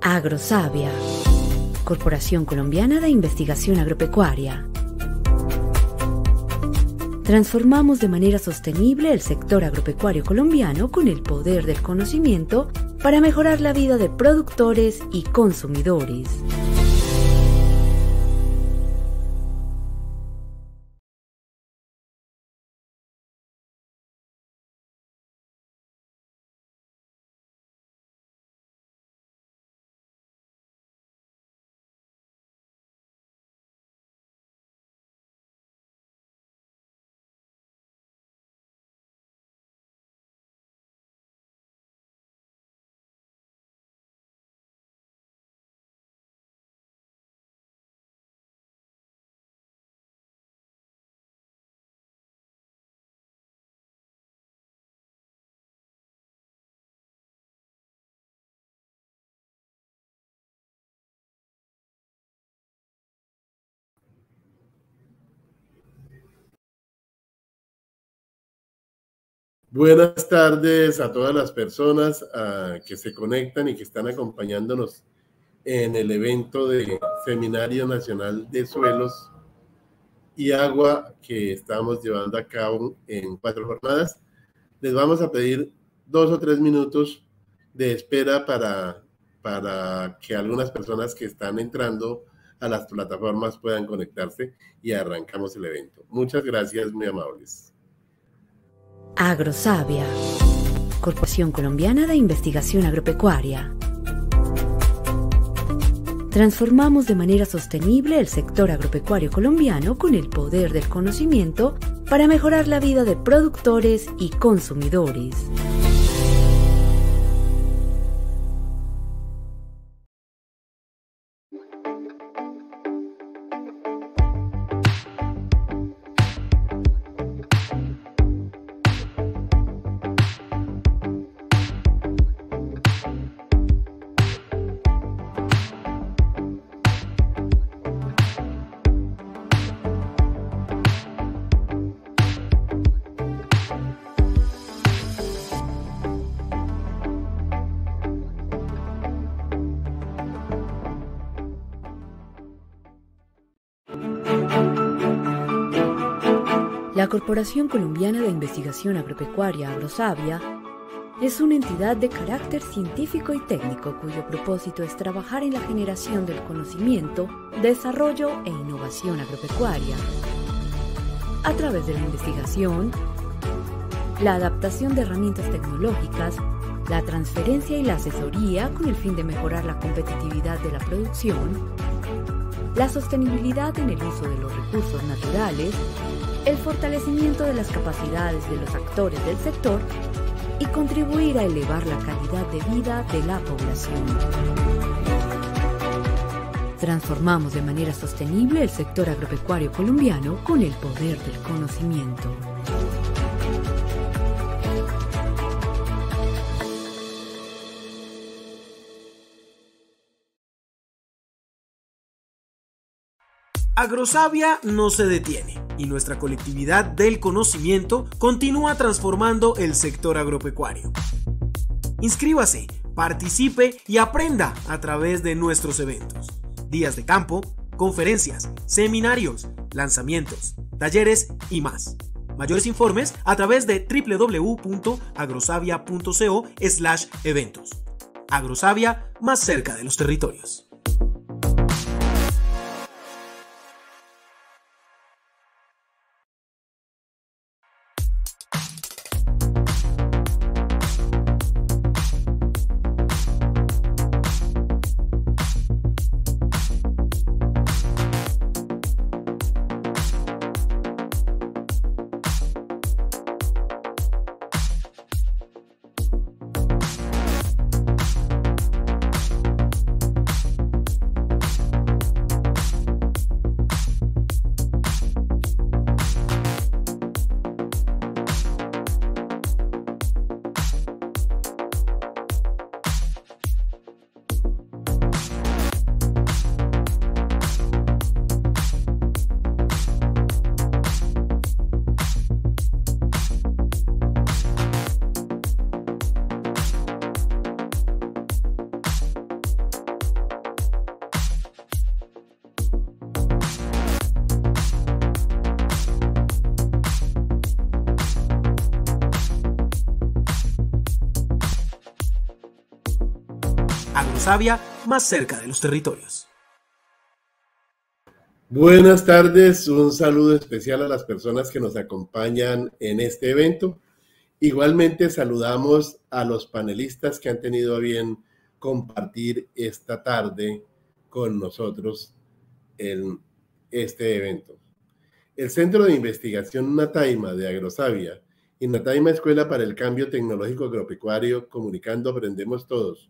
Agrosavia, Corporación Colombiana de Investigación Agropecuaria. Transformamos de manera sostenible el sector agropecuario colombiano con el poder del conocimiento para mejorar la vida de productores y consumidores. Buenas tardes a todas las personas que se conectan y que están acompañándonos en el evento de Seminario Nacional de Suelos y Agua que estamos llevando a cabo en 4 jornadas. Les vamos a pedir 2 o 3 minutos de espera para que algunas personas que están entrando a las plataformas puedan conectarse y arrancamos el evento. Muchas gracias, muy amables. Agrosavia, Corporación Colombiana de Investigación Agropecuaria. Transformamos de manera sostenible el sector agropecuario colombiano con el poder del conocimiento para mejorar la vida de productores y consumidores. La Corporación Colombiana de Investigación Agropecuaria, Agrosavia, es una entidad de carácter científico y técnico cuyo propósito es trabajar en la generación del conocimiento, desarrollo e innovación agropecuaria. A través de la investigación, la adaptación de herramientas tecnológicas, la transferencia y la asesoría con el fin de mejorar la competitividad de la producción, la sostenibilidad en el uso de los recursos naturales, el fortalecimiento de las capacidades de los actores del sector y contribuir a elevar la calidad de vida de la población. Transformamos de manera sostenible el sector agropecuario colombiano con el poder del conocimiento. Agrosavia no se detiene y nuestra colectividad del conocimiento continúa transformando el sector agropecuario. Inscríbase, participe y aprenda a través de nuestros eventos. Días de campo, conferencias, seminarios, lanzamientos, talleres y más. Mayores informes a través de www.agrosavia.co/eventos. Agrosavia, más cerca de los territorios. Agrosavia, más cerca de los territorios. Buenas tardes, un saludo especial a las personas que nos acompañan en este evento. Igualmente saludamos a los panelistas que han tenido a bien compartir esta tarde con nosotros en este evento. El Centro de Investigación Nataima de Agrosavia y Nataima Escuela para el Cambio Tecnológico Agropecuario, Comunicando Aprendemos Todos,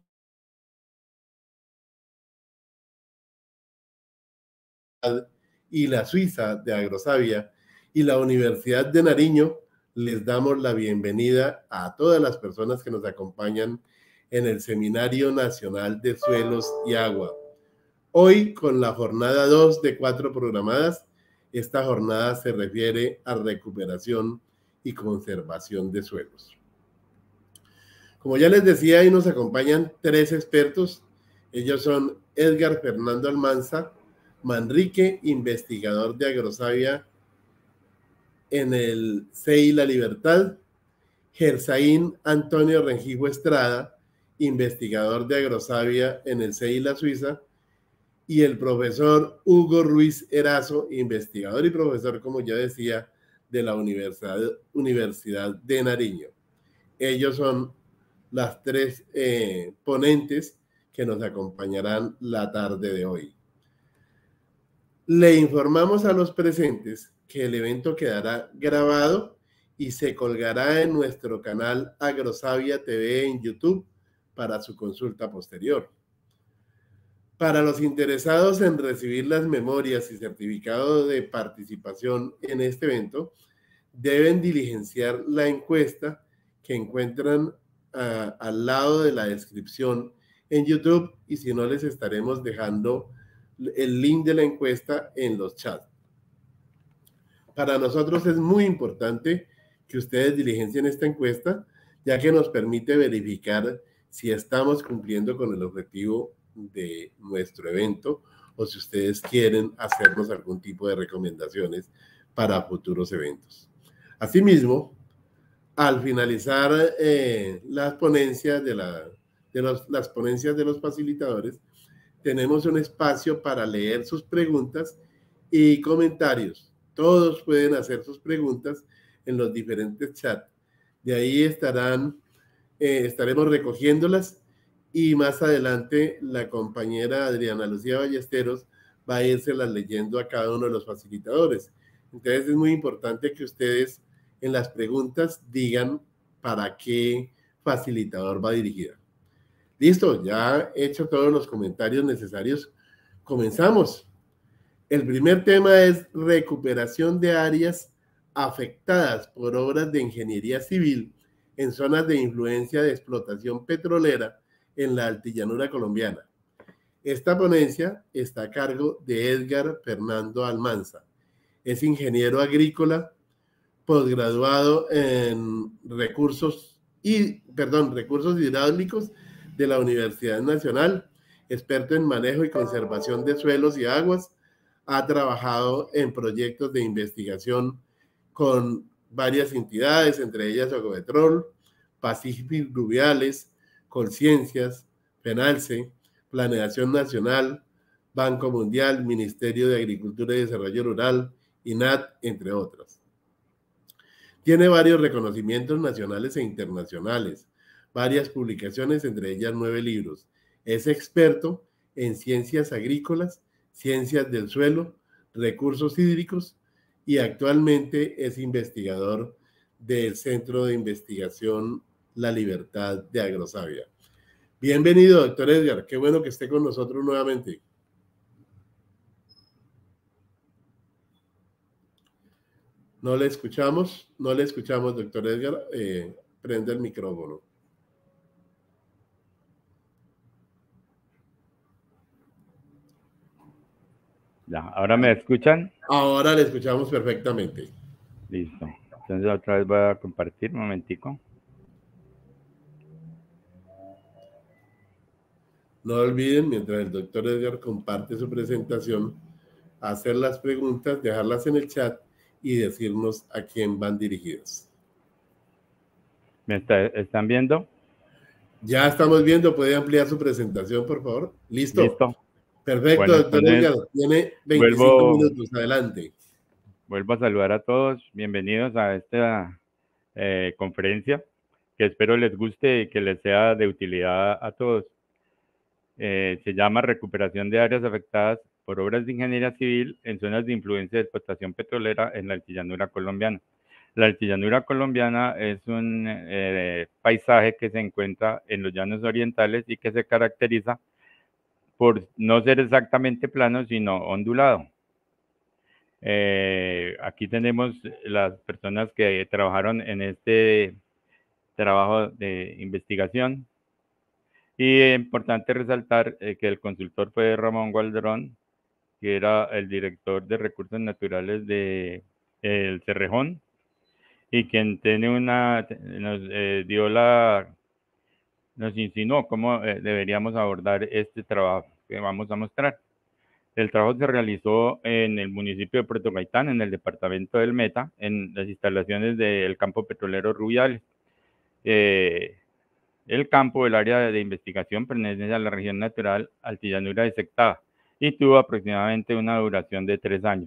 y la Suiza de Agrosavia y la Universidad de Nariño, les damos la bienvenida a todas las personas que nos acompañan en el Seminario Nacional de Suelos y Agua. Hoy, con la jornada 2 de 4 programadas, esta jornada se refiere a recuperación y conservación de suelos. Como ya les decía, ahí nos acompañan 3 expertos. Ellos son Edgar Fernando Almanza Manrique, investigador de Agrosavia en el CEI La Libertad, Gersaín Antonio Rengifo Estrada, investigador de Agrosavia en el CEI La Suiza, y el profesor Hugo Ruiz Erazo, investigador y profesor, como ya decía, de la Universidad de Nariño. Ellos son las 3 ponentes que nos acompañarán la tarde de hoy. Le informamos a los presentes que el evento quedará grabado y se colgará en nuestro canal Agrosavia TV en YouTube para su consulta posterior. Para los interesados en recibir las memorias y certificado de participación en este evento, deben diligenciar la encuesta que encuentran al lado de la descripción en YouTube, y si no, les estaremos dejando el link de la encuesta en los chats. Para nosotros es muy importante que ustedes diligencien esta encuesta, ya que nos permite verificar si estamos cumpliendo con el objetivo de nuestro evento o si ustedes quieren hacernos algún tipo de recomendaciones para futuros eventos. Asimismo, al finalizar las ponencias de los facilitadores, tenemos un espacio para leer sus preguntas y comentarios. Todos pueden hacer sus preguntas en los diferentes chats. De ahí estaremos recogiéndolas, y más adelante la compañera Adriana Lucía Ballesteros va a irselas leyendo a cada uno de los facilitadores. Entonces es muy importante que ustedes en las preguntas digan para qué facilitador va dirigida. Listo, ya he hecho todos los comentarios necesarios. Comenzamos. El primer tema es recuperación de áreas afectadas por obras de ingeniería civil en zonas de influencia de explotación petrolera en la altillanura colombiana. Esta ponencia está a cargo de Edgar Fernando Almanza. Es ingeniero agrícola, posgraduado en recursos hidráulicos de la Universidad Nacional, experto en manejo y conservación de suelos y aguas. Ha trabajado en proyectos de investigación con varias entidades, entre ellas Ecopetrol, Pacífico Rubiales, Colciencias, Penalce, Planeación Nacional, Banco Mundial, Ministerio de Agricultura y Desarrollo Rural, INAT, entre otras. Tiene varios reconocimientos nacionales e internacionales, varias publicaciones, entre ellas 9 libros. Es experto en ciencias agrícolas, ciencias del suelo, recursos hídricos, y actualmente es investigador del Centro de Investigación La Libertad de Agrosavia. Bienvenido, doctor Edgar. Qué bueno que esté con nosotros nuevamente. No le escuchamos, doctor Edgar. Prende el micrófono. Ya, ¿ahora me escuchan? Ahora le escuchamos perfectamente. Listo. Entonces otra vez voy a compartir un momentico. No olviden, mientras el doctor Edgar comparte su presentación, hacer las preguntas, dejarlas en el chat y decirnos a quién van dirigidas. ¿Me están viendo? Ya estamos viendo, ¿puede ampliar su presentación, por favor? ¿Listo? Listo. Perfecto, Bueno, doctor entonces Delgado. Tiene 25 vuelvo, minutos. Adelante. vuelvo a saludar a todos. Bienvenidos a esta conferencia que espero les guste y que les sea de utilidad a todos. Se llama Recuperación de áreas afectadas por obras de ingeniería civil en zonas de influencia de explotación petrolera en la altillanura colombiana. La altillanura colombiana es un paisaje que se encuentra en los llanos orientales y que se caracteriza por no ser exactamente plano, sino ondulado. Aquí tenemos las personas que trabajaron en este trabajo de investigación. Y es importante resaltar que el consultor fue Ramón Gualdrón, que era el director de recursos naturales de el Cerrejón, y quien tiene nos insinuó cómo deberíamos abordar este trabajo que vamos a mostrar. El trabajo se realizó en el municipio de Puerto Gaitán, en el departamento del Meta, en las instalaciones del campo petrolero Rubiales. El campo, el área de investigación, pertenece a la región natural Altillanura de Sectá y tuvo aproximadamente una duración de 3 años.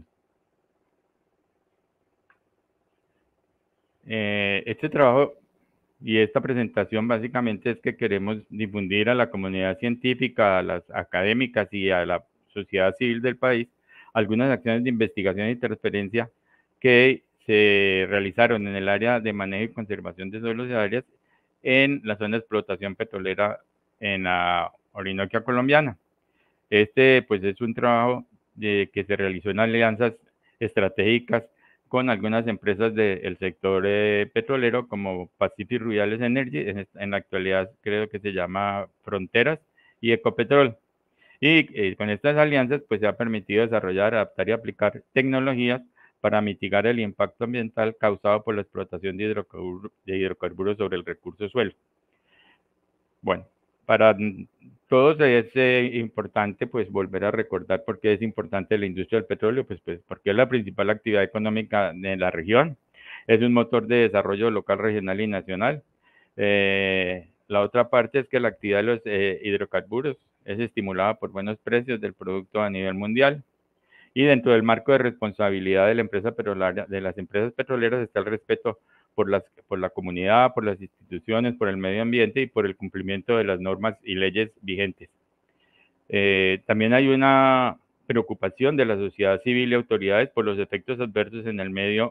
Este trabajo y esta presentación básicamente es que queremos difundir a la comunidad científica, a las académicas y a la sociedad civil del país algunas acciones de investigación y transferencia que se realizaron en el área de manejo y conservación de suelos y áreas en la zona de explotación petrolera en la Orinoquia colombiana. Este pues es un trabajo que se realizó en alianzas estratégicas con algunas empresas del sector petrolero como Pacific Rubiales Energy, en la actualidad creo que se llama Fronteras y Ecopetrol. Y con estas alianzas pues se ha permitido desarrollar, adaptar y aplicar tecnologías para mitigar el impacto ambiental causado por la explotación de hidrocarburos sobre el recurso suelo. Bueno, para todos es importante pues volver a recordar por qué es importante la industria del petróleo, pues porque es la principal actividad económica de la región, es un motor de desarrollo local, regional y nacional. La otra parte es que la actividad de los hidrocarburos es estimulada por buenos precios del producto a nivel mundial. Y dentro del marco de responsabilidad de la empresa petrolera, de las empresas petroleras, está el respeto por la comunidad, por las instituciones, por el medio ambiente y por el cumplimiento de las normas y leyes vigentes. También hay una preocupación de la sociedad civil y autoridades por los efectos adversos en el medio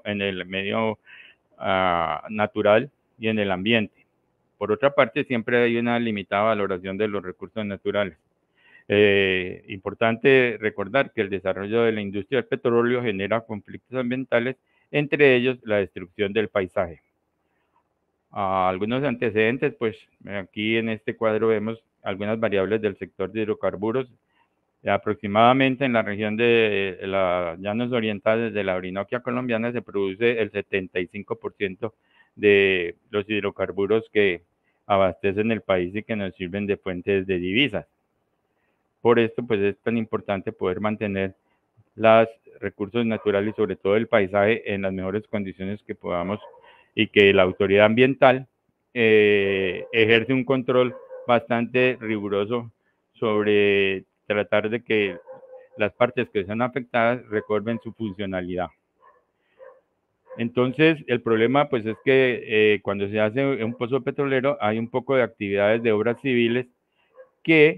natural y en el ambiente. Por otra parte, siempre hay una limitada valoración de los recursos naturales. Importante recordar que el desarrollo de la industria del petróleo genera conflictos ambientales, entre ellos la destrucción del paisaje. Algunos antecedentes, pues aquí en este cuadro vemos algunas variables del sector de hidrocarburos. Aproximadamente en la región de las llanos orientales de la Orinoquia colombiana se produce el 75% de los hidrocarburos que abastecen el país y que nos sirven de fuentes de divisas. Por esto, pues es tan importante poder mantener los recursos naturales y sobre todo el paisaje en las mejores condiciones que podamos y que la autoridad ambiental ejerce un control bastante riguroso sobre tratar de que las partes que son afectadas recobren su funcionalidad. Entonces, el problema pues es que cuando se hace un pozo petrolero hay un poco de actividades de obras civiles que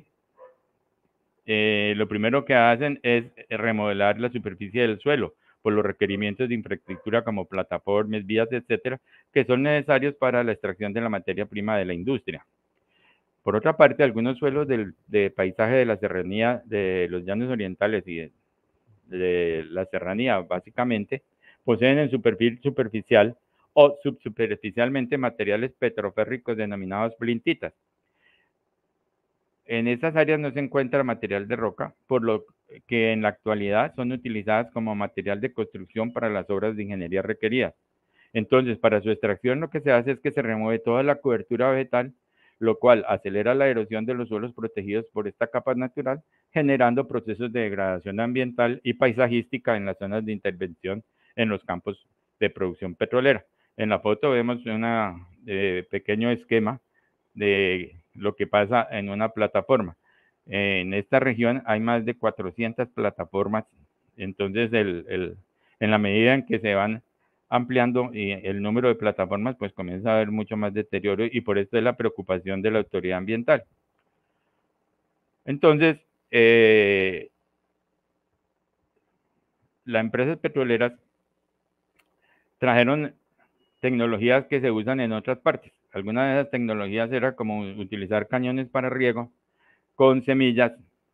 lo primero que hacen es remodelar la superficie del suelo por los requerimientos de infraestructura como plataformas, vías, etcétera, que son necesarios para la extracción de la materia prima de la industria. Por otra parte, algunos suelos de paisaje de la serranía de los llanos orientales y de la serranía, básicamente, poseen en su perfil superficial o subsuperficialmente materiales petroférricos denominados flintitas. En estas áreas no se encuentra material de roca, por lo que en la actualidad son utilizadas como material de construcción para las obras de ingeniería requeridas. Entonces, para su extracción lo que se hace es que se remueve toda la cobertura vegetal, lo cual acelera la erosión de los suelos protegidos por esta capa natural, generando procesos de degradación ambiental y paisajística en las zonas de intervención en los campos de producción petrolera. En la foto vemos un pequeño esquema de lo que pasa en una plataforma. En esta región hay más de 400 plataformas, entonces en la medida en que se van ampliando y el número de plataformas, pues comienza a haber mucho más deterioro y por esto es la preocupación de la autoridad ambiental. Entonces, las empresas petroleras trajeron tecnologías que se usan en otras partes. Algunas de esas tecnologías era como utilizar cañones para riego con semillas,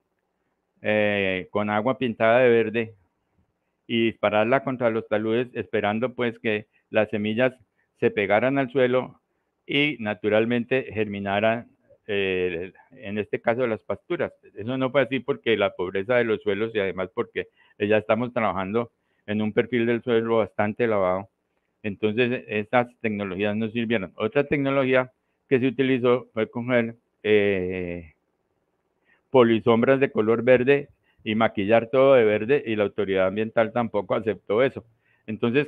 con agua pintada de verde y dispararla contra los taludes esperando pues que las semillas se pegaran al suelo y naturalmente germinaran, en este caso las pasturas. Eso no fue así porque la pobreza de los suelos y además porque ya estamos trabajando en un perfil del suelo bastante elevado. Entonces estas tecnologías no sirvieron. Otra tecnología que se utilizó fue coger polisombras de color verde y maquillar todo de verde y la autoridad ambiental tampoco aceptó eso. Entonces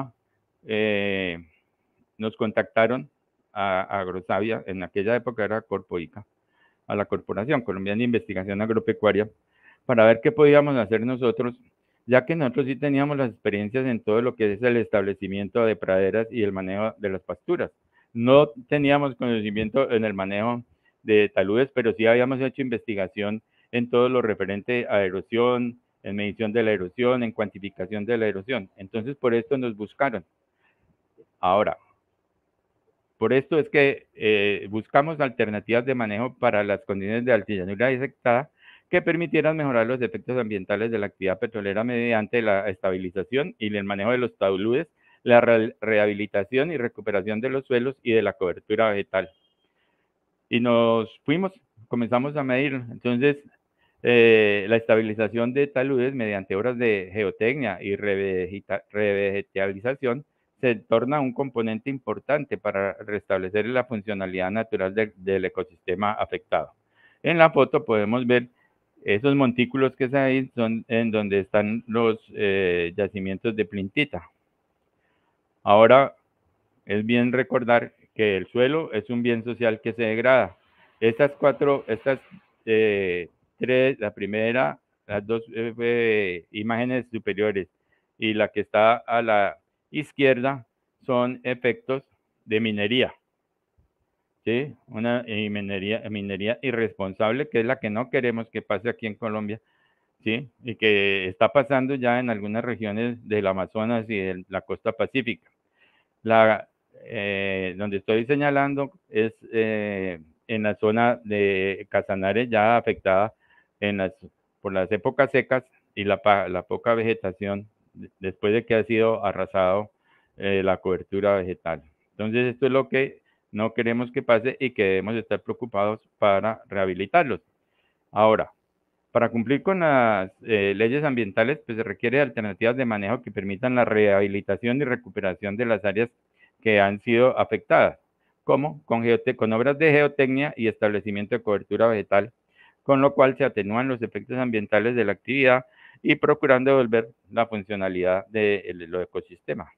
nos contactaron a Agrosavia, en aquella época era Corpoica, a la Corporación Colombiana de Investigación Agropecuaria, para ver qué podíamos hacer nosotros, ya que nosotros sí teníamos las experiencias en todo lo que es el establecimiento de praderas y el manejo de las pasturas. No teníamos conocimiento en el manejo de taludes, pero sí habíamos hecho investigación en todo lo referente a erosión, en medición de la erosión, en cuantificación de la erosión. Entonces, por esto nos buscaron. Ahora, por esto es que buscamos alternativas de manejo para las condiciones de altillanura disectada que permitieran mejorar los efectos ambientales de la actividad petrolera mediante la estabilización y el manejo de los taludes, la rehabilitación y recuperación de los suelos y de la cobertura vegetal. Y nos fuimos, comenzamos a medir. Entonces, la estabilización de taludes mediante obras de geotecnia y revegetalización se torna un componente importante para restablecer la funcionalidad natural del ecosistema afectado. En la foto podemos ver esos montículos que ahí son en donde están los yacimientos de plintita. Ahora, es bien recordar que el suelo es un bien social que se degrada. Estas tres, la primera, las dos imágenes superiores y la que está a la izquierda son efectos de minería. ¿Sí? Una minería irresponsable, que es la que no queremos que pase aquí en Colombia, ¿sí? Y que está pasando ya en algunas regiones del Amazonas y de la costa pacífica. Donde estoy señalando es en la zona de Casanare, ya afectada por las épocas secas y la poca vegetación después de que ha sido arrasado la cobertura vegetal. Entonces esto es lo que no queremos que pase y que debemos estar preocupados para rehabilitarlos. Ahora, para cumplir con las leyes ambientales, pues se requiere alternativas de manejo que permitan la rehabilitación y recuperación de las áreas que han sido afectadas, como con obras de geotecnia y establecimiento de cobertura vegetal, con lo cual se atenúan los efectos ambientales de la actividad y procurando devolver la funcionalidad de los ecosistemas.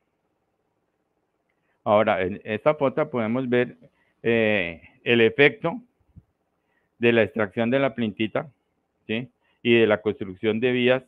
Ahora, en esta foto podemos ver el efecto de la extracción de la plintita, ¿sí? Y de la construcción de vías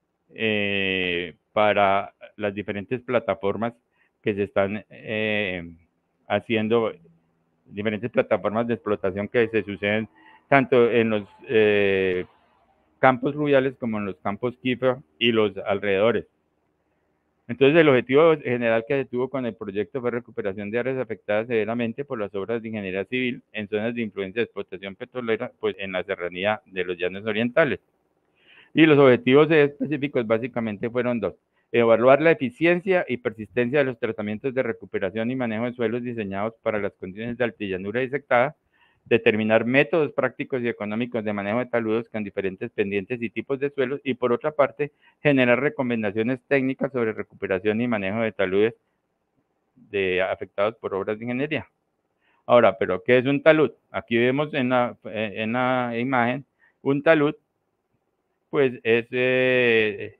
para las diferentes plataformas que se están haciendo, diferentes plataformas de explotación que se suceden tanto en los campos fluviales como en los campos Kifra y los alrededores. Entonces, el objetivo general que se tuvo con el proyecto fue recuperación de áreas afectadas severamente por las obras de ingeniería civil en zonas de influencia de explotación petrolera, pues en la serranía de los llanos orientales. Y los objetivos específicos básicamente fueron dos: evaluar la eficiencia y persistencia de los tratamientos de recuperación y manejo de suelos diseñados para las condiciones de altillanura disectada, determinar métodos prácticos y económicos de manejo de taludes con diferentes pendientes y tipos de suelos, y por otra parte, generar recomendaciones técnicas sobre recuperación y manejo de taludes afectados por obras de ingeniería. Ahora, ¿pero qué es un talud? Aquí vemos en la imagen un talud, pues es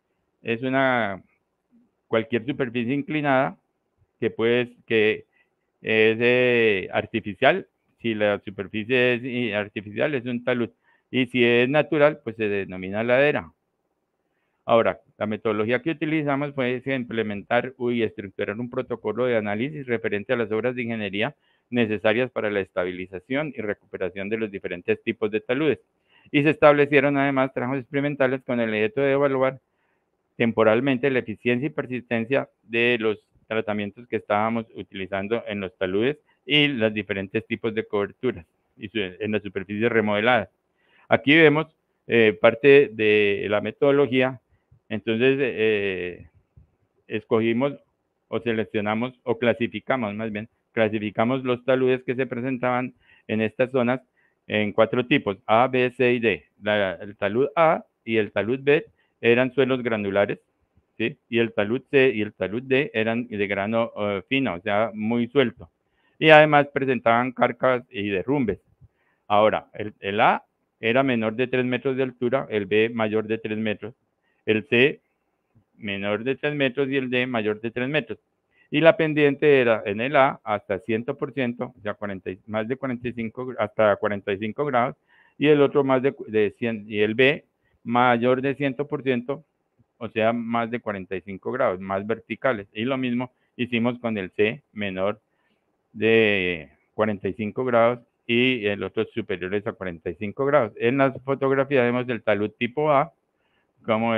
cualquier superficie inclinada que es artificial, si la superficie es artificial es un talud, y si es natural, pues se denomina ladera. Ahora, la metodología que utilizamos fue implementar y estructurar un protocolo de análisis referente a las obras de ingeniería necesarias para la estabilización y recuperación de los diferentes tipos de taludes. Y se establecieron además trabajos experimentales con el objeto de evaluar temporalmente la eficiencia y persistencia de los tratamientos que estábamos utilizando en los taludes y los diferentes tipos de coberturas en las superficies remodeladas. Aquí vemos parte de la metodología. Entonces, escogimos o seleccionamos o clasificamos, más bien, clasificamos los taludes que se presentaban en estas zonas en 4 tipos, A, B, C y D. El talud A y el talud B eran suelos granulares, ¿sí? Y el talud C y el talud D eran de grano fino, o sea, muy suelto. Y además presentaban carcas y derrumbes. Ahora, el A era menor de 3 metros de altura, el B mayor de 3 metros, el C menor de 3 metros y el D mayor de 3 metros. Y la pendiente era en el A hasta 100%, o sea, más de 45, hasta 45 grados, y el otro más de 100, y el B mayor de 100%, o sea, más de 45 grados, más verticales. Y lo mismo hicimos con el C menor de 45 grados y el otro superiores a 45 grados. En la fotografía vemos el talud tipo A, como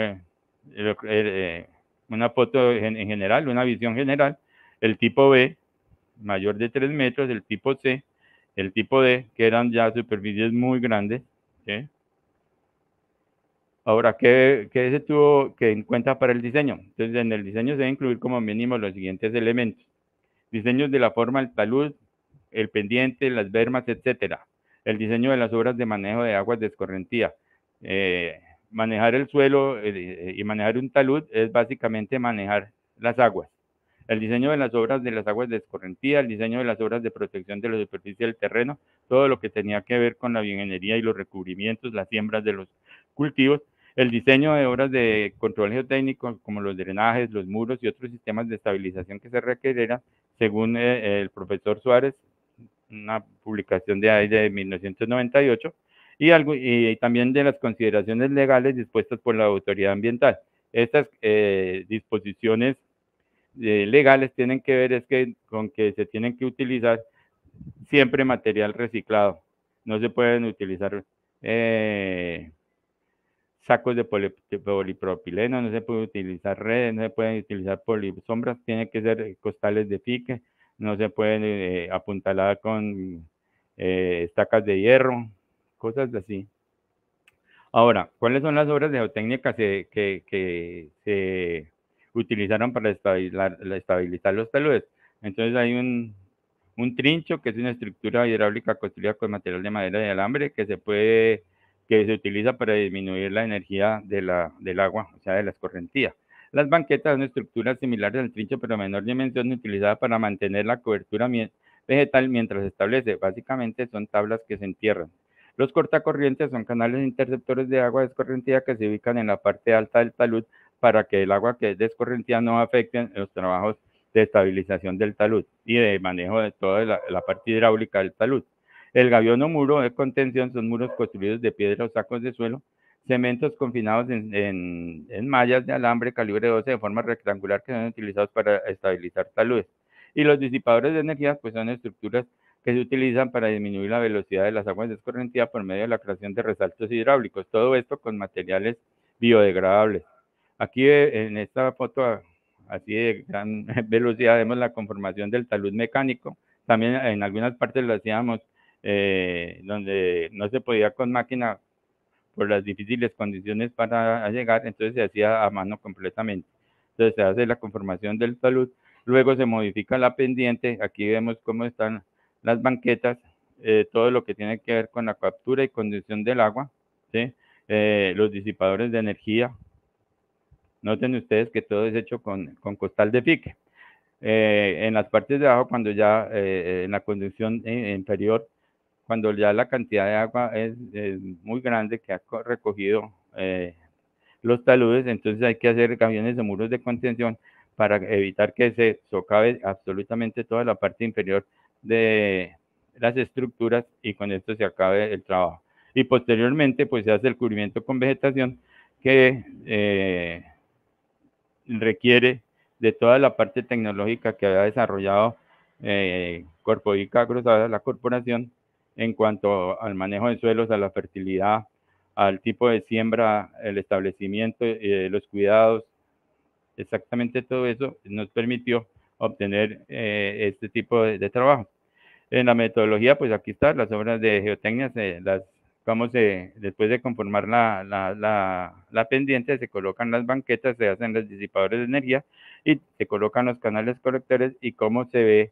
una foto en general, una visión general, el tipo B, mayor de 3 metros, el tipo C, el tipo D, que eran ya superficies muy grandes, ¿sí? Ahora, ¿qué se tuvo que en cuenta para el diseño? Entonces, en el diseño se debe incluir como mínimo los siguientes elementos. Diseños de la forma del talud, el pendiente, las bermas, etcétera. El diseño de las obras de manejo de aguas de escorrentía. Manejar el suelo y manejar un talud es básicamente manejar las aguas. El diseño de las obras de las aguas de escorrentía, el diseño de las obras de protección de la superficie del terreno, todo lo que tenía que ver con la bioingeniería y los recubrimientos, las siembras de los cultivos, el diseño de obras de control geotécnico, como los drenajes, los muros y otros sistemas de estabilización que se requerieran, según el profesor Suárez, una publicación de ahí de 1998, y también de las consideraciones legales dispuestas por la autoridad ambiental. Estas disposiciones legales tienen que ver con que se tienen que utilizar siempre material reciclado. No se pueden utilizar sacos de polipropileno, no se puede utilizar redes, no se pueden utilizar polisombras, tienen que ser costales de pique, no se pueden apuntalar con estacas de hierro, cosas así. Ahora, ¿cuáles son las obras de geotécnica que se utilizaron para estabilizar los taludes? Entonces hay un trincho, que es una estructura hidráulica construida con material de madera y alambre que se utiliza para disminuir la energía del agua, o sea, de la escorrentía. Las banquetas son estructuras similares al trincho, pero de menor dimensión, utilizadas para mantener la cobertura vegetal mientras se establece. Básicamente son tablas que se entierran. Los cortacorrientes son canales interceptores de agua de escorrentía que se ubican en la parte alta del talud para que el agua que es de escorrentía no afecte los trabajos de estabilización del talud y de manejo de toda la parte hidráulica del talud. El gavión o muro de contención son muros construidos de piedra o sacos de suelo, cementos confinados en mallas de alambre calibre 12 de forma rectangular que son utilizados para estabilizar taludes. Y los disipadores de energía pues son estructuras que se utilizan para disminuir la velocidad de las aguas de escorrentía por medio de la creación de resaltos hidráulicos. Todo esto con materiales biodegradables. Aquí en esta foto así de gran velocidad vemos la conformación del talud mecánico. También en algunas partes lo hacíamos donde no se podía con máquina por las difíciles condiciones para llegar, entonces se hacía a mano completamente. Entonces se hace la conformación del talud, luego se modifica la pendiente, aquí vemos cómo están las banquetas, todo lo que tiene que ver con la captura y conducción del agua, ¿sí? Los disipadores de energía. Noten ustedes que todo es hecho con costal de pique. En las partes de abajo, cuando ya en la conducción inferior, cuando ya la cantidad de agua es muy grande que ha recogido los taludes, entonces hay que hacer gaviones de muros de contención para evitar que se socave absolutamente toda la parte inferior de las estructuras y con esto se acabe el trabajo. Y posteriormente pues se hace el cubrimiento con vegetación que requiere de toda la parte tecnológica que había desarrollado Corpoica Agrosavia, la corporación, en cuanto al manejo de suelos, a la fertilidad, al tipo de siembra, el establecimiento, los cuidados, exactamente todo eso nos permitió obtener este tipo de trabajo. En la metodología, pues aquí están las obras de geotecnia, después de conformar la pendiente, se colocan las banquetas, se hacen los disipadores de energía y se colocan los canales colectores y cómo se ve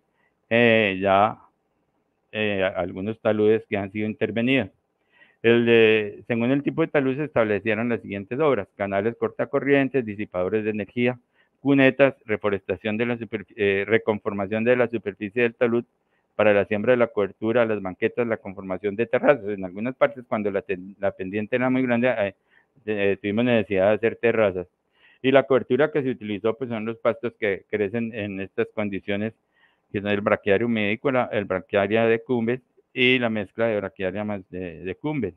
algunos taludes que han sido intervenidos. Según el tipo de talud se establecieron las siguientes obras: canales cortacorrientes, disipadores de energía, cunetas, reforestación de reconformación de la superficie del talud para la siembra de la cobertura, las banquetas, la conformación de terrazas. En algunas partes, cuando la pendiente era muy grande, tuvimos necesidad de hacer terrazas. Y la cobertura que se utilizó pues son los pastos que crecen en estas condiciones, que son el braquiaria humícola, el braquiaria de cumbres y la mezcla de braquiaria más de cumbres.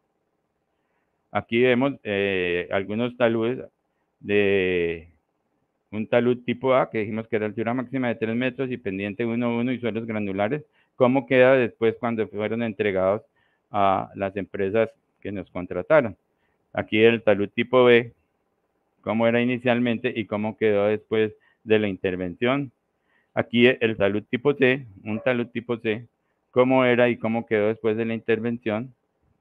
Aquí vemos algunos taludes de un talud tipo A, que dijimos que era altura máxima de 3 metros y pendiente 1,1 y suelos granulares. ¿Cómo queda después cuando fueron entregados a las empresas que nos contrataron? Aquí el talud tipo B, cómo era inicialmente y cómo quedó después de la intervención. Aquí el talud tipo C, un talud tipo C, cómo era y cómo quedó después de la intervención.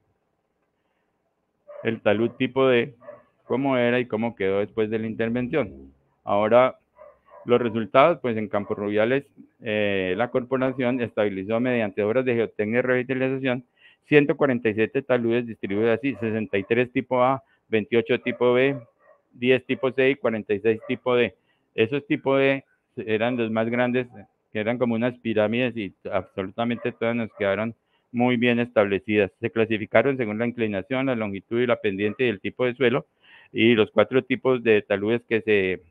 El talud tipo D, cómo era y cómo quedó después de la intervención. Ahora, los resultados, pues en Campos Rubiales, la corporación estabilizó mediante obras de geotecnia y revitalización 147 taludes distribuidos así: 63 tipo A, 28 tipo B, 10 tipo C y 46 tipo D. Esos tipo D eran los más grandes, que eran como unas pirámides, y absolutamente todas nos quedaron muy bien establecidas. Se clasificaron según la inclinación, la longitud y la pendiente y el tipo de suelo, y los 4 tipos de taludes que se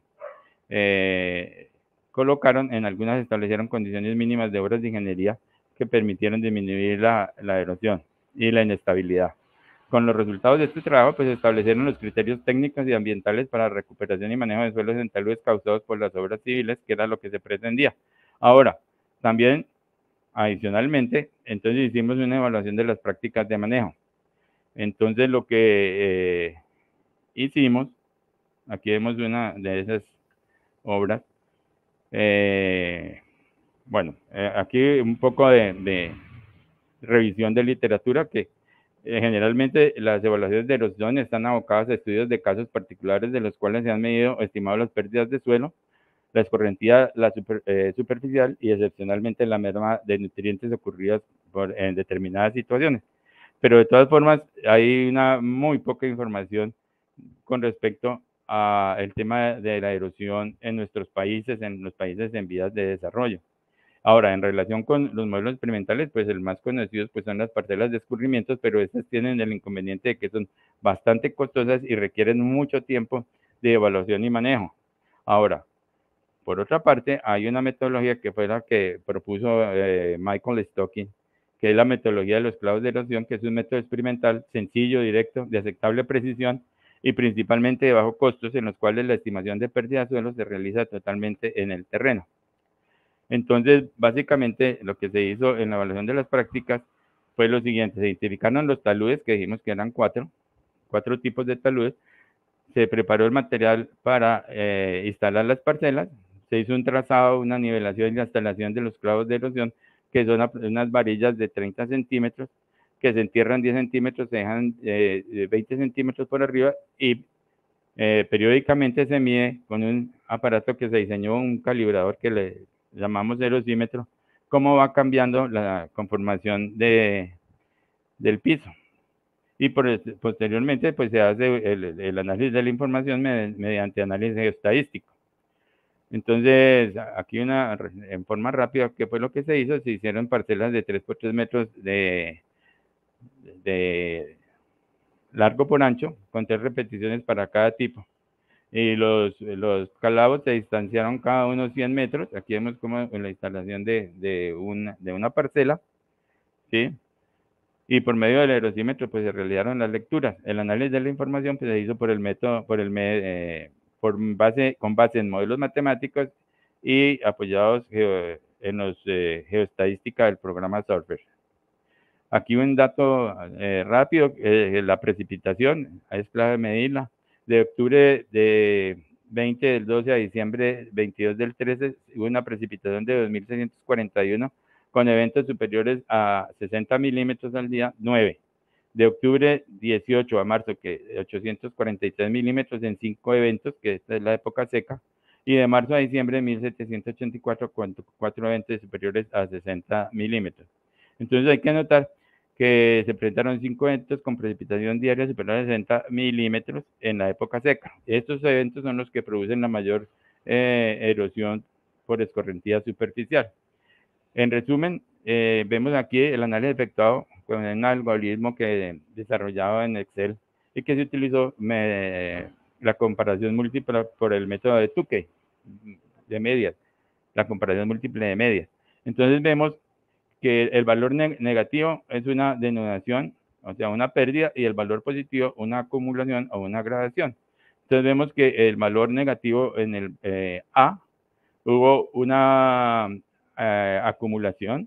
colocaron, en algunas establecieron condiciones mínimas de obras de ingeniería que permitieron disminuir la erosión y la inestabilidad. Con los resultados de este trabajo, pues se establecieron los criterios técnicos y ambientales para recuperación y manejo de suelos en taludes causados por las obras civiles, que era lo que se pretendía. Ahora, también, adicionalmente, entonces hicimos una evaluación de las prácticas de manejo. Entonces, lo que hicimos, aquí vemos una de esas obras. Aquí un poco de revisión de literatura, que generalmente las evaluaciones de erosión están abocadas a estudios de casos particulares de los cuales se han medido o estimado las pérdidas de suelo, la escorrentía superficial y excepcionalmente la merma de nutrientes ocurridas en determinadas situaciones. Pero de todas formas hay una muy poca información con respecto al tema de la erosión en nuestros países, en los países en vías de desarrollo. Ahora, en relación con los modelos experimentales, pues el más conocido pues son las parcelas de escurrimientos, pero estas tienen el inconveniente de que son bastante costosas y requieren mucho tiempo de evaluación y manejo. Ahora, por otra parte, hay una metodología que fue la que propuso Michael Stocking, que es la metodología de los clavos de erosión, que es un método experimental sencillo, directo, de aceptable precisión y principalmente de bajo costos, en los cuales la estimación de pérdida de suelo se realiza totalmente en el terreno. Entonces, básicamente, lo que se hizo en la evaluación de las prácticas fue lo siguiente: se identificaron los taludes, que dijimos que eran cuatro tipos de taludes, se preparó el material para instalar las parcelas, se hizo un trazado, una nivelación y la instalación de los clavos de erosión, que son unas varillas de 30 centímetros, que se entierran 10 centímetros, se dejan 20 centímetros por arriba, y periódicamente se mide con un aparato que se diseñó, un calibrador que le llamamos erosímetro, cómo va cambiando la conformación del piso. Y posteriormente pues se hace el análisis de la información mediante análisis estadístico. Entonces, aquí en forma rápida, ¿qué fue lo que se hizo? Se hicieron parcelas de 3 por 3 metros de largo por ancho, con 3 repeticiones para cada tipo. Y los calabos se distanciaron cada uno 100 metros. Aquí vemos como en la instalación de una parcela. ¿sí? Y por medio del aerosímetro pues se realizaron las lecturas. El análisis de la información pues se hizo por el método, con base en modelos matemáticos y apoyados en los geoestadística del programa Surfer. Aquí un dato rápido, la precipitación, es clave medirla. De octubre de 20 del 12 a diciembre 22 del 13 hubo una precipitación de 2.641 con eventos superiores a 60 milímetros al día, 9. De octubre 18 a marzo, que 843 milímetros en 5 eventos, que esta es la época seca, y de marzo a diciembre 1.784 con 4 eventos superiores a 60 milímetros. Entonces hay que notar que se presentaron 5 eventos con precipitación diaria superior a 60 milímetros en la época seca. Estos eventos son los que producen la mayor erosión por escorrentía superficial. En resumen, vemos aquí el análisis efectuado con un algoritmo que desarrollado en Excel y que se utilizó la comparación múltiple por el método de Tukey de medias, la comparación múltiple de medias. Entonces vemos que el valor negativo es una denudación, o sea, una pérdida, y el valor positivo una acumulación o una gradación. Entonces vemos que el valor negativo en el A hubo una acumulación,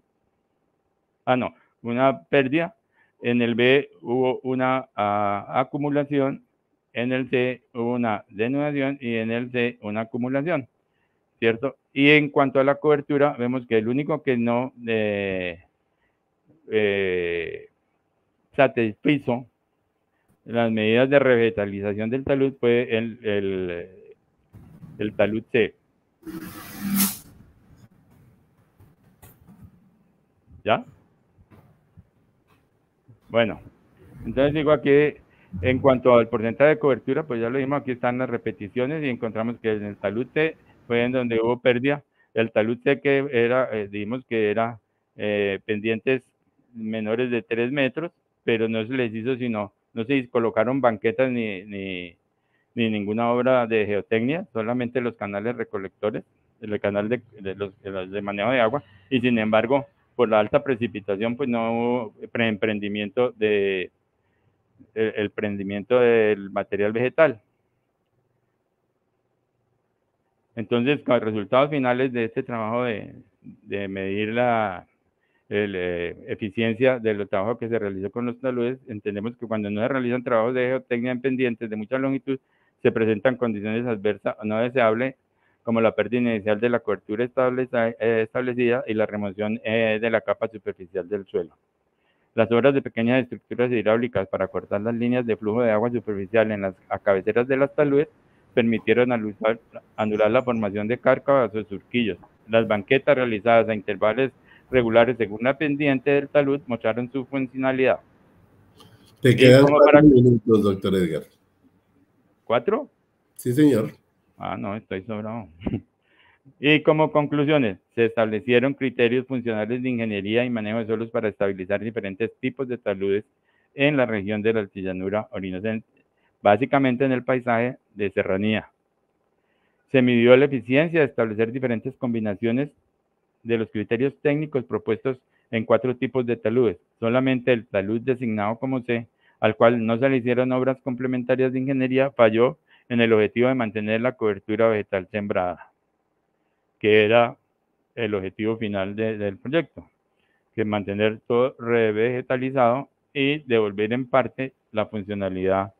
una pérdida, en el B hubo una acumulación, en el C hubo una denudación y en el D una acumulación, ¿cierto? Y en cuanto a la cobertura, vemos que el único que no satisfizo las medidas de revitalización del talud fue el talud C. ¿Ya? Bueno, entonces digo aquí, en cuanto al porcentaje de cobertura, pues ya lo vimos, aquí están las repeticiones y encontramos que en el talud C fue en donde hubo pérdida. El talud C que era, dijimos que era pendientes menores de 3 metros, pero no se les hizo sino, no se colocaron banquetas ni ninguna obra de geotecnia, solamente los canales recolectores, el canal de manejo de agua, y sin embargo, por la alta precipitación, pues no hubo emprendimiento el prendimiento del material vegetal. Entonces, con los resultados finales de este trabajo de medir la eficiencia del trabajo que se realizó con los taludes, entendemos que cuando no se realizan trabajos de geotecnia en pendientes de mucha longitud, se presentan condiciones adversas o no deseables, como la pérdida inicial de la cobertura establecida y la remoción de la capa superficial del suelo. Las obras de pequeñas estructuras hidráulicas para cortar las líneas de flujo de agua superficial en las cabeceras de las taludes permitieron anular la formación de cárcavas o surquillos. Las banquetas realizadas a intervalos regulares según la pendiente del talud mostraron su funcionalidad. Te quedan 4 minutos, doctor Edgar. ¿4? Sí, señor. Ah, no, estoy sobrado. Y como conclusiones, se establecieron criterios funcionales de ingeniería y manejo de suelos para estabilizar diferentes tipos de taludes en la región de la altillanura orinocense, básicamente en el paisaje de serranía. Se midió la eficiencia de establecer diferentes combinaciones de los criterios técnicos propuestos en 4 tipos de taludes. Solamente el talud designado como C, al cual no se le hicieron obras complementarias de ingeniería, falló en el objetivo de mantener la cobertura vegetal sembrada, que era el objetivo final del proyecto, que es mantener todo revegetalizado y devolver en parte la funcionalidad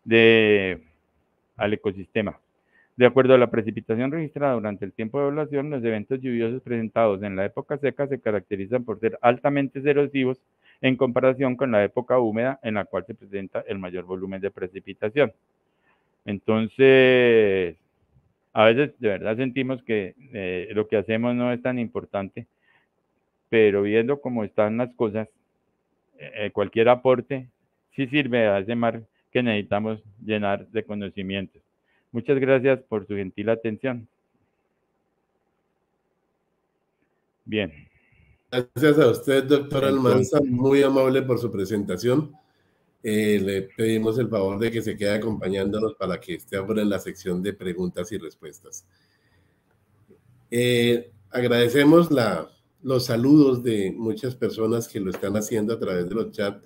al ecosistema. De acuerdo a la precipitación registrada durante el tiempo de evaluación, los eventos lluviosos presentados en la época seca se caracterizan por ser altamente erosivos en comparación con la época húmeda, en la cual se presenta el mayor volumen de precipitación. Entonces, a veces de verdad sentimos que lo que hacemos no es tan importante, pero viendo cómo están las cosas, cualquier aporte sí sirve a ese mar que necesitamos llenar de conocimientos. Muchas gracias por su gentil atención. Bien. Gracias a usted, doctor Almanza, muy amable por su presentación. Le pedimos el favor de que se quede acompañándonos para que esté ahora en la sección de preguntas y respuestas. Agradecemos la los saludos de muchas personas que lo están haciendo a través de los chats.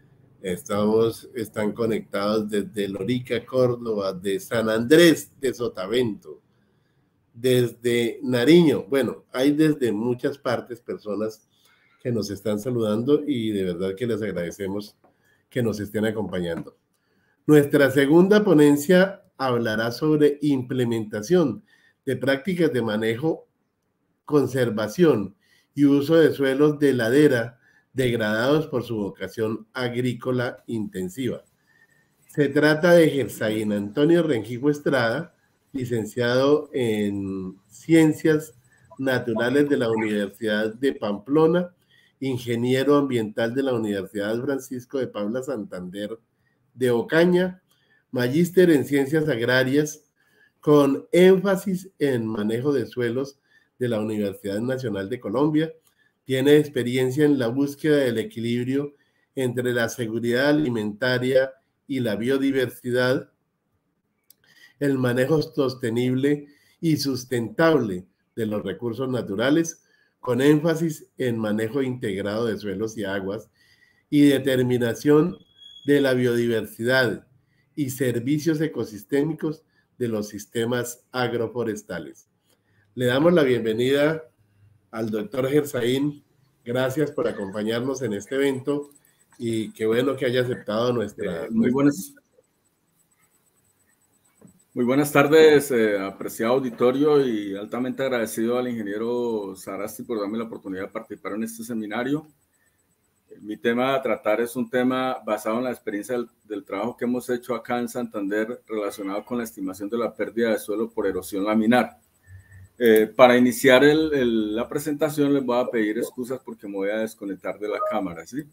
Están conectados desde Lorica, Córdoba, de San Andrés de Sotavento, desde Nariño. Bueno, hay desde muchas partes personas que nos están saludando y de verdad que les agradecemos que nos estén acompañando. Nuestra segunda ponencia hablará sobre implementación de prácticas de manejo, conservación y uso de suelos de ladera degradados por su vocación agrícola intensiva. Se trata de Gersaín Antonio Rengifo Estrada, licenciado en Ciencias Naturales de la Universidad de Pamplona, ingeniero ambiental de la Universidad Francisco de Paula Santander de Ocaña, magíster en Ciencias Agrarias, con énfasis en manejo de suelos de la Universidad Nacional de Colombia. Tiene experiencia en la búsqueda del equilibrio entre la seguridad alimentaria y la biodiversidad, el manejo sostenible y sustentable de los recursos naturales, con énfasis en manejo integrado de suelos y aguas y determinación de la biodiversidad y servicios ecosistémicos de los sistemas agroforestales. Le damos la bienvenida al doctor Gersaín. Gracias por acompañarnos en este evento y qué bueno que haya aceptado nuestra... Muy buenas tardes, apreciado auditorio, y altamente agradecido al ingeniero Sarasti por darme la oportunidad de participar en este seminario. Mi tema a tratar es un tema basado en la experiencia del trabajo que hemos hecho acá en Santander relacionado con la estimación de la pérdida de suelo por erosión laminar. Para iniciar la presentación les voy a pedir excusas porque me voy a desconectar de la cámara, ¿sí?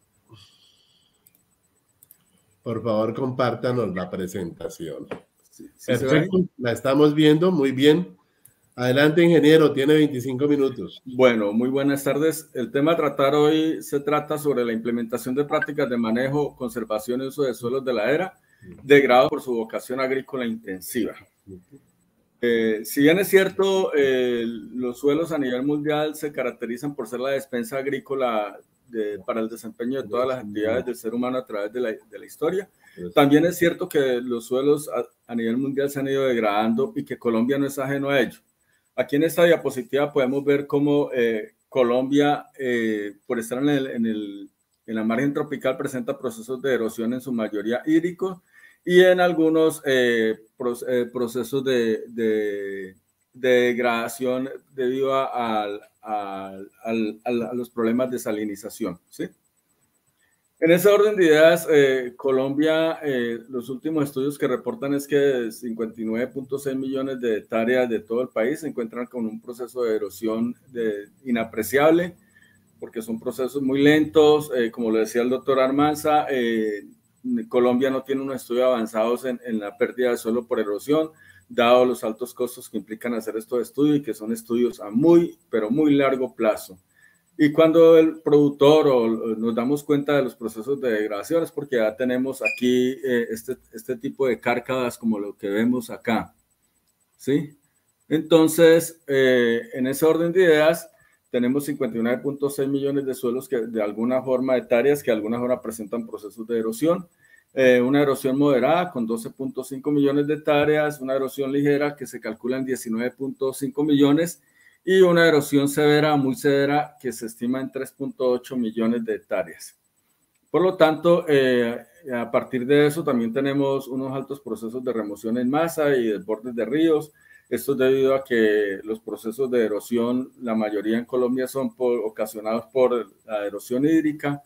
Por favor, compártanos la presentación. Sí, perfecto, la estamos viendo, muy bien. Adelante, ingeniero, tiene 25 minutos. Bueno, muy buenas tardes. El tema a tratar hoy se trata sobre la implementación de prácticas de manejo, conservación y uso de suelos de ladera degradados por su vocación agrícola intensiva. Si bien es cierto, los suelos a nivel mundial se caracterizan por ser la despensa agrícola para el desempeño de todas las actividades del ser humano a través de la historia, también es cierto que los suelos a nivel mundial se han ido degradando y que Colombia no es ajeno a ello. Aquí en esta diapositiva podemos ver cómo Colombia, por estar en la margen tropical, presenta procesos de erosión en su mayoría hídricos y en algunos procesos de degradación debido a los problemas de salinización, ¿sí? En ese orden de ideas, Colombia, los últimos estudios que reportan es que 59.6 millones de hectáreas de todo el país se encuentran con un proceso de erosión inapreciable, porque son procesos muy lentos. Como lo decía el doctor Armanza, Colombia no tiene unos estudios avanzados en la pérdida de suelo por erosión, dado los altos costos que implican hacer estos estudios y que son estudios a muy, pero muy largo plazo. Y cuando el productor nos damos cuenta de los procesos de degradación es porque ya tenemos aquí este tipo de cárcadas como lo que vemos acá, ¿sí? Entonces, en ese orden de ideas, tenemos 59.6 millones de suelos que de alguna forma, hectáreas que de alguna forma presentan procesos de erosión. Una erosión moderada con 12.5 millones de hectáreas, una erosión ligera que se calcula en 19.5 millones y una erosión severa, muy severa, que se estima en 3.8 millones de hectáreas. Por lo tanto, a partir de eso también tenemos unos altos procesos de remoción en masa y desbordes de ríos. Esto es debido a que los procesos de erosión, la mayoría en Colombia son ocasionados por la erosión hídrica.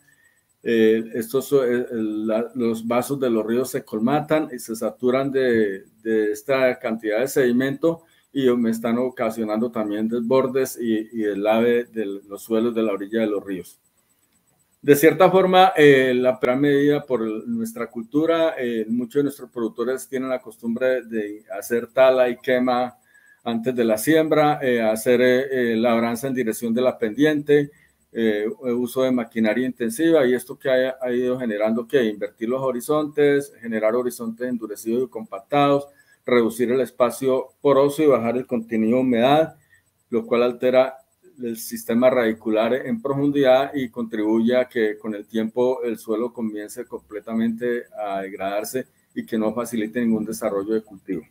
Los vasos de los ríos se colmatan y se saturan de esta cantidad de sedimento y me están ocasionando también desbordes y deslave de los suelos de la orilla de los ríos. De cierta forma, la peor medida por nuestra cultura, muchos de nuestros productores tienen la costumbre de hacer tala y quema antes de la siembra, hacer labranza en dirección de la pendiente, uso de maquinaria intensiva, y esto que ha ido generando que invertir los horizontes, generar horizontes endurecidos y compactados, reducir el espacio poroso y bajar el contenido de humedad, lo cual altera el sistema radicular en profundidad y contribuye a que con el tiempo el suelo comience completamente a degradarse y que no facilite ningún desarrollo de cultivo.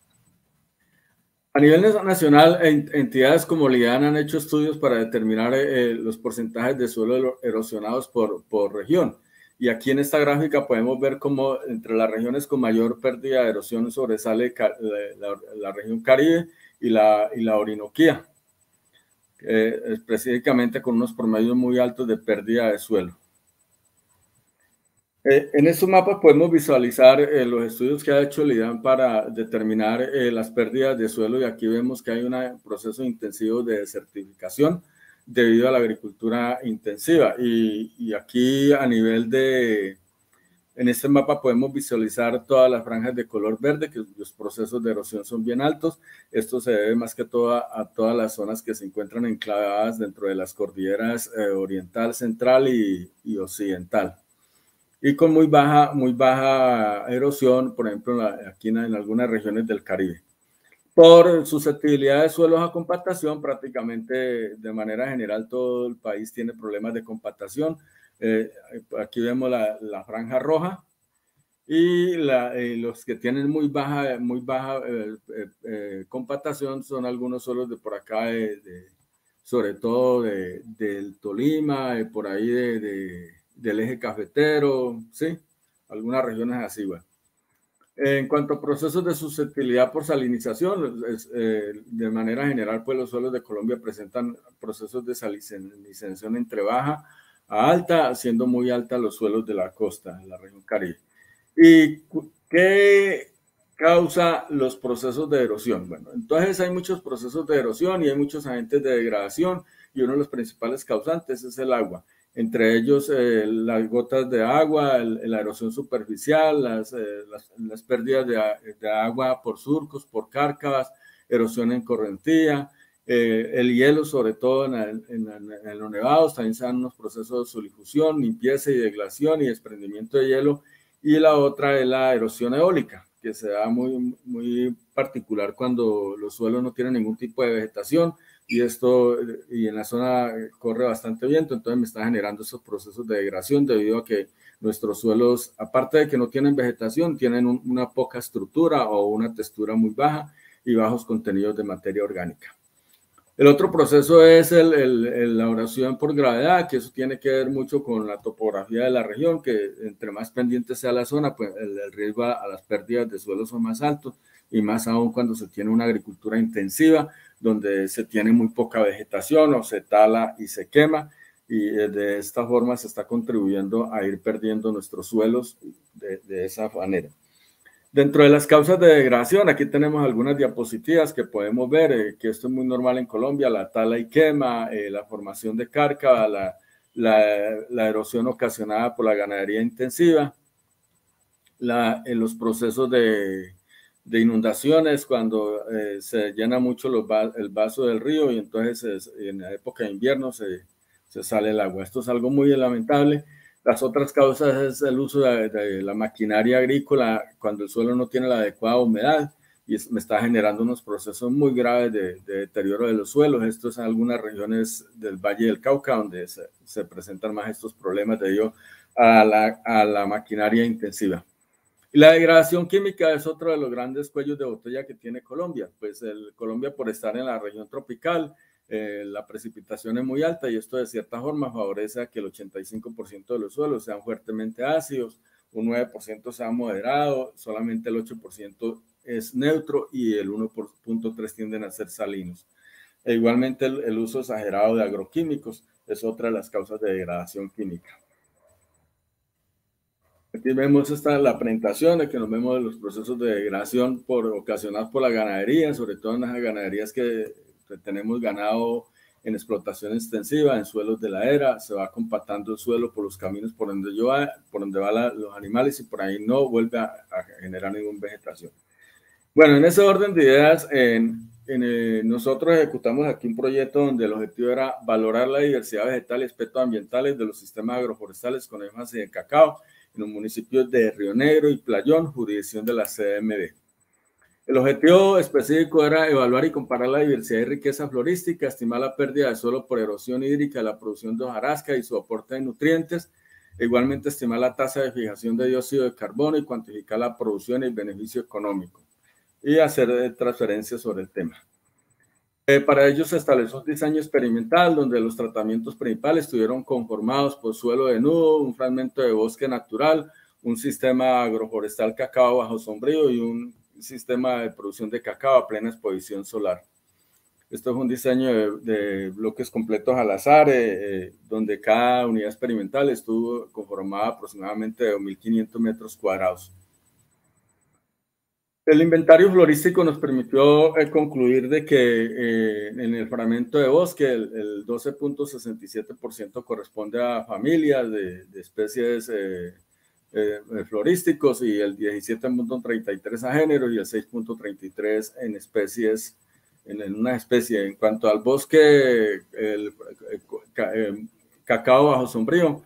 A nivel nacional, entidades como LIDAN han hecho estudios para determinar los porcentajes de suelo erosionados por región. Y aquí en esta gráfica podemos ver cómo entre las regiones con mayor pérdida de erosión sobresale la región Caribe y la Orinoquía, específicamente con unos promedios muy altos de pérdida de suelo. En estos mapas podemos visualizar los estudios que ha hecho el IDAN para determinar las pérdidas de suelo y aquí vemos que hay un proceso intensivo de desertificación debido a la agricultura intensiva y aquí a nivel en este mapa podemos visualizar todas las franjas de color verde, que los procesos de erosión son bien altos. Esto se debe más que todo a todas las zonas que se encuentran enclavadas dentro de las cordilleras oriental, central y occidental. Y con muy baja erosión, por ejemplo, aquí en algunas regiones del Caribe. Por susceptibilidad de suelos a compactación, prácticamente de manera general todo el país tiene problemas de compactación. Aquí vemos la franja roja y los que tienen muy baja compactación son algunos suelos de por acá, sobre todo del Tolima, por ahí del eje cafetero, ¿sí? Algunas regiones así, bueno. En cuanto a procesos de susceptibilidad por salinización, de manera general, pues los suelos de Colombia presentan procesos de salinización entre baja a alta, siendo muy alta los suelos de la costa, en la región Caribe. ¿Y qué causa los procesos de erosión? Bueno, entonces hay muchos procesos de erosión y hay muchos agentes de degradación y uno de los principales causantes es el agua. Entre ellos las gotas de agua, la erosión superficial, las pérdidas de agua por surcos, por cárcavas, erosión en correntía, el hielo, sobre todo en los nevados, también se dan unos procesos de solidificación, limpieza y deglación y desprendimiento de hielo. Y la otra es la erosión eólica, que se da muy particular cuando los suelos no tienen ningún tipo de vegetación, y en la zona corre bastante viento, entonces me está generando esos procesos de degradación debido a que nuestros suelos, aparte de que no tienen vegetación, tienen una poca estructura o una textura muy baja y bajos contenidos de materia orgánica. El otro proceso es la erosión por gravedad, que eso tiene que ver mucho con la topografía de la región, que entre más pendiente sea la zona, pues el riesgo a las pérdidas de suelo son más altos, y más aún cuando se tiene una agricultura intensiva, donde se tiene muy poca vegetación o se tala y se quema, y de esta forma se está contribuyendo a ir perdiendo nuestros suelos de esa manera. Dentro de las causas de degradación, aquí tenemos algunas diapositivas que podemos ver, que esto es muy normal en Colombia, la tala y quema, la formación de cárcava, la erosión ocasionada por la ganadería intensiva, los procesos de inundaciones cuando se llena mucho el vaso del río y entonces en la época de invierno se sale el agua. Esto es algo muy lamentable. Las otras causas es el uso de la maquinaria agrícola cuando el suelo no tiene la adecuada humedad y me está generando unos procesos muy graves de deterioro de los suelos. Esto es en algunas regiones del Valle del Cauca donde se presentan más estos problemas debido a la maquinaria intensiva. Y la degradación química es otro de los grandes cuellos de botella que tiene Colombia. Pues Colombia, por estar en la región tropical, la precipitación es muy alta y esto de cierta forma favorece a que el 85% de los suelos sean fuertemente ácidos, un 9% sea moderado, solamente el 8% es neutro y el 1.3% tienden a ser salinos. E igualmente el uso exagerado de agroquímicos es otra de las causas de degradación química. Aquí vemos la presentación de que nos vemos de los procesos de degradación ocasionados por la ganadería, sobre todo en las ganaderías que tenemos ganado en explotación extensiva, en suelos de ladera, se va compactando el suelo por los caminos por donde van los animales y por ahí no vuelve a generar ninguna vegetación. Bueno, en ese orden de ideas, nosotros ejecutamos aquí un proyecto donde el objetivo era valorar la diversidad vegetal y aspectos ambientales de los sistemas agroforestales con énfasis en cacao en los municipios de Río Negro y Playón, jurisdicción de la CMB. El objetivo específico era evaluar y comparar la diversidad y riqueza florística, estimar la pérdida de suelo por erosión hídrica, la producción de hojarasca y su aporte de nutrientes, igualmente estimar la tasa de fijación de dióxido de carbono y cuantificar la producción y el beneficio económico, y hacer transferencias sobre el tema. Para ello se estableció un diseño experimental donde los tratamientos principales estuvieron conformados por suelo de nudo, un fragmento de bosque natural, un sistema agroforestal cacao bajo sombrío y un sistema de producción de cacao a plena exposición solar. Esto es un diseño de bloques completos al azar, donde cada unidad experimental estuvo conformada aproximadamente de 2.500 metros cuadrados. El inventario florístico nos permitió concluir de que en el fragmento de bosque el 12.67% corresponde a familias de especies florísticos y el 17.33% a género y el 6.33% en especies, en una especie. En cuanto al bosque, el cacao bajo sombrío,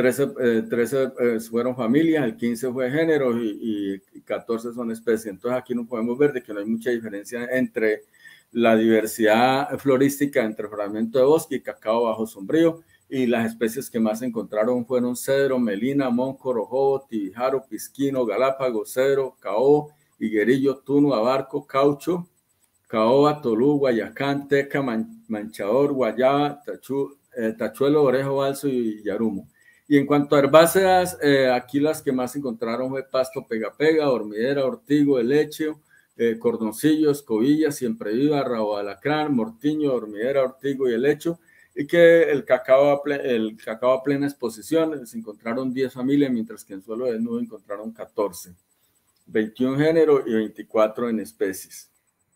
13 fueron familias, el 15 fue género y 14 son especies. Entonces aquí no podemos ver de que no hay mucha diferencia entre la diversidad florística entre fragmento de bosque y cacao bajo sombrío, y las especies que más se encontraron fueron cedro, melina, monco, rojobo, tibijaro, pisquino, galápago, cedro, caobo, higuerillo, tuno, abarco, caucho, caoba, tolú, guayacán, teca, manchador, guayaba, tachuelo, orejo, balso y yarumo. Y en cuanto a herbáceas, aquí las que más encontraron fue pasto pega-pega, hormiguera, ortigo, helecho, cordoncillo, escobilla, siempre viva, rabo de alacrán, mortiño, hormiguera, ortigo y helecho. Y que el cacao a plena exposición se encontraron 10 familias, mientras que en suelo desnudo encontraron 14, 21 géneros y 24 en especies.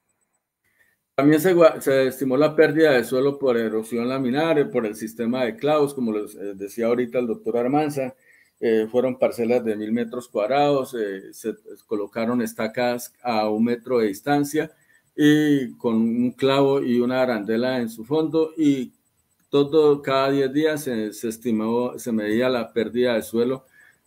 También se estimó la pérdida de suelo por erosión laminar, por el sistema de clavos, como les decía ahorita el doctor Armanza. Fueron parcelas de 1.000 metros cuadrados, se colocaron estacas a 1 metro de distancia y con un clavo y una arandela en su fondo, y cada 10 días se medía la pérdida de suelo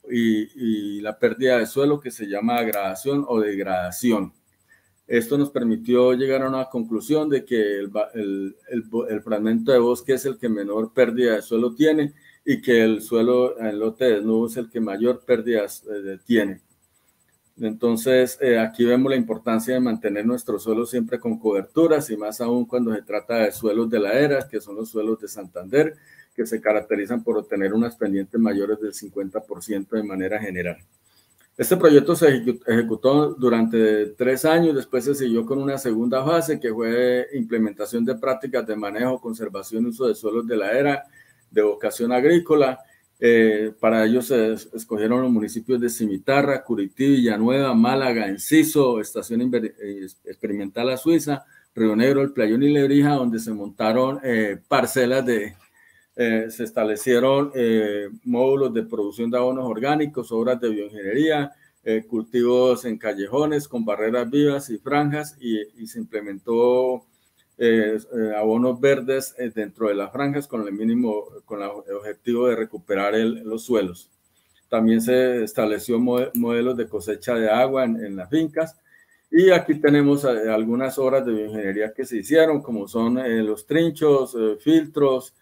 y la pérdida de suelo, que se llama agradación o degradación. Esto nos permitió llegar a una conclusión de que el fragmento de bosque es el que menor pérdida de suelo tiene y que el suelo en lote desnudo es el que mayor pérdida tiene. Entonces, aquí vemos la importancia de mantener nuestro suelo siempre con coberturas, y más aún cuando se trata de suelos de ladera, que son los suelos de Santander, que se caracterizan por obtener unas pendientes mayores del 50% de manera general. Este proyecto se ejecutó durante 3 años, después se siguió con una segunda fase que fue implementación de prácticas de manejo, conservación y uso de suelos de ladera de vocación agrícola. Para ello se escogieron los municipios de Cimitarra, Curití, Villanueva, Málaga, Enciso, Estación Experimental La Suiza, Río Negro, El Playón y Lebrija, donde se montaron parcelas se establecieron módulos de producción de abonos orgánicos, obras de bioingeniería, cultivos en callejones con barreras vivas y franjas, y se implementó abonos verdes dentro de las franjas con el objetivo de recuperar los suelos. También se estableció modelos de cosecha de agua en las fincas, y aquí tenemos algunas obras de bioingeniería que se hicieron, como son los trinchos, filtros,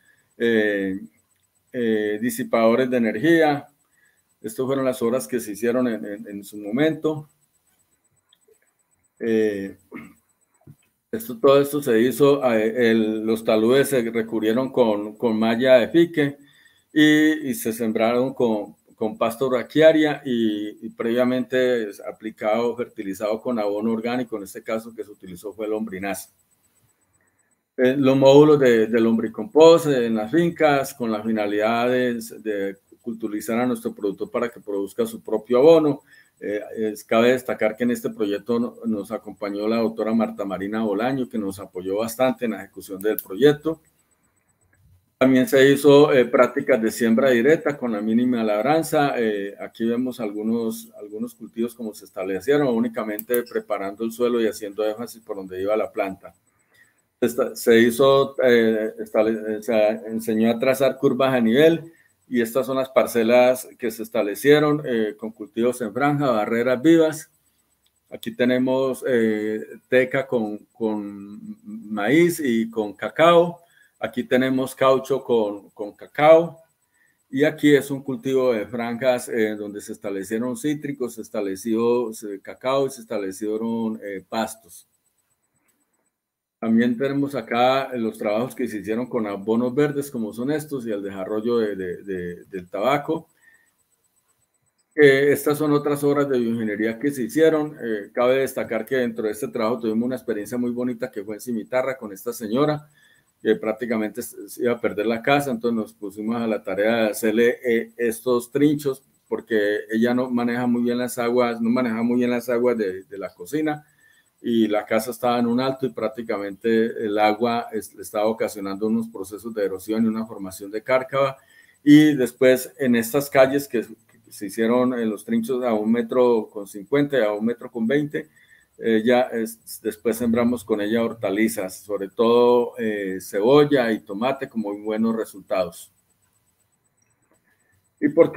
disipadores de energía. Estas fueron las obras que se hicieron en su momento. Todo esto se hizo, los taludes se recubrieron con malla de pique y se sembraron con pasto braquiaria y previamente aplicado, fertilizado con abono orgánico. En este caso que se utilizó fue lombrinaza. Los módulos de lombricompost en las fincas con la finalidad de culturizar a nuestro productor para que produzca su propio abono. Cabe destacar que en este proyecto nos acompañó la doctora Marta Marina Bolaño, que nos apoyó bastante en la ejecución del proyecto. También se hizo prácticas de siembra directa con la mínima labranza. Aquí vemos algunos cultivos como se establecieron, únicamente preparando el suelo y haciendo énfasis por donde iba la planta. Se enseñó a trazar curvas a nivel, y estas son las parcelas que se establecieron con cultivos en franja, barreras vivas. Aquí tenemos teca con maíz y con cacao. Aquí tenemos caucho con cacao. Y aquí es un cultivo de franjas donde se establecieron cítricos, se estableció cacao y se establecieron pastos. También tenemos acá los trabajos que se hicieron con abonos verdes como son estos y el desarrollo del tabaco. Estas son otras obras de bioingeniería que se hicieron. Cabe destacar que dentro de este trabajo tuvimos una experiencia muy bonita que fue en Cimitarra con esta señora que prácticamente se iba a perder la casa, entonces nos pusimos a la tarea de hacerle estos trinchos porque ella no maneja muy bien las aguas, de la cocina y la casa estaba en un alto y prácticamente el agua estaba ocasionando unos procesos de erosión y una formación de cárcava. Y después en estas calles que se hicieron en los trinchos a 1,50 m y a 1,20 m, después sembramos con ella hortalizas, sobre todo cebolla y tomate con muy buenos resultados. ¿Y por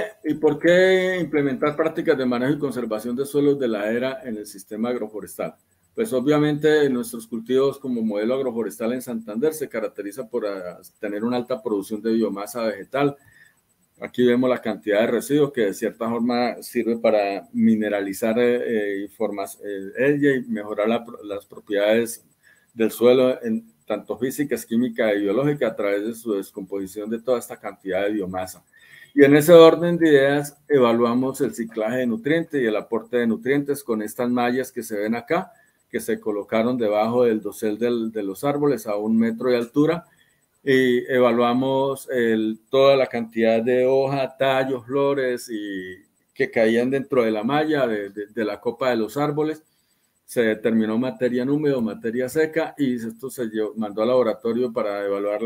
qué implementar prácticas de manejo y conservación de suelos de ladera en el sistema agroforestal? Pues obviamente nuestros cultivos como modelo agroforestal en Santander se caracteriza por tener una alta producción de biomasa vegetal. Aquí vemos la cantidad de residuos que de cierta forma sirve para mineralizar ella y mejorar las propiedades del suelo, tanto físicas, químicas y biológicas, a través de su descomposición de toda esta cantidad de biomasa. Y en ese orden de ideas evaluamos el ciclaje de nutrientes y el aporte de nutrientes con estas mallas que se ven acá, que se colocaron debajo del dosel de los árboles a 1 metro de altura. Y evaluamos toda la cantidad de hoja, tallos, flores que caían dentro de la malla de la copa de los árboles. Se determinó materia en húmedo, materia seca y esto se mandó al laboratorio para evaluar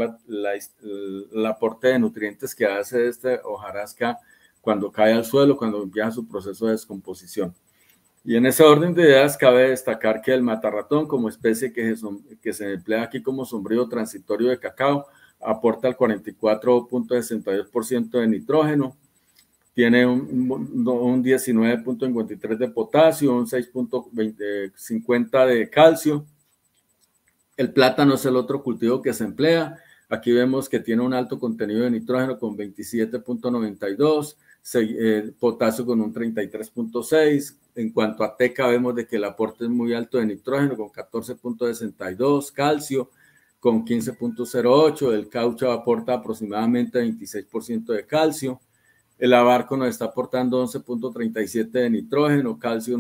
el aporte de nutrientes que hace esta hojarasca cuando cae al suelo, cuando empieza su proceso de descomposición. Y en ese orden de ideas cabe destacar que el matarratón como especie que se emplea aquí como sombrío transitorio de cacao aporta el 44.62% de nitrógeno, tiene un 19.53 de potasio, un 6.50 de calcio. El plátano es el otro cultivo que se emplea. Aquí vemos que tiene un alto contenido de nitrógeno con 27.92, potasio con un 33.6. En cuanto a teca, vemos de que el aporte es muy alto de nitrógeno con 14.62, calcio con 15.08, el caucho aporta aproximadamente 26% de calcio, el abarco nos está aportando 11.37 de nitrógeno, calcio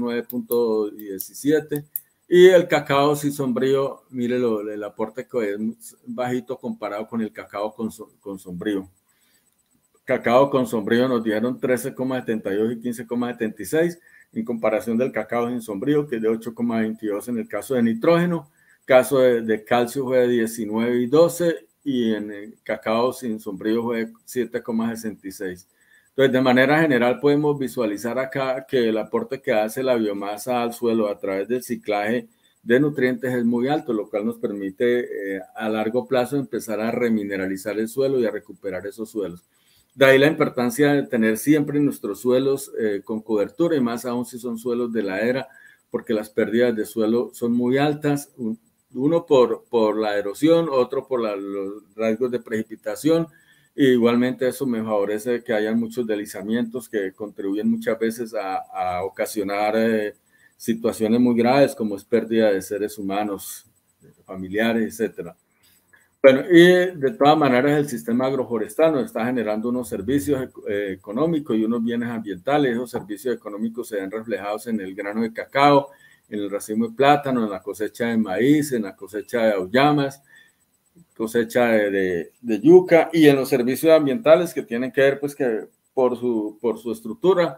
9.17, y el cacao sin sombrío, mire el aporte que es bajito comparado con el cacao con sombrío. Cacao con sombrío nos dieron 13.72 y 15.76 en comparación del cacao sin sombrío, que es de 8.22 en el caso de nitrógeno. Caso de calcio fue de 19 y 12 y en el cacao sin sombrío fue de 7.66. Entonces, de manera general podemos visualizar acá que el aporte que hace la biomasa al suelo a través del ciclaje de nutrientes es muy alto, lo cual nos permite a largo plazo empezar a remineralizar el suelo y a recuperar esos suelos. De ahí la importancia de tener siempre nuestros suelos con cobertura y más aún si son suelos de ladera, porque las pérdidas de suelo son muy altas, uno por la erosión, otro por los rasgos de precipitación. Y igualmente eso me favorece que haya muchos deslizamientos que contribuyen muchas veces a ocasionar situaciones muy graves como es pérdida de seres humanos, familiares, etc. Bueno, y de todas maneras el sistema agroforestal nos está generando unos servicios económicos y unos bienes ambientales. Esos servicios económicos se ven reflejados en el grano de cacao, en el racimo de plátano, en la cosecha de maíz, en la cosecha de auyamas, cosecha de yuca y en los servicios ambientales que tienen que ver pues que por su estructura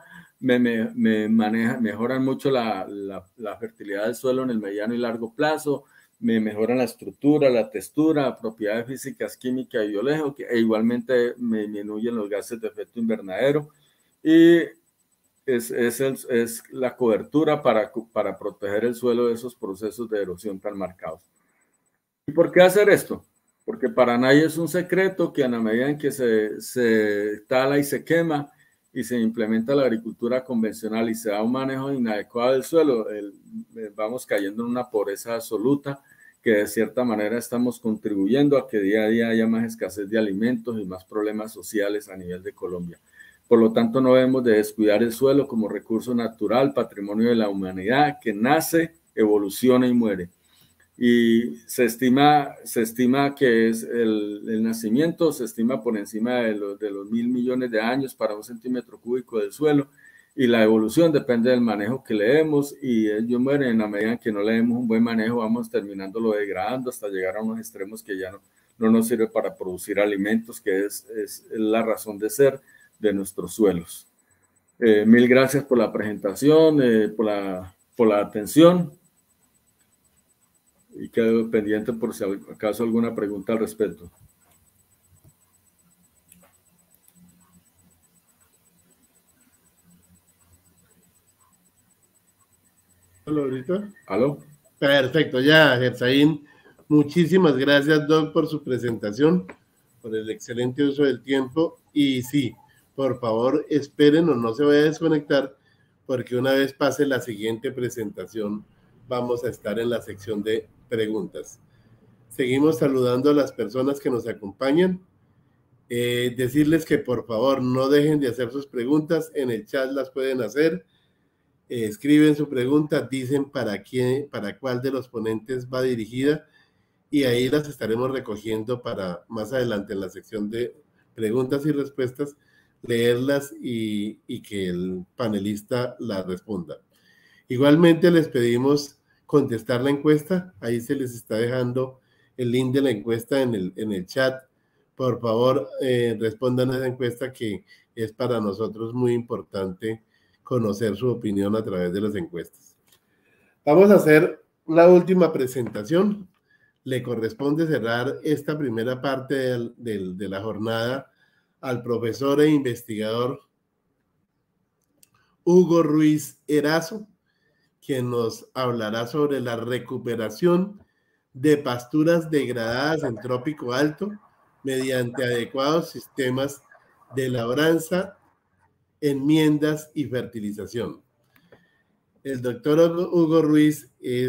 mejoran mucho la fertilidad del suelo en el mediano y largo plazo, mejoran la estructura, la textura, propiedades físicas, químicas y biológicas e igualmente me disminuyen los gases de efecto invernadero y es la cobertura para proteger el suelo de esos procesos de erosión tan marcados. ¿Y por qué hacer esto? Porque para nadie es un secreto que a la medida en que se tala y se quema, y se implementa la agricultura convencional y se da un manejo inadecuado del suelo, vamos cayendo en una pobreza absoluta, que de cierta manera estamos contribuyendo a que día a día haya más escasez de alimentos y más problemas sociales a nivel de Colombia. Por lo tanto, no debemos de descuidar el suelo como recurso natural, patrimonio de la humanidad, que nace, evoluciona y muere. Y se estima que es el nacimiento, se estima por encima de los 1.000 millones de años para 1 centímetro cúbico del suelo, y la evolución depende del manejo que le demos, y ellos mueren en la medida en que no le demos un buen manejo, vamos terminándolo degradando hasta llegar a unos extremos que ya no nos sirve para producir alimentos, que es la razón de ser de nuestros suelos. Mil gracias por la presentación, por la atención, y quedo pendiente por si acaso alguna pregunta al respecto. ¿Aló, ahorita? ¿Aló? Perfecto, ya, Gersaín. Muchísimas gracias, Doc, por su presentación, por el excelente uso del tiempo. Y sí, por favor, esperen o no se vaya a desconectar, porque una vez pase la siguiente presentación, vamos a estar en la sección de preguntas. Seguimos saludando a las personas que nos acompañan. Decirles que por favor no dejen de hacer sus preguntas, en el chat las pueden hacer. Escriben su pregunta, dicen para cuál de los ponentes va dirigida, y ahí las estaremos recogiendo para más adelante en la sección de preguntas y respuestas, leerlas y que el panelista las responda. Igualmente les pedimos contestar la encuesta, ahí se les está dejando el link de la encuesta en el chat. Por favor, respondan a esa encuesta, que es para nosotros muy importante conocer su opinión a través de las encuestas. Vamos a hacer la última presentación. Le corresponde cerrar esta primera parte de la jornada al profesor e investigador Hugo Ruiz Erazo, quien nos hablará sobre la recuperación de pasturas degradadas en Trópico Alto mediante adecuados sistemas de labranza, enmiendas y fertilización. El doctor Hugo Ruiz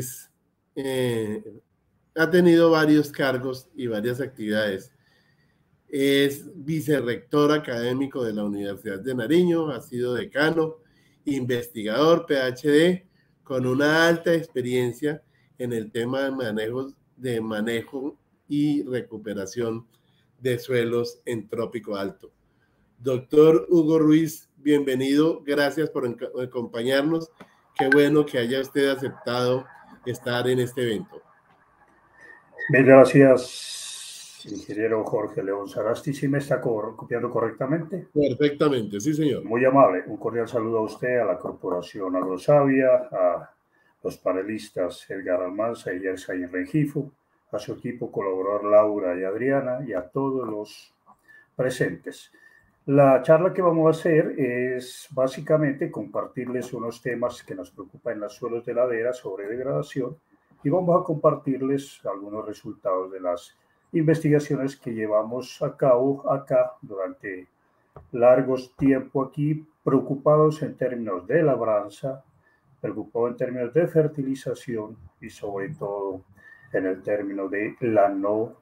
ha tenido varios cargos y varias actividades. Es vicerrector académico de la Universidad de Nariño, ha sido decano, investigador, PhD, con una alta experiencia en el tema de manejo y recuperación de suelos en Trópico Alto. Doctor Hugo Ruiz, bienvenido, gracias por acompañarnos. Qué bueno que haya usted aceptado estar en este evento. Bien, gracias, ingeniero Jorge León Sagasti. ¿Sí me está copiando correctamente? Perfectamente, sí, señor. Muy amable. Un cordial saludo a usted, a la Corporación Agrosavia, a los panelistas Edgar Almanza y Gersaín Rengifo, a su equipo colaborador Laura y Adriana, y a todos los presentes. La charla que vamos a hacer es básicamente compartirles unos temas que nos preocupan en los suelos de ladera sobre degradación, y vamos a compartirles algunos resultados de las investigaciones que llevamos a cabo acá durante largos tiempos aquí, preocupados en términos de labranza, preocupados en términos de fertilización y sobre todo en el término de la no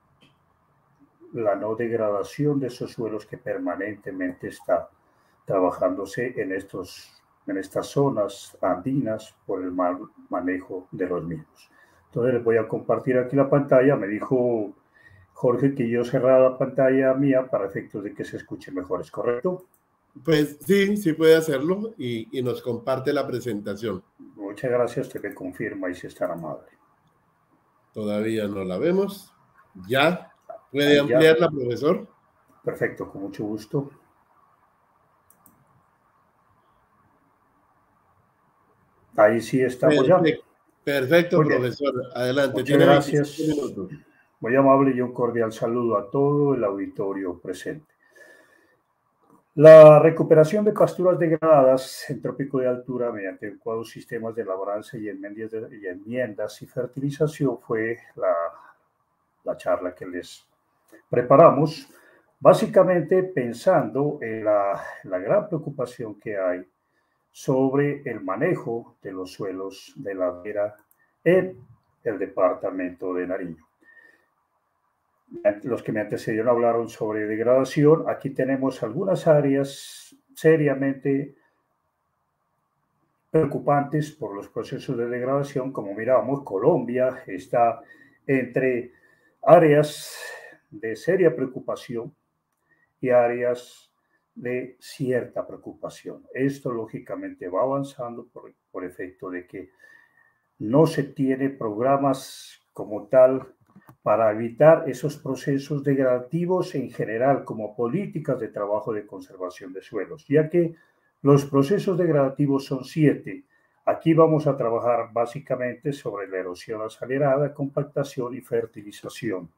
degradación de esos suelos que permanentemente está trabajándose en estas zonas andinas por el mal manejo de los mismos. Entonces les voy a compartir aquí la pantalla. Me dijo Jorge que yo cerrara la pantalla mía para efectos de que se escuche mejor, ¿es correcto? Pues sí puede hacerlo y nos comparte la presentación. Muchas gracias, usted me confirma y si es tan amable. Todavía no la vemos. ¿Ya? ¿Puede ampliarla, profesor? Perfecto, con mucho gusto. Ahí sí estamos ya. Perfecto, profesor. Adelante. Muchas gracias. Muy amable y un cordial saludo a todo el auditorio presente. La recuperación de pasturas degradadas en trópico de altura mediante adecuados sistemas de labranza y enmiendas y fertilización fue la charla que les preparamos. Básicamente pensando en la gran preocupación que hay sobre el manejo de los suelos de ladera en el departamento de Nariño. Los que me antecedieron hablaron sobre degradación. Aquí tenemos algunas áreas seriamente preocupantes por los procesos de degradación. Como miramos, Colombia está entre áreas de seria preocupación y áreas de cierta preocupación. Esto lógicamente va avanzando por efecto de que no se tiene programas como tal para evitar esos procesos degradativos en general, como políticas de trabajo de conservación de suelos, ya que los procesos degradativos son 7. Aquí vamos a trabajar básicamente sobre la erosión acelerada, compactación y fertilización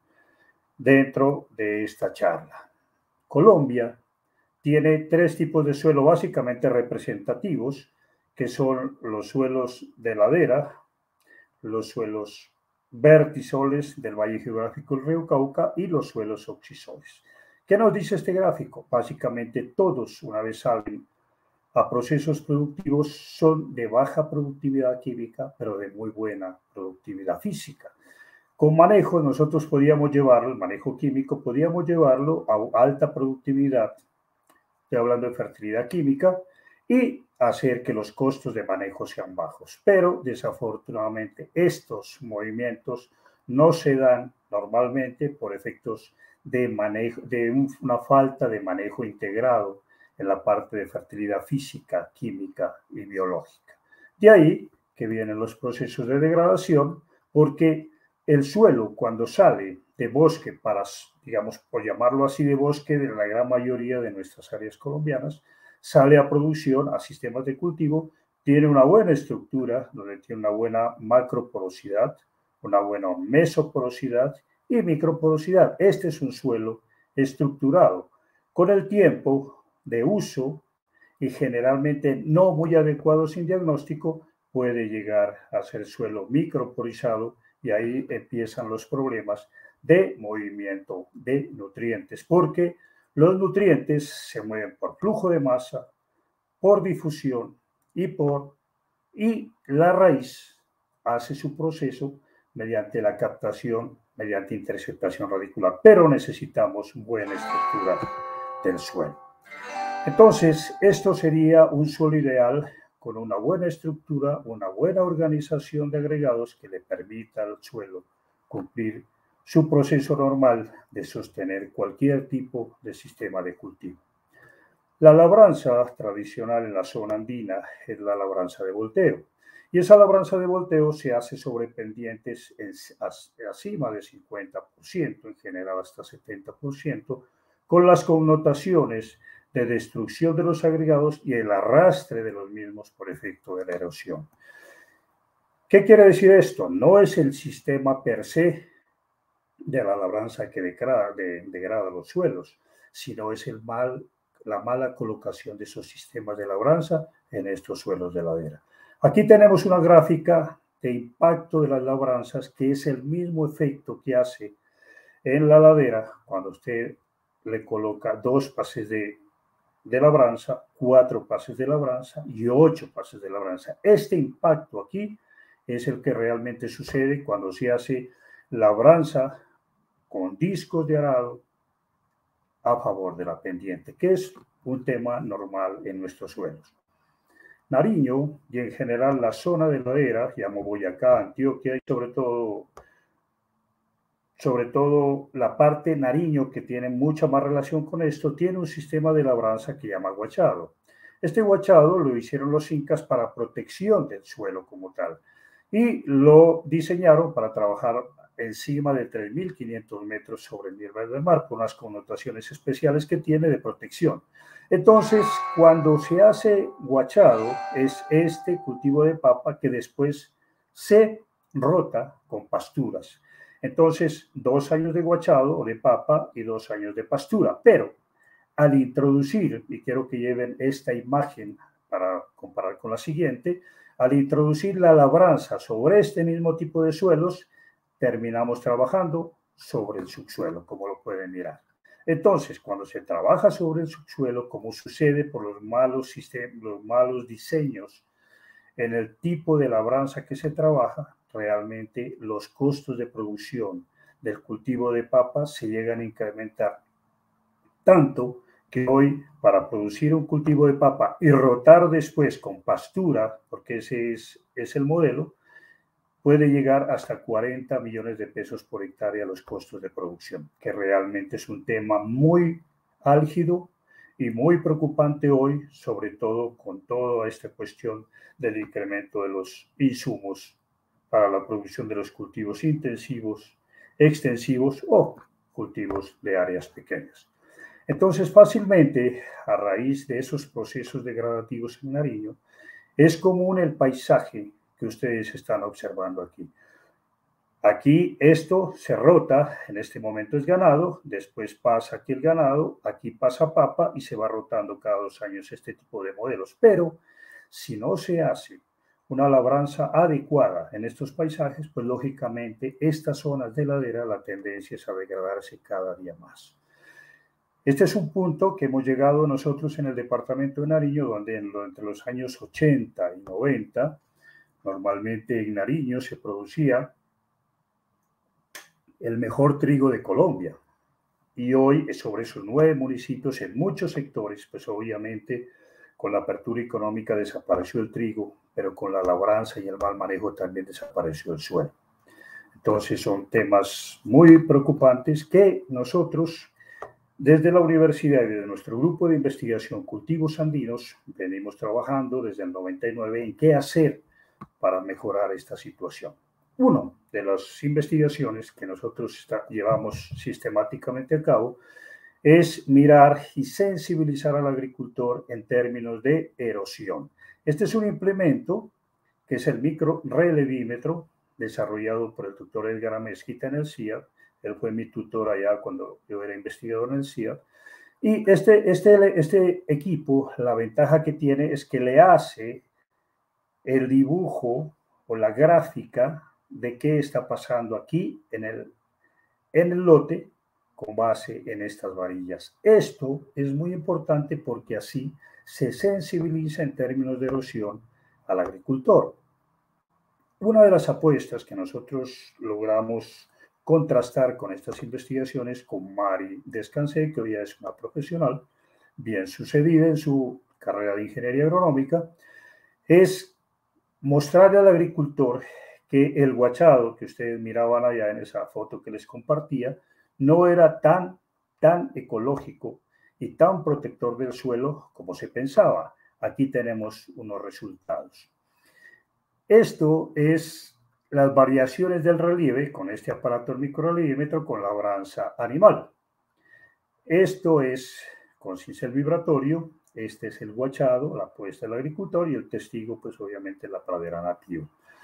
dentro de esta charla. Colombia tiene 3 tipos de suelo básicamente representativos, que son los suelos de ladera, los suelos vertisoles del Valle Geográfico del Río Cauca y los suelos oxisoles. ¿Qué nos dice este gráfico? Básicamente todos, una vez salen a procesos productivos, son de baja productividad química, pero de muy buena productividad física. Con manejo nosotros podíamos llevarlo, el manejo químico, podíamos llevarlo a alta productividad, estoy hablando de fertilidad química, y hacer que los costos de manejo sean bajos. Pero desafortunadamente estos movimientos no se dan normalmente por efectos de manejo, de una falta de manejo integrado en la parte de fertilidad física, química y biológica. De ahí que vienen los procesos de degradación, porque el suelo, cuando sale de bosque para, digamos, por llamarlo así, de bosque de la gran mayoría de nuestras áreas colombianas, sale a producción, a sistemas de cultivo, tiene una buena estructura, donde tiene una buena macroporosidad, una buena mesoporosidad y microporosidad. Este es un suelo estructurado. Con el tiempo de uso y generalmente no muy adecuado sin diagnóstico, puede llegar a ser suelo microporizado, y ahí empiezan los problemas de movimiento de nutrientes, porque los nutrientes se mueven por flujo de masa, por difusión y la raíz hace su proceso mediante la captación, mediante interceptación radicular, pero necesitamos buena estructura del suelo. Entonces, esto sería un suelo ideal con una buena estructura, una buena organización de agregados que le permita al suelo cumplir su proceso normal de sostener cualquier tipo de sistema de cultivo. La labranza tradicional en la zona andina es la labranza de volteo, y esa labranza de volteo se hace sobre pendientes acima de 50%, en general hasta 70%, con las connotaciones de destrucción de los agregados y el arrastre de los mismos por efecto de la erosión. ¿Qué quiere decir esto? No es el sistema per se de la labranza que degrada los suelos, sino es la mala colocación de esos sistemas de labranza en estos suelos de ladera. Aquí tenemos una gráfica de impacto de las labranzas, que es el mismo efecto que hace en la ladera cuando usted le coloca 2 pases de labranza, 4 pases de labranza y 8 pases de labranza. Este impacto aquí es el que realmente sucede cuando se hace labranza con discos de arado a favor de la pendiente, que es un tema normal en nuestros suelos. Nariño y en general la zona de ladera, llamo Boyacá, Antioquia y sobre todo la parte Nariño, que tiene mucha más relación con esto, tiene un sistema de labranza que llama guachado. Este guachado lo hicieron los incas para protección del suelo como tal, y lo diseñaron para trabajar encima de 3.500 metros sobre el nivel del mar, por unas connotaciones especiales que tiene de protección. Entonces, cuando se hace guachado, es este cultivo de papa que después se rota con pasturas. Entonces, 2 años de guachado o de papa y 2 años de pastura. Pero al introducir, y quiero que lleven esta imagen para comparar con la siguiente, al introducir la labranza sobre este mismo tipo de suelos, terminamos trabajando sobre el subsuelo, como lo pueden mirar. Entonces, cuando se trabaja sobre el subsuelo, como sucede por los malos diseños en el tipo de labranza que se trabaja, realmente los costos de producción del cultivo de papa se llegan a incrementar tanto que hoy para producir un cultivo de papa y rotar después con pastura, porque ese es el modelo, puede llegar hasta 40 millones de pesos por hectárea los costos de producción, que realmente es un tema muy álgido y muy preocupante hoy, sobre todo con toda esta cuestión del incremento de los insumos para la producción de los cultivos intensivos, extensivos o cultivos de áreas pequeñas. Entonces, fácilmente, a raíz de esos procesos degradativos en Nariño, es común el paisaje que ustedes están observando aquí. Aquí esto se rota, en este momento es ganado, después pasa aquí el ganado, aquí pasa papa y se va rotando cada 2 años este tipo de modelos. Pero si no se hace una labranza adecuada en estos paisajes, pues lógicamente estas zonas de ladera la tendencia es a degradarse cada día más. Este es un punto que hemos llegado nosotros en el departamento de Nariño, donde entre los años 80 y 90, normalmente en Nariño se producía el mejor trigo de Colombia. Y hoy, sobre esos 9 municipios, en muchos sectores, pues obviamente con la apertura económica desapareció el trigo, pero con la labranza y el mal manejo también desapareció el suelo. Entonces son temas muy preocupantes que nosotros, desde la universidad y desde nuestro grupo de investigación Cultivos Andinos, venimos trabajando desde el 99 en qué hacer para mejorar esta situación. Una de las investigaciones que nosotros llevamos sistemáticamente a cabo es mirar y sensibilizar al agricultor en términos de erosión. Este es un implemento que es el microrelevímetro desarrollado por el doctor Edgar Amezquita en el CIAP. Él fue mi tutor allá cuando yo era investigador en el CIAP. Y este equipo, la ventaja que tiene es que le hace el dibujo o la gráfica de qué está pasando aquí en el lote con base en estas varillas. Esto es muy importante porque así se sensibiliza en términos de erosión al agricultor. Una de las apuestas que nosotros logramos contrastar con estas investigaciones con Mari Descansé, que hoy ya es una profesional bien sucedida en su carrera de ingeniería agronómica, es mostrarle al agricultor que el guachado que ustedes miraban allá en esa foto que les compartía no era tan ecológico y tan protector del suelo como se pensaba. Aquí tenemos unos resultados. Esto es las variaciones del relieve con este aparato del microrelevímetro con labranza animal. Esto es con cincel vibratorio. Este es el guachado, la apuesta del agricultor y el testigo, pues obviamente la pradera nativa.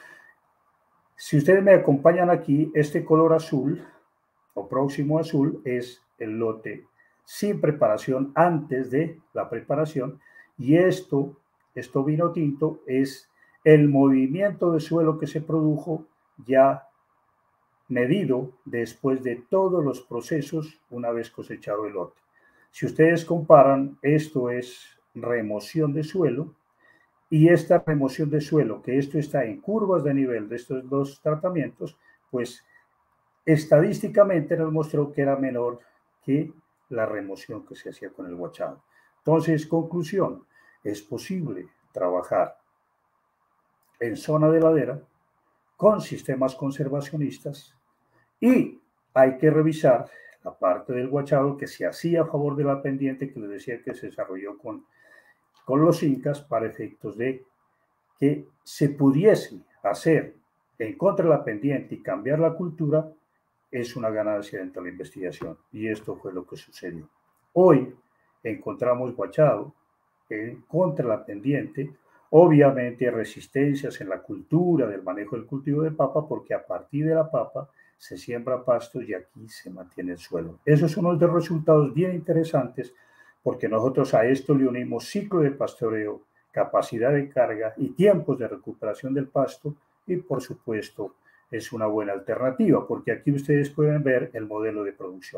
Si ustedes me acompañan aquí, este color azul o próximo azul es el lote sin preparación antes de la preparación y esto vino tinto es el movimiento de suelo que se produjo ya medido después de todos los procesos una vez cosechado el lote. Si ustedes comparan, esto es remoción de suelo y esta remoción de suelo, que esto está en curvas de nivel de estos dos tratamientos, pues estadísticamente nos mostró que era menor que la remoción que se hacía con el guachado. Entonces, conclusión, es posible trabajar en zona de ladera con sistemas conservacionistas y hay que revisar la parte del guachado que se hacía a favor de la pendiente que les decía que se desarrolló con los incas para efectos de que se pudiese hacer en contra de la pendiente y cambiar la cultura es una ganancia dentro de la investigación y esto fue lo que sucedió. Hoy encontramos guachado en contra de la pendiente. Obviamente hay resistencias en la cultura del manejo del cultivo de papa porque a partir de la papa se siembra pastos y aquí se mantiene el suelo. Esos son unos de los resultados bien interesantes porque nosotros a esto le unimos ciclo de pastoreo, capacidad de carga y tiempos de recuperación del pasto y por supuesto es una buena alternativa porque aquí ustedes pueden ver el modelo de producción.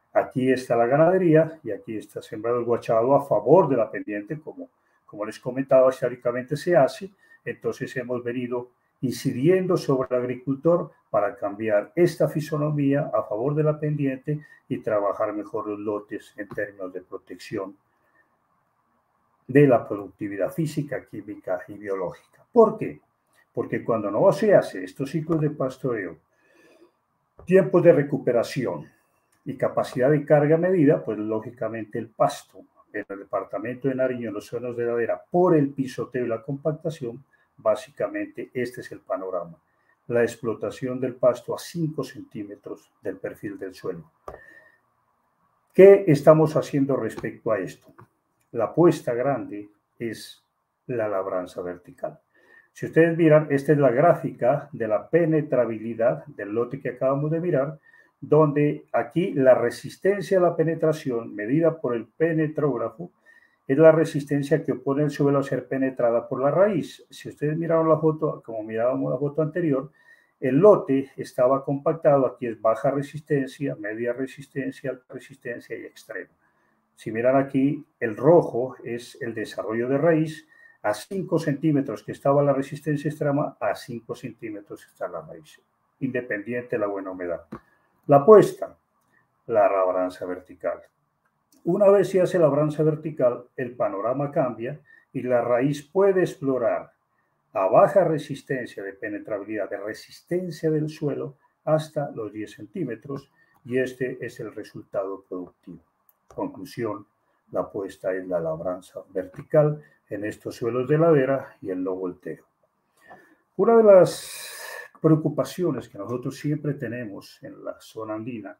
Aquí está la ganadería y aquí está sembrado el guachado a favor de la pendiente, como les comentaba, históricamente se hace. Entonces hemos venido incidiendo sobre el agricultor para cambiar esta fisonomía a favor de la pendiente y trabajar mejor los lotes en términos de protección de la productividad física, química y biológica. ¿Por qué? Porque cuando no se hace estos ciclos de pastoreo, tiempos de recuperación y capacidad de carga medida, pues lógicamente el pasto en el departamento de Nariño, en los suelos de ladera, por el pisoteo y la compactación, básicamente este es el panorama. La explotación del pasto a 5 centímetros del perfil del suelo. ¿Qué estamos haciendo respecto a esto? La apuesta grande es la labranza vertical. Si ustedes miran, esta es la gráfica de la penetrabilidad del lote que acabamos de mirar, donde aquí la resistencia a la penetración medida por el penetrógrafo es la resistencia que opone el suelo a ser penetrada por la raíz. Si ustedes miraron la foto, como mirábamos la foto anterior, el lote estaba compactado, aquí es baja resistencia, media resistencia, alta resistencia y extrema. Si miran aquí, el rojo es el desarrollo de raíz, a 5 centímetros que estaba la resistencia extrema, a 5 centímetros está la raíz, independiente de la buena humedad. La apuesta, la labranza vertical. Una vez se hace la labranza vertical, el panorama cambia y la raíz puede explorar a baja resistencia de penetrabilidad, de resistencia del suelo, hasta los 10 centímetros, y este es el resultado productivo. Conclusión, la apuesta es la labranza vertical en estos suelos de ladera y el no volteo. Una de las preocupaciones que nosotros siempre tenemos en la zona andina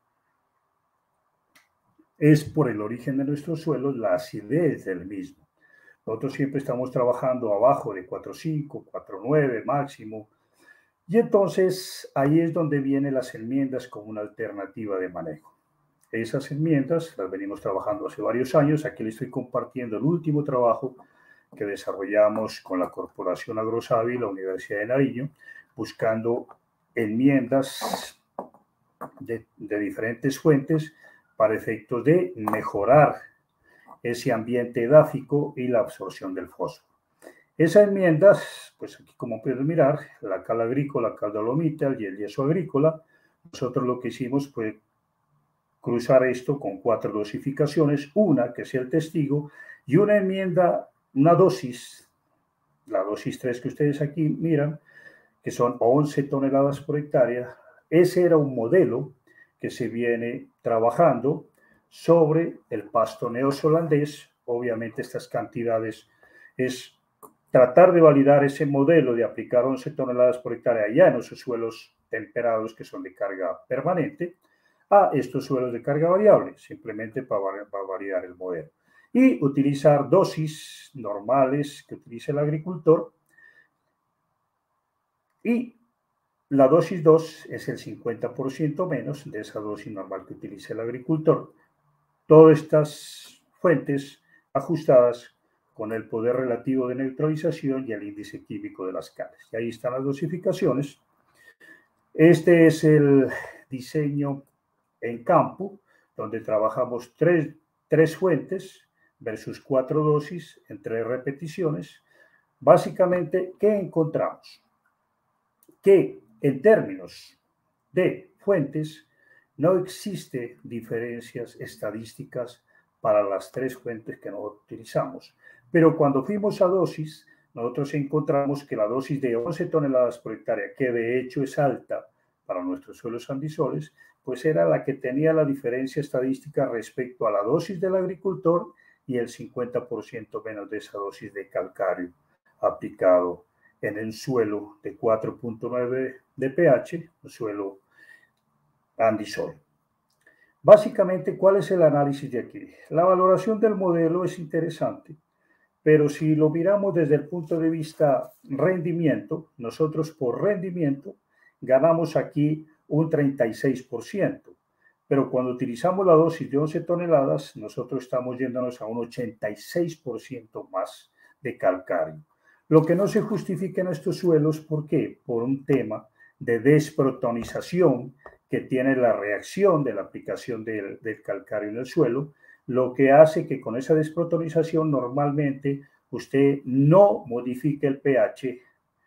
es por el origen de nuestros suelos, la acidez del mismo. Nosotros siempre estamos trabajando abajo de 4.5, 4.9 máximo, y entonces ahí es donde vienen las enmiendas como una alternativa de manejo. Esas enmiendas las venimos trabajando hace varios años. Aquí les estoy compartiendo el último trabajo que desarrollamos con la Corporación Agrosavi y la Universidad de Nariño, buscando enmiendas de diferentes fuentes para efectos de mejorar ese ambiente edáfico y la absorción del fósforo. Esas enmiendas, pues aquí como pueden mirar, la cal agrícola, cal dolomita y el yeso agrícola, nosotros lo que hicimos fue cruzar esto con 4 dosificaciones, una que sea el testigo y una enmienda, una dosis, la dosis 3 que ustedes aquí miran, que son 11 toneladas por hectárea. Ese era un modelo que se viene trabajando sobre el pasto neozelandés. Obviamente estas cantidades es tratar de validar ese modelo de aplicar 11 toneladas por hectárea allá en esos suelos temperados que son de carga permanente a estos suelos de carga variable, simplemente para validar el modelo. Y utilizar dosis normales que utiliza el agricultor. Y la dosis 2 es el 50% menos de esa dosis normal que utiliza el agricultor. Todas estas fuentes ajustadas con el poder relativo de neutralización y el índice químico de las cales. Y ahí están las dosificaciones. Este es el diseño en campo, donde trabajamos tres fuentes versus 4 dosis en 3 repeticiones. Básicamente, ¿qué encontramos? Que en términos de fuentes no existe diferencias estadísticas para las 3 fuentes que nosotros utilizamos. Pero cuando fuimos a dosis, nosotros encontramos que la dosis de 11 toneladas por hectárea, que de hecho es alta para nuestros suelos andisoles, pues era la que tenía la diferencia estadística respecto a la dosis del agricultor y el 50% menos de esa dosis de calcario aplicado en el suelo de 4.9 de pH, el suelo andisol. Básicamente, ¿cuál es el análisis de aquí? La valoración del modelo es interesante, pero si lo miramos desde el punto de vista rendimiento, nosotros por rendimiento ganamos aquí un 36%, pero cuando utilizamos la dosis de 11 toneladas, nosotros estamos yéndonos a un 86% más de calcario. Lo que no se justifica en estos suelos, ¿por qué? Por un tema de desprotonización que tiene la reacción de la aplicación del calcáreo en el suelo, lo que hace que con esa desprotonización normalmente usted no modifique el pH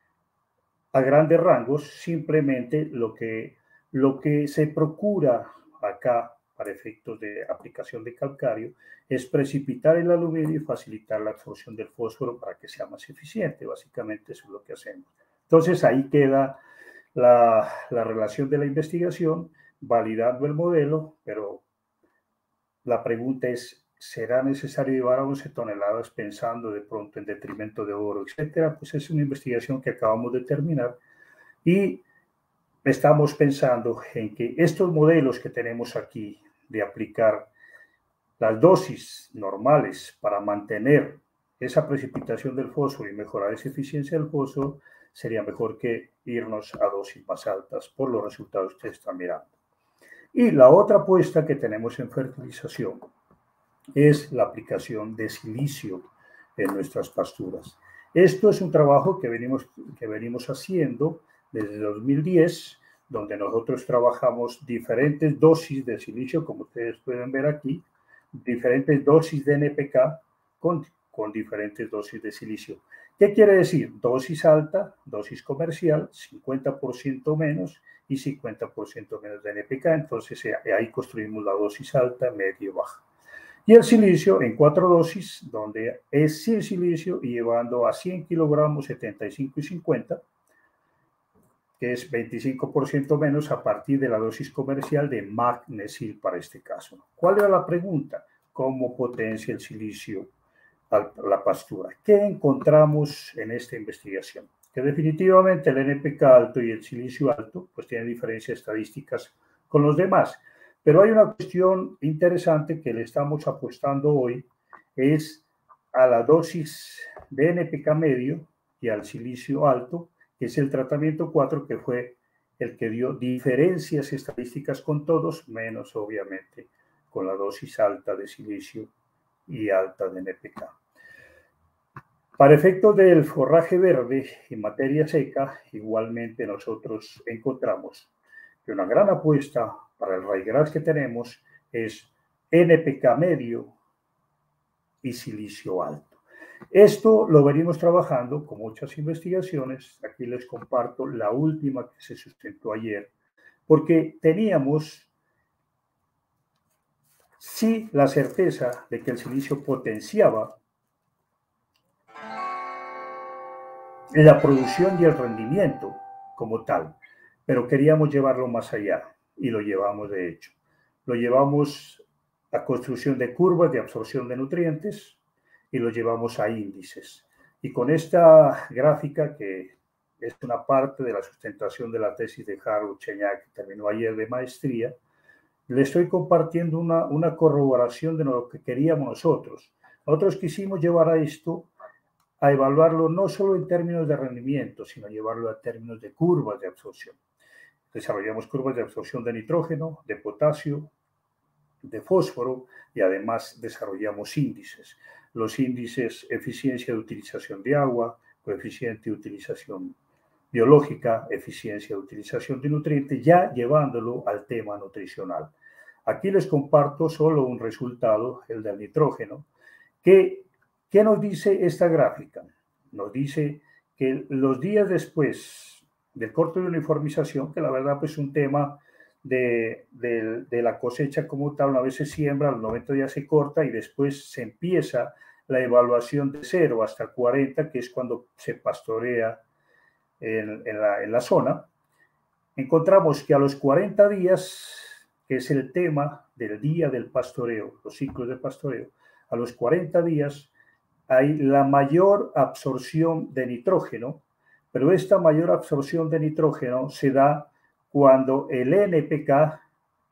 a grandes rangos, simplemente lo que se procura acá para efectos de aplicación de calcáreo es precipitar el aluminio y facilitar la absorción del fósforo para que sea más eficiente. Básicamente eso es lo que hacemos. Entonces ahí queda la relación de la investigación, validando el modelo, pero la pregunta es, ¿será necesario llevar a 11 toneladas pensando de pronto en detrimento de oro, etcétera? Pues es una investigación que acabamos de terminar y estamos pensando en que estos modelos que tenemos aquí de aplicar las dosis normales para mantener esa precipitación del fósforo y mejorar esa eficiencia del fósforo, sería mejor que irnos a dosis más altas por los resultados que ustedes están mirando. Y la otra apuesta que tenemos en fertilización es la aplicación de silicio en nuestras pasturas. Esto es un trabajo que venimos haciendo desde 2010, donde nosotros trabajamos diferentes dosis de silicio, como ustedes pueden ver aquí, diferentes dosis de NPK con diferentes dosis de silicio. ¿Qué quiere decir? Dosis alta, dosis comercial, 50% menos y 50% menos de NPK. Entonces ahí construimos la dosis alta, media y baja. Y el silicio en 4 dosis, donde es sin silicio y llevando a 100 kilogramos 75 y 50, que es 25% menos a partir de la dosis comercial de magnesil para este caso. ¿Cuál era la pregunta? ¿Cómo potencia el silicio a la pastura? ¿Qué encontramos en esta investigación? Que definitivamente el NPK alto y el silicio alto pues tienen diferencias estadísticas con los demás. Pero hay una cuestión interesante que le estamos apostando hoy, es a la dosis de NPK medio y al silicio alto, que es el tratamiento 4, que fue el que dio diferencias estadísticas con todos, menos obviamente con la dosis alta de silicio y alta de NPK. Para efectos del forraje verde y materia seca, igualmente nosotros encontramos que una gran apuesta para el ryegrass que tenemos es NPK medio y silicio alto. Esto lo venimos trabajando con muchas investigaciones. Aquí les comparto la última que se sustentó ayer, porque teníamos sí la certeza de que el silicio potenciaba la producción y el rendimiento como tal, pero queríamos llevarlo más allá y lo llevamos de hecho. Lo llevamos a construcción de curvas de absorción de nutrientes y lo llevamos a índices. Y con esta gráfica, que es una parte de la sustentación de la tesis de Harold Cheñac, que terminó ayer de maestría, le estoy compartiendo una corroboración de lo que queríamos nosotros. Nosotros quisimos llevar a esto a evaluarlo no solo en términos de rendimiento, sino llevarlo a términos de curvas de absorción. Desarrollamos curvas de absorción de nitrógeno, de potasio, de fósforo y además desarrollamos índices. Los índices eficiencia de utilización de agua, coeficiente de utilización biológica, eficiencia de utilización de nutrientes, ya llevándolo al tema nutricional. Aquí les comparto solo un resultado, el del nitrógeno, que ¿qué nos dice esta gráfica? Nos dice que los días después del corte de uniformización, que la verdad pues es un tema de la cosecha como tal, una vez se siembra, a los 90 días se corta y después se empieza la evaluación de 0 hasta 40, que es cuando se pastorea en la zona. Encontramos que a los 40 días, que es el tema del día del pastoreo, los ciclos de pastoreo, a los 40 días hay la mayor absorción de nitrógeno, pero esta mayor absorción de nitrógeno se da cuando el NPK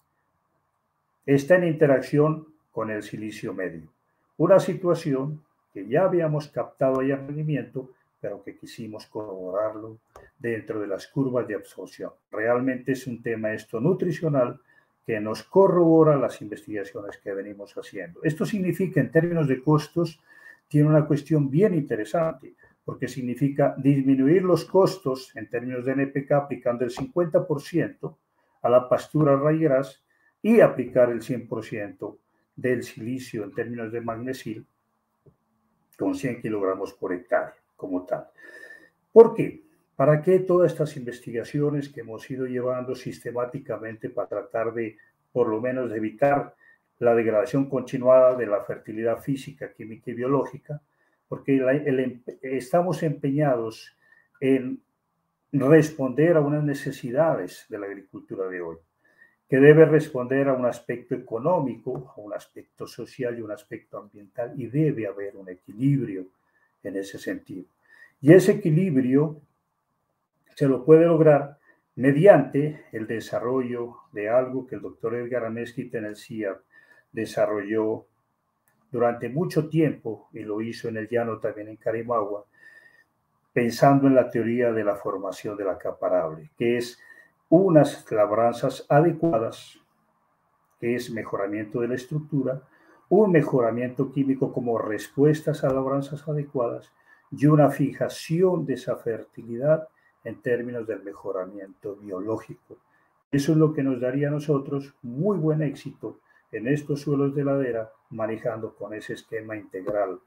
está en interacción con el silicio medio. Una situación que ya habíamos captado ahí en rendimiento, pero que quisimos corroborarlo dentro de las curvas de absorción. Realmente es un tema esto nutricional que nos corrobora las investigaciones que venimos haciendo. Esto significa, en términos de costos, tiene una cuestión bien interesante, porque significa disminuir los costos en términos de NPK aplicando el 50% a la pastura raigras y aplicar el 100% del silicio en términos de magnesil con 100 kilogramos por hectárea como tal. ¿Por qué? ¿Para qué todas estas investigaciones que hemos ido llevando sistemáticamente para tratar de, por lo menos, de evitar la degradación continuada de la fertilidad física, química y biológica? Porque estamos empeñados en responder a unas necesidades de la agricultura de hoy, que debe responder a un aspecto económico, a un aspecto social y un aspecto ambiental, y debe haber un equilibrio en ese sentido. Y ese equilibrio se lo puede lograr mediante el desarrollo de algo que el doctor Edgar Amezquita en el CIAP desarrolló durante mucho tiempo, y lo hizo en el llano también en Carimagua, pensando en la teoría de la formación del acaparable, que es unas labranzas adecuadas, que es mejoramiento de la estructura, un mejoramiento químico como respuestas a labranzas adecuadas y una fijación de esa fertilidad en términos del mejoramiento biológico. Eso es lo que nos daría a nosotros muy buen éxito en estos suelos de ladera, manejando con ese esquema integral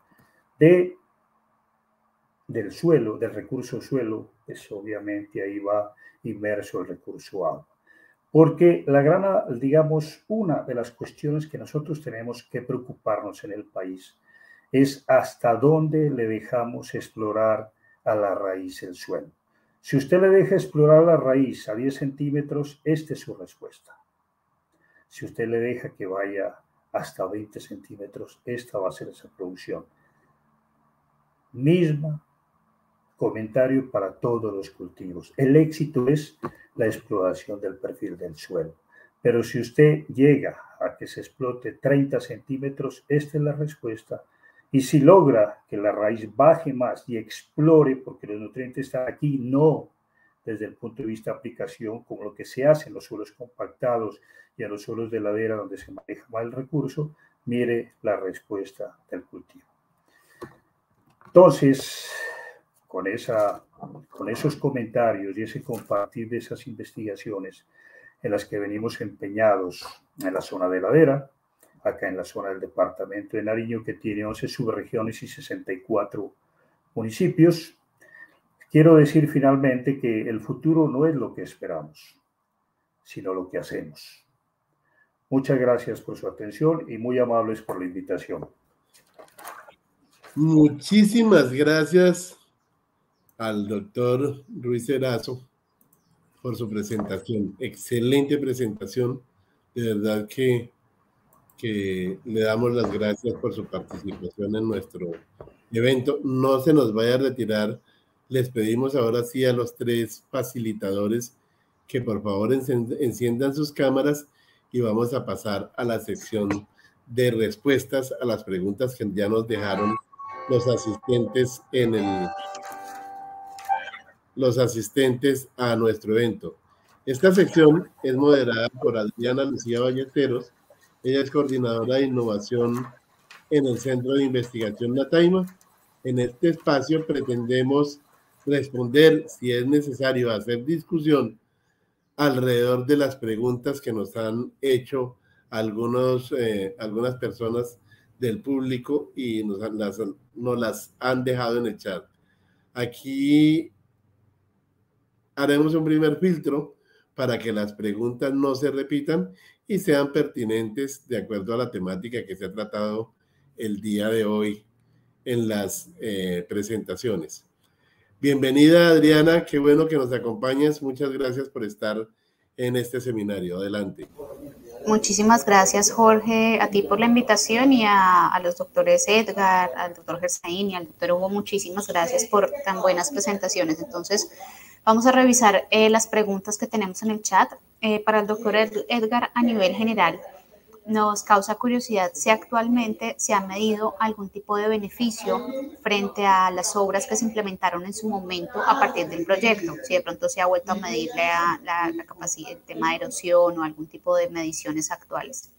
del suelo, del recurso suelo, pues obviamente ahí va inmerso el recurso agua. Porque digamos, una de las cuestiones que nosotros tenemos que preocuparnos en el país es hasta dónde le dejamos explorar a la raíz el suelo. Si usted le deja explorar la raíz a 10 centímetros, esta es su respuesta. Si usted le deja que vaya hasta 20 centímetros, esta va a ser esa producción. Misma comentario para todos los cultivos. El éxito es la exploración del perfil del suelo. Pero si usted llega a que se explote 30 centímetros, esta es la respuesta. Y si logra que la raíz baje más y explore, porque los nutrientes están aquí, no desde el punto de vista de aplicación, como lo que se hace en los suelos compactados y en los suelos de ladera donde se maneja mal el recurso, mire la respuesta del cultivo. Entonces, con esos comentarios y ese compartir de esas investigaciones en las que venimos empeñados en la zona de ladera, acá en la zona del departamento de Nariño, que tiene 11 subregiones y 64 municipios. Quiero decir finalmente que el futuro no es lo que esperamos, sino lo que hacemos. Muchas gracias por su atención y muy amables por la invitación. Muchísimas gracias al doctor Ruiz Erazo por su presentación. Excelente presentación. De verdad que le damos las gracias por su participación en nuestro evento. No se nos vaya a retirar. Les pedimos ahora sí a los tres facilitadores que por favor enciendan sus cámaras y vamos a pasar a la sección de respuestas a las preguntas que ya nos dejaron los asistentes a nuestro evento. Esta sección es moderada por Adriana Lucía Ballesteros. Ella es coordinadora de innovación en el Centro de Investigación Nataima. En este espacio pretendemos responder, si es necesario, hacer discusión alrededor de las preguntas que nos han hecho algunas personas del público y nos las han dejado en el chat. Aquí haremos un primer filtro para que las preguntas no se repitan y sean pertinentes de acuerdo a la temática que se ha tratado el día de hoy en las presentaciones. Bienvenida, Adriana, qué bueno que nos acompañes. Muchas gracias por estar en este seminario. Adelante. Muchísimas gracias, Jorge, a ti por la invitación y a los doctores Edgar, al doctor Gersaín y al doctor Hugo. Muchísimas gracias por tan buenas presentaciones. Entonces, vamos a revisar las preguntas que tenemos en el chat. Para el doctor Edgar, a nivel general, nos causa curiosidad si actualmente se ha medido algún tipo de beneficio frente a las obras que se implementaron en su momento a partir del proyecto, si de pronto se ha vuelto a medir la capacidad, el tema de erosión o algún tipo de mediciones actuales.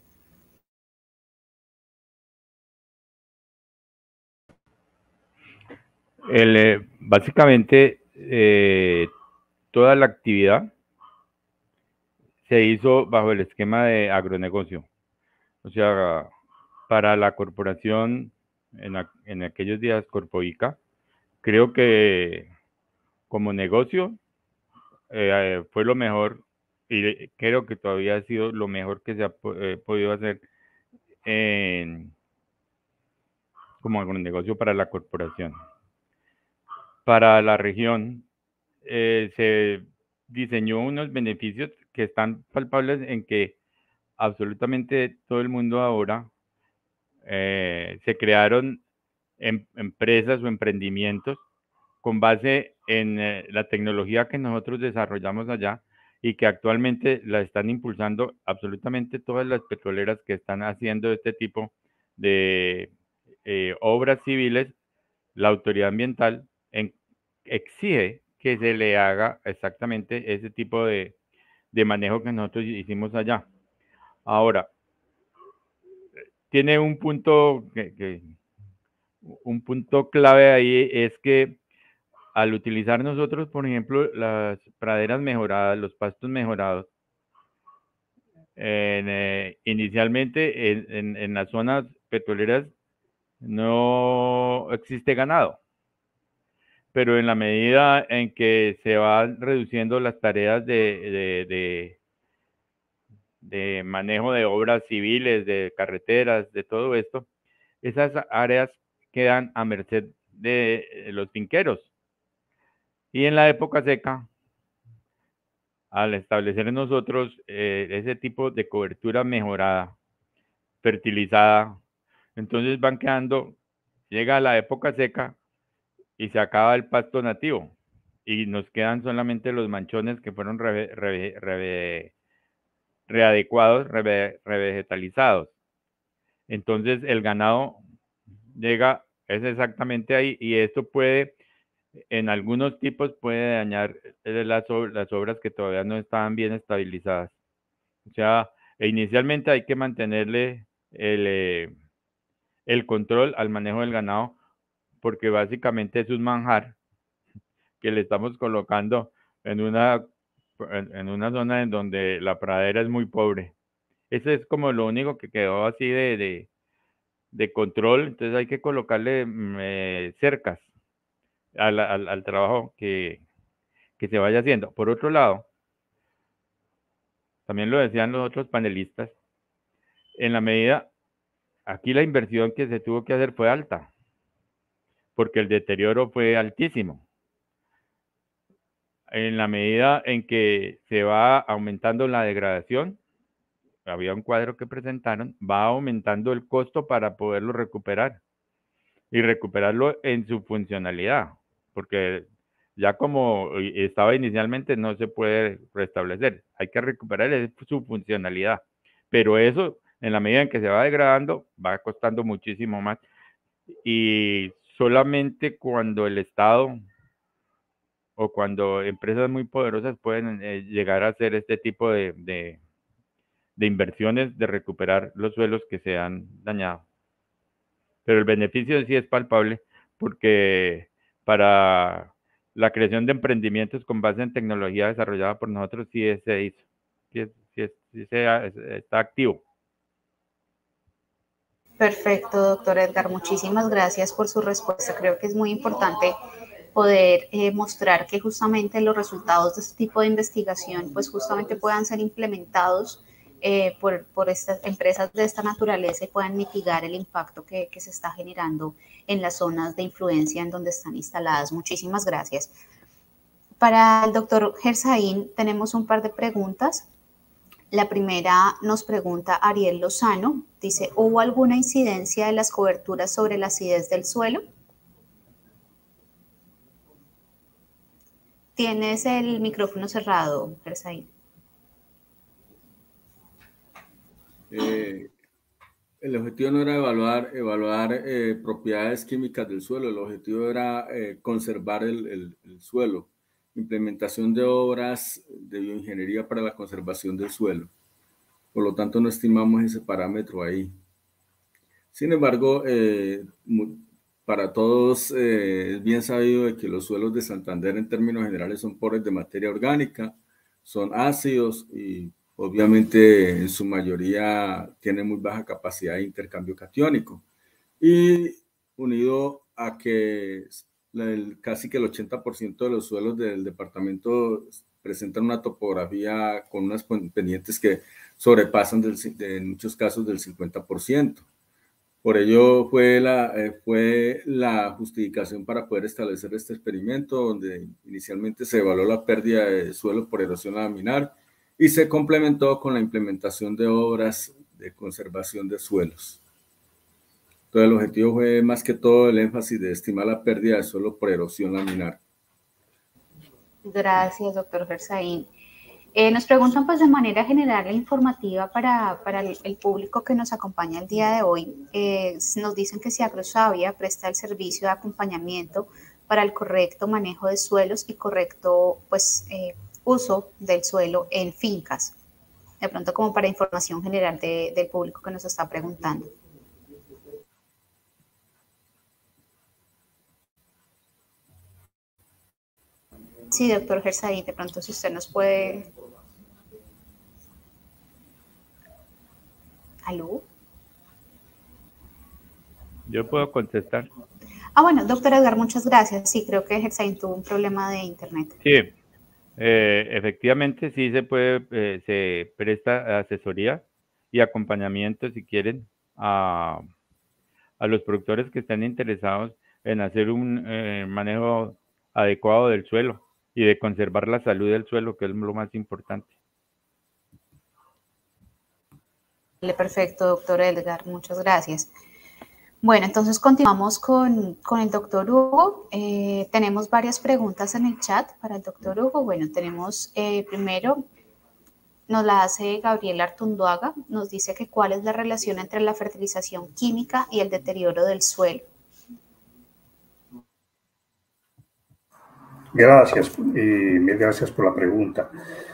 Básicamente, toda la actividad se hizo bajo el esquema de agronegocio. O sea, para la corporación, en aquellos días Corpoica, creo que como negocio fue lo mejor, y creo que todavía ha sido lo mejor que se ha podido hacer como agronegocio para la corporación. Para la región se diseñó unos beneficios que están palpables en que absolutamente todo el mundo ahora se crearon empresas o emprendimientos con base en la tecnología que nosotros desarrollamos allá y que actualmente la están impulsando absolutamente todas las petroleras que están haciendo este tipo de obras civiles. La autoridad ambiental exige que se le haga exactamente ese tipo de manejo que nosotros hicimos allá. Ahora, tiene un punto un punto clave ahí, es que al utilizar nosotros, por ejemplo, las praderas mejoradas, los pastos mejorados, inicialmente en las zonas petroleras no existe ganado, pero en la medida en que se van reduciendo las tareas de manejo de obras civiles, de carreteras, de todo esto, esas áreas quedan a merced de los finqueros. Y en la época seca, al establecer en nosotros ese tipo de cobertura mejorada, fertilizada, entonces van quedando, llega la época seca y se acaba el pasto nativo y nos quedan solamente los manchones que fueron readecuados, revegetalizados. Entonces el ganado llega, es exactamente ahí, y esto puede, en algunos tipos puede dañar las obras que todavía no estaban bien estabilizadas. O sea, inicialmente hay que mantenerle el control al manejo del ganado, porque básicamente es un manjar que le estamos colocando en una zona en donde la pradera es muy pobre. Eso es como lo único que quedó así de control, entonces hay que colocarle cercas al trabajo que se vaya haciendo. Por otro lado, también lo decían los otros panelistas, en la medida, aquí la inversión que se tuvo que hacer fue alta, porque el deterioro fue altísimo. En la medida en que se va aumentando la degradación, había un cuadro que presentaron, va aumentando el costo para poderlo recuperar y recuperarlo en su funcionalidad, porque ya como estaba inicialmente no se puede restablecer, hay que recuperar su funcionalidad, pero eso en la medida en que se va degradando va costando muchísimo más, y solamente cuando el Estado o cuando empresas muy poderosas pueden llegar a hacer este tipo de inversiones de recuperar los suelos que se han dañado. Pero el beneficio sí es palpable, porque para la creación de emprendimientos con base en tecnología desarrollada por nosotros sí se hizo, está activo. Perfecto, doctor Edgar. Muchísimas gracias por su respuesta. Creo que es muy importante poder mostrar que justamente los resultados de este tipo de investigación pues justamente puedan ser implementados por estas empresas de esta naturaleza y puedan mitigar el impacto que se está generando en las zonas de influencia en donde están instaladas. Muchísimas gracias. Para el doctor Gersaín tenemos un par de preguntas. La primera nos pregunta Ariel Lozano, dice, ¿hubo alguna incidencia de las coberturas sobre la acidez del suelo? Tienes el micrófono cerrado, Gersaín. El objetivo no era evaluar propiedades químicas del suelo, el objetivo era conservar el suelo, implementación de obras de bioingeniería para la conservación del suelo. Por lo tanto, no estimamos ese parámetro ahí. Sin embargo, para todos es bien sabido de que los suelos de Santander en términos generales son pobres de materia orgánica, son ácidos y obviamente en su mayoría tienen muy baja capacidad de intercambio catiónico. Y unido a que casi que el 80% de los suelos del departamento presentan una topografía con unas pendientes que sobrepasan en muchos casos del 50%. Por ello fue la justificación para poder establecer este experimento, donde inicialmente se evaluó la pérdida de suelo por erosión laminar y se complementó con la implementación de obras de conservación de suelos. Entonces el objetivo fue más que todo el énfasis de estimar la pérdida de suelo por erosión laminar. Gracias, doctor Gersaín. Nos preguntan pues de manera general e informativa para el público que nos acompaña el día de hoy. Nos dicen que si Agrosavia presta el servicio de acompañamiento para el correcto manejo de suelos y correcto pues, uso del suelo en fincas. De pronto como para información general del público que nos está preguntando. Sí, doctor Gersaín, de pronto si usted nos puede... ¿Aló? Yo puedo contestar. Bueno, doctor Edgar, muchas gracias. Sí, creo que Gersaín tuvo un problema de internet. Sí, efectivamente sí se puede, se presta asesoría y acompañamiento si quieren a los productores que estén interesados en hacer un manejo adecuado del suelo y de conservar la salud del suelo, que es lo más importante. Perfecto, doctor Edgar, muchas gracias. Bueno, entonces continuamos con el doctor Hugo. Tenemos varias preguntas en el chat para el doctor Hugo. Bueno, tenemos primero, nos la hace Gabriel Artunduaga, nos dice que cuál es la relación entre la fertilización química y el deterioro del suelo. Gracias, mil gracias por la pregunta.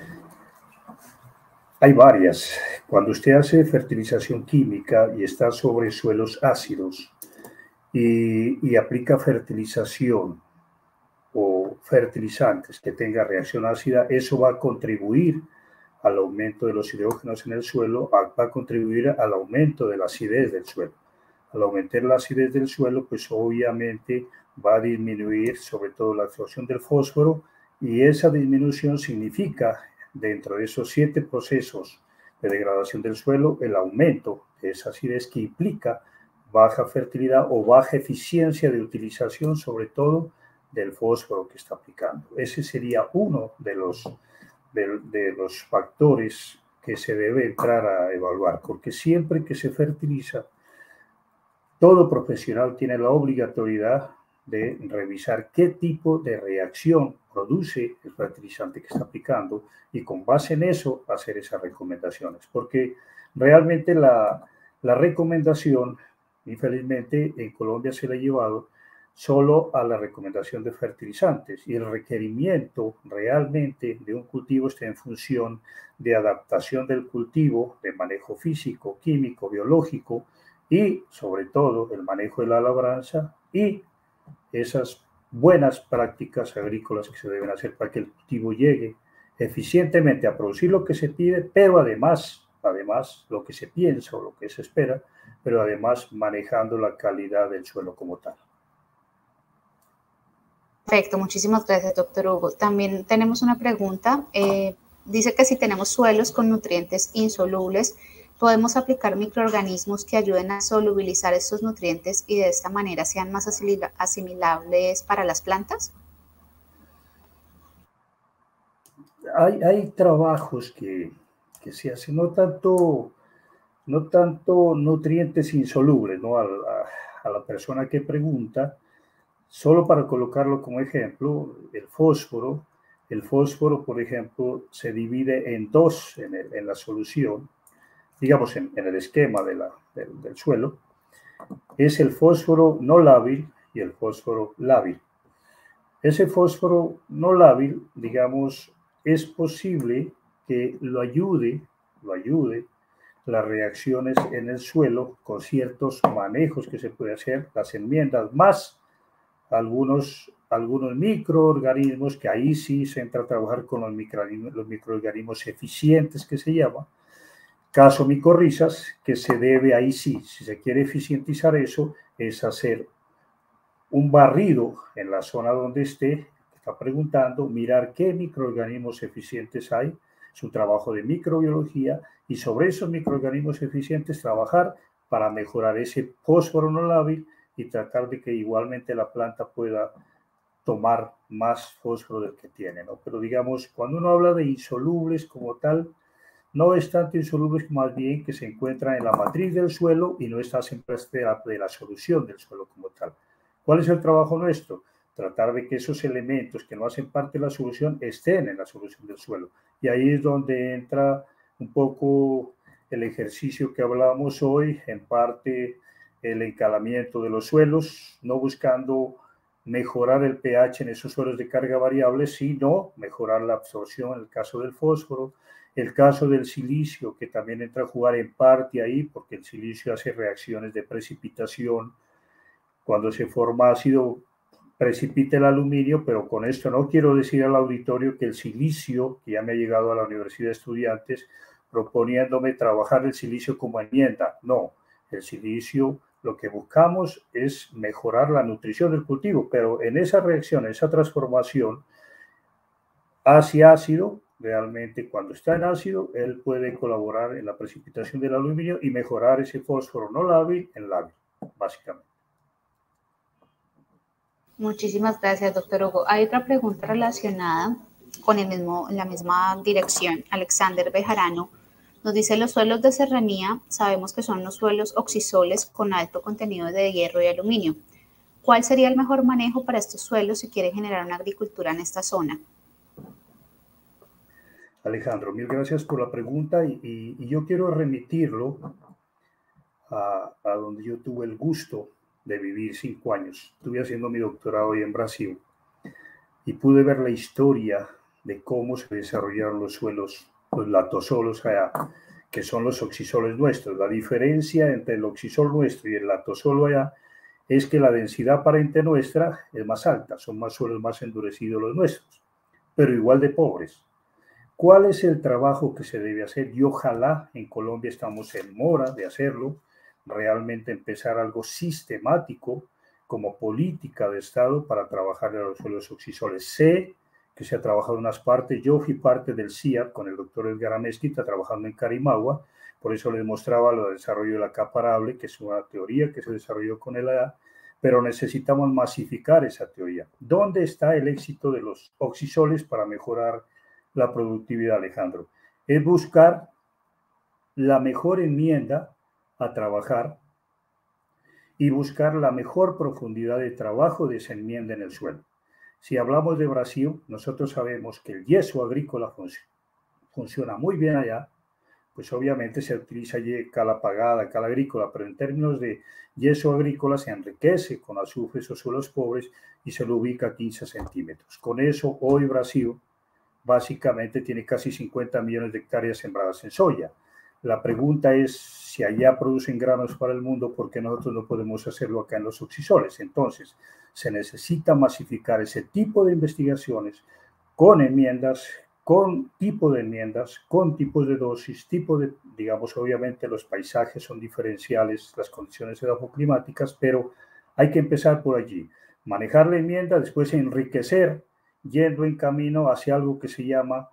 Hay varias. Cuando usted hace fertilización química y está sobre suelos ácidos y aplica fertilización o fertilizantes que tenga reacción ácida, eso va a contribuir al aumento de los hidrógenos en el suelo, va a contribuir al aumento de la acidez del suelo. Al aumentar la acidez del suelo, pues obviamente va a disminuir sobre todo la absorción del fósforo, y esa disminución significa, dentro de esos 7 procesos de degradación del suelo, el aumento de esa acidez que implica baja fertilidad o baja eficiencia de utilización, sobre todo del fósforo que está aplicando. Ese sería uno de los factores que se debe entrar a evaluar, porque siempre que se fertiliza, todo profesional tiene la obligatoriedad de revisar qué tipo de reacción produce el fertilizante que está aplicando y con base en eso hacer esas recomendaciones, porque realmente la recomendación, infelizmente en Colombia se le ha llevado solo a la recomendación de fertilizantes, y el requerimiento realmente de un cultivo está en función de adaptación del cultivo, de manejo físico, químico, biológico y sobre todo el manejo de la labranza y esas buenas prácticas agrícolas que se deben hacer para que el cultivo llegue eficientemente a producir lo que se pide, pero además lo que se piensa o lo que se espera, pero además manejando la calidad del suelo como tal. Perfecto, muchísimas gracias, doctor Hugo. También tenemos una pregunta. Dice que si tenemos suelos con nutrientes insolubles, ¿podemos aplicar microorganismos que ayuden a solubilizar estos nutrientes y de esta manera sean más asimilables para las plantas? Hay trabajos que se hacen, no tanto nutrientes insolubles, ¿no? A la persona que pregunta, solo para colocarlo como ejemplo, el fósforo, por ejemplo, se divide en 2 en la solución, digamos en el esquema del suelo, es el fósforo no lábil y el fósforo lábil. Ese fósforo no lábil, digamos, es posible que lo ayude las reacciones en el suelo con ciertos manejos que se puede hacer, las enmiendas, más algunos algunos microorganismos, que ahí sí se entra a trabajar con los microorganismos eficientes, que se llama, caso micorrizas, que se debe ahí sí, si se quiere eficientizar eso, es hacer un barrido en la zona donde esté, está preguntando, mirar qué microorganismos eficientes hay, su trabajo de microbiología, y sobre esos microorganismos eficientes trabajar para mejorar ese fósforo no lábil y tratar de que igualmente la planta pueda tomar más fósforo del que tiene, ¿no? Pero digamos, cuando uno habla de insolubles como tal, no es tanto insolubles, más bien que se encuentran en la matriz del suelo y no está siempre de la solución del suelo como tal. ¿Cuál es el trabajo nuestro? Tratar de que esos elementos que no hacen parte de la solución estén en la solución del suelo. Y ahí es donde entra un poco el ejercicio que hablábamos hoy, en parte el encalamiento de los suelos, no buscando mejorar el pH en esos suelos de carga variable, sino mejorar la absorción en el caso del fósforo, el caso del silicio, que también entra a jugar en parte ahí, porque el silicio hace reacciones de precipitación. Cuando se forma ácido, precipita el aluminio, pero con esto no quiero decir al auditorio que el silicio, que ya me ha llegado a la Universidad de Estudiantes, proponiéndome trabajar el silicio como enmienda. No, el silicio, lo que buscamos es mejorar la nutrición del cultivo, pero en esa reacción, en esa transformación hacia ácido, realmente cuando está en ácido, él puede colaborar en la precipitación del aluminio y mejorar ese fósforo no lábil en lábil, básicamente. Muchísimas gracias, doctor Hugo. Hay otra pregunta relacionada con la misma dirección. Alexander Bejarano nos dice: los suelos de serranía sabemos que son los suelos oxisoles con alto contenido de hierro y aluminio. ¿Cuál sería el mejor manejo para estos suelos si quiere generar una agricultura en esta zona? Alejandro, mil gracias por la pregunta y yo quiero remitirlo a donde yo tuve el gusto de vivir 5 años. Estuve haciendo mi doctorado hoy en Brasil y pude ver la historia de cómo se desarrollaron los suelos, los latosolos allá, que son los oxisoles nuestros. La diferencia entre el oxisol nuestro y el latosolo allá es que la densidad aparente nuestra es más alta, son más suelos más endurecidos los nuestros, pero igual de pobres. ¿Cuál es el trabajo que se debe hacer? Y ojalá en Colombia estamos en mora de hacerlo, realmente empezar algo sistemático como política de Estado para trabajar en los suelos oxisoles. Sé que se ha trabajado en unas partes, yo fui parte del CIAP con el doctor Edgar Amezquita trabajando en Carimagua, por eso les mostraba lo del desarrollo de la capa arable, que es una teoría que se desarrolló con el EA, pero necesitamos masificar esa teoría. ¿Dónde está el éxito de los oxisoles para mejorar la productividad, Alejandro? Es buscar la mejor enmienda a trabajar y buscar la mejor profundidad de trabajo de esa enmienda en el suelo. Si hablamos de Brasil, nosotros sabemos que el yeso agrícola funciona muy bien allá, pues obviamente se utiliza cal apagada, cal agrícola, pero en términos de yeso agrícola se enriquece con azufre esos suelos pobres y se lo ubica a 15 centímetros. Con eso, hoy Brasil básicamente tiene casi 50 millones de hectáreas sembradas en soya. La pregunta es, si allá producen granos para el mundo, ¿por qué nosotros no podemos hacerlo acá en los oxisoles? Entonces, se necesita masificar ese tipo de investigaciones con enmiendas, con tipo de enmiendas, con tipos de dosis, digamos, obviamente los paisajes son diferenciales, las condiciones edafoclimáticas, pero hay que empezar por allí. Manejar la enmienda, después enriquecer, yendo en camino hacia algo que se llama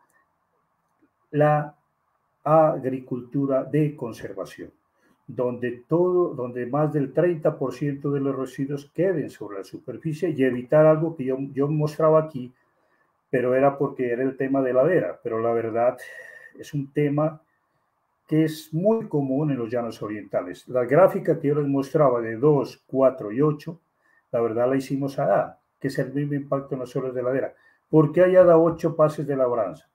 la agricultura de conservación, donde más del 30% de los residuos queden sobre la superficie y evitar algo que yo mostraba aquí, pero era porque era el tema de ladera, pero la verdad es un tema que es muy común en los llanos orientales. La gráfica que yo les mostraba de 2, 4 y 8, la verdad la hicimos allá, que es el mismo impacto en los suelos de ladera. ¿Por qué allá da 8 pases de labranza?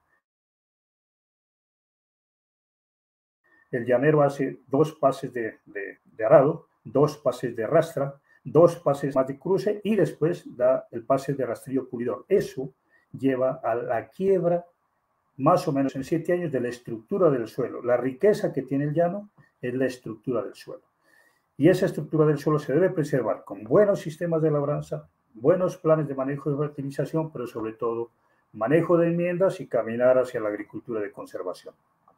El llanero hace 2 pases de arado, 2 pases de rastra, 2 pases más de cruce y después da el pase de rastrillo pulidor. Eso lleva a la quiebra más o menos en 7 años de la estructura del suelo. La riqueza que tiene el llano es la estructura del suelo. Y esa estructura del suelo se debe preservar con buenos sistemas de labranza, buenos planes de manejo de fertilización, pero sobre todo manejo de enmiendas y caminar hacia la agricultura de conservación.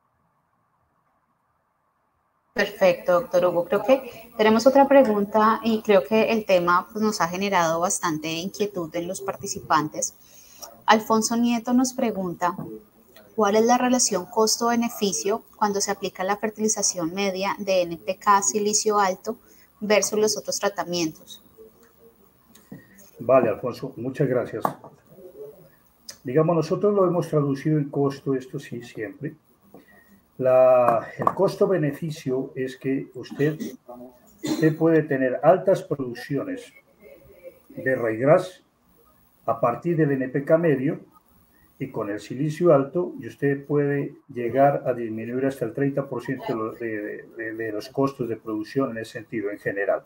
Perfecto, doctor Hugo. Creo que tenemos otra pregunta y creo que el tema pues, nos ha generado bastante inquietud en los participantes. Alfonso Nieto nos pregunta, ¿cuál es la relación costo-beneficio cuando se aplica la fertilización media de NPK silicio alto versus los otros tratamientos? Vale, Alfonso, muchas gracias. Digamos, nosotros lo hemos traducido en costo, esto sí, siempre. El costo-beneficio es que usted puede tener altas producciones de ryegrass a partir del NPK medio y con el silicio alto, y usted puede llegar a disminuir hasta el 30% de los costos de producción en ese sentido, en general.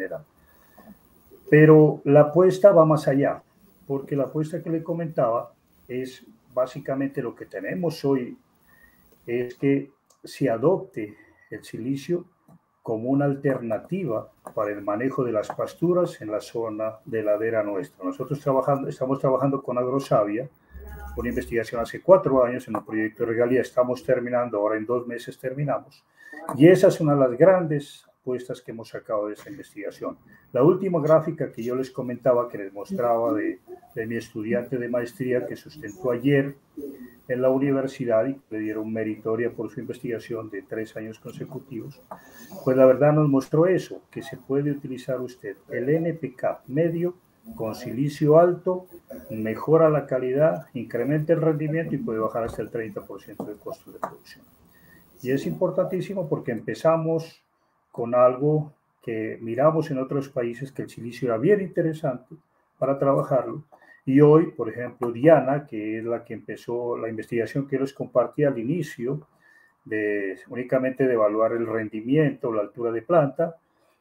Pero la apuesta va más allá, porque la apuesta que le comentaba es básicamente lo que tenemos hoy, es que se adopte el silicio como una alternativa para el manejo de las pasturas en la zona de ladera nuestra. Nosotros estamos trabajando con Agrosavia, una investigación hace 4 años en un proyecto de regalía, estamos terminando, ahora en 2 meses terminamos, y esa es una de las grandes apuestas que hemos sacado de esta investigación. La última gráfica que yo les comentaba, que les mostraba de mi estudiante de maestría que sustentó ayer en la universidad y le dieron meritoria por su investigación de 3 años consecutivos, pues la verdad nos mostró eso, que se puede utilizar usted el NPK medio con silicio alto, mejora la calidad, incrementa el rendimiento y puede bajar hasta el 30% del costo de producción. Y es importantísimo porque empezamos con algo que miramos en otros países, que el silicio era bien interesante para trabajarlo. Y hoy, por ejemplo, Diana, que es la que empezó la investigación que les compartí al inicio, únicamente de evaluar el rendimiento, la altura de planta,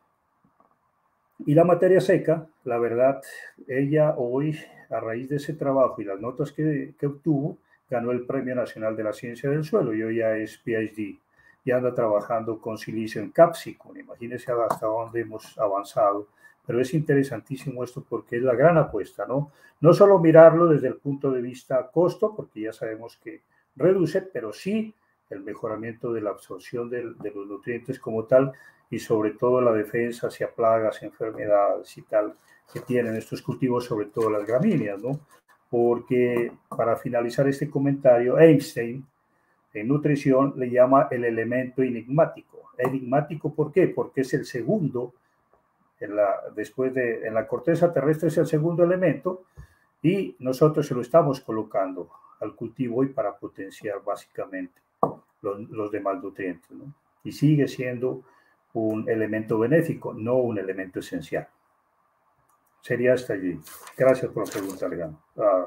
y la materia seca, la verdad, ella hoy, a raíz de ese trabajo y las notas que obtuvo, ganó el Premio Nacional de la Ciencia del Suelo y hoy ya es PhD y anda trabajando con silicio en capsicum. Imagínense hasta dónde hemos avanzado. Pero es interesantísimo esto porque es la gran apuesta, ¿no? No solo mirarlo desde el punto de vista costo, porque ya sabemos que reduce, pero sí el mejoramiento de la absorción de los nutrientes como tal, y sobre todo la defensa hacia plagas, enfermedades y tal que tienen estos cultivos, sobre todo las gramíneas, ¿no? Porque para finalizar este comentario, Einstein en nutrición le llama el elemento enigmático. Enigmático, ¿por qué? Porque es el segundo, en la corteza terrestre es el segundo elemento y nosotros se lo estamos colocando al cultivo hoy para potenciar básicamente los demás nutrientes, ¿no? Y sigue siendo un elemento benéfico, no un elemento esencial. Sería hasta allí. Gracias por la pregunta, Alejandro.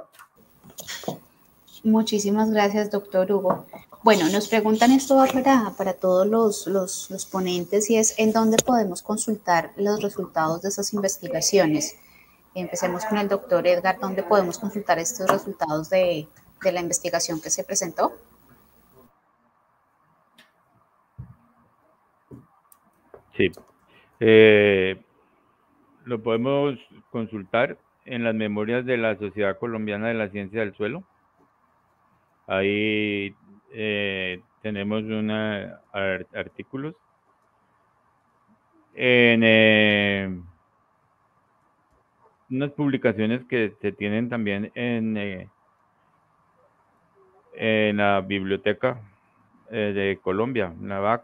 Muchísimas gracias, doctor Hugo. Bueno, nos preguntan esto para todos los ponentes y es ¿en dónde podemos consultar los resultados de esas investigaciones? Empecemos con el doctor Edgar, ¿dónde podemos consultar estos resultados de la investigación que se presentó? Sí, lo podemos consultar en las memorias de la Sociedad Colombiana de la Ciencia del Suelo. Ahí tenemos artículos en unas publicaciones que se tienen también en la Biblioteca de Colombia, en la BAC.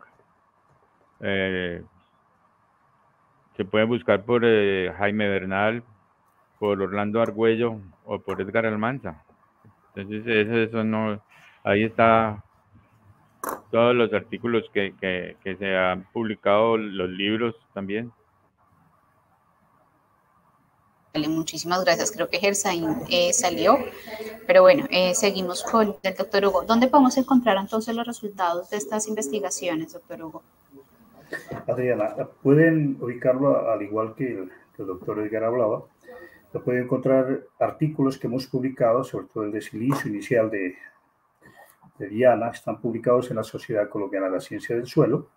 Se puede buscar por Jaime Bernal, por Orlando Argüello o por Edgar Almanza. Entonces, eso no, ahí está todos los artículos que se han publicado, los libros también. Vale, muchísimas gracias. Creo que Gersain salió, pero bueno, seguimos con el doctor Hugo. ¿Dónde podemos encontrar entonces los resultados de estas investigaciones, doctor Hugo? Adriana, pueden ubicarlo al igual que el doctor Edgar hablaba. Lo pueden encontrar artículos que hemos publicado, sobre todo el de silicio inicial de Diana, están publicados en la Sociedad Colombiana de la Ciencia del Suelo.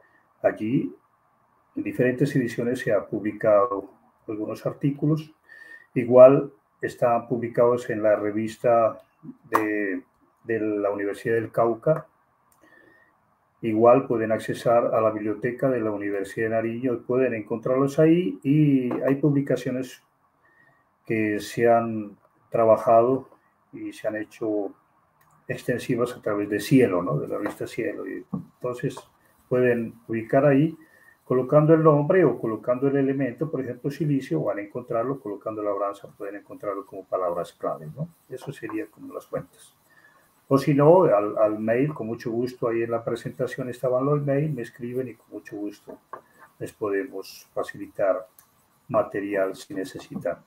Allí, en diferentes ediciones, se han publicado algunos artículos. Igual están publicados en la revista de la Universidad del Cauca. Igual pueden accesar a la biblioteca de la Universidad de Nariño y pueden encontrarlos ahí, y hay publicaciones que se han trabajado y se han hecho extensivas a través de Cielo, ¿no? De la revista Cielo. Y entonces pueden ubicar ahí colocando el nombre o colocando el elemento, por ejemplo, silicio, van a encontrarlo, colocando labranza pueden encontrarlo como palabras clave, ¿no? Eso sería como las fuentes. O si no, al mail, con mucho gusto, ahí en la presentación estaban los mails, me escriben y con mucho gusto les podemos facilitar material si necesitan.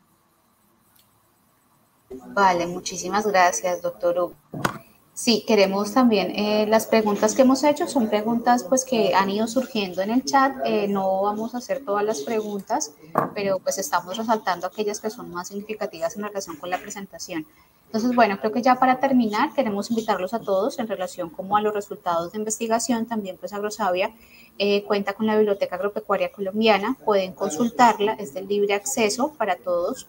Vale, muchísimas gracias, doctor Hugo. Sí, queremos también, las preguntas que hemos hecho son preguntas pues que han ido surgiendo en el chat, no vamos a hacer todas las preguntas, pero pues estamos resaltando aquellas que son más significativas en relación con la presentación. Entonces, bueno, creo que ya para terminar queremos invitarlos a todos en relación como a los resultados de investigación. También pues Agrosavia cuenta con la Biblioteca Agropecuaria Colombiana, pueden consultarla, es de libre acceso para todos,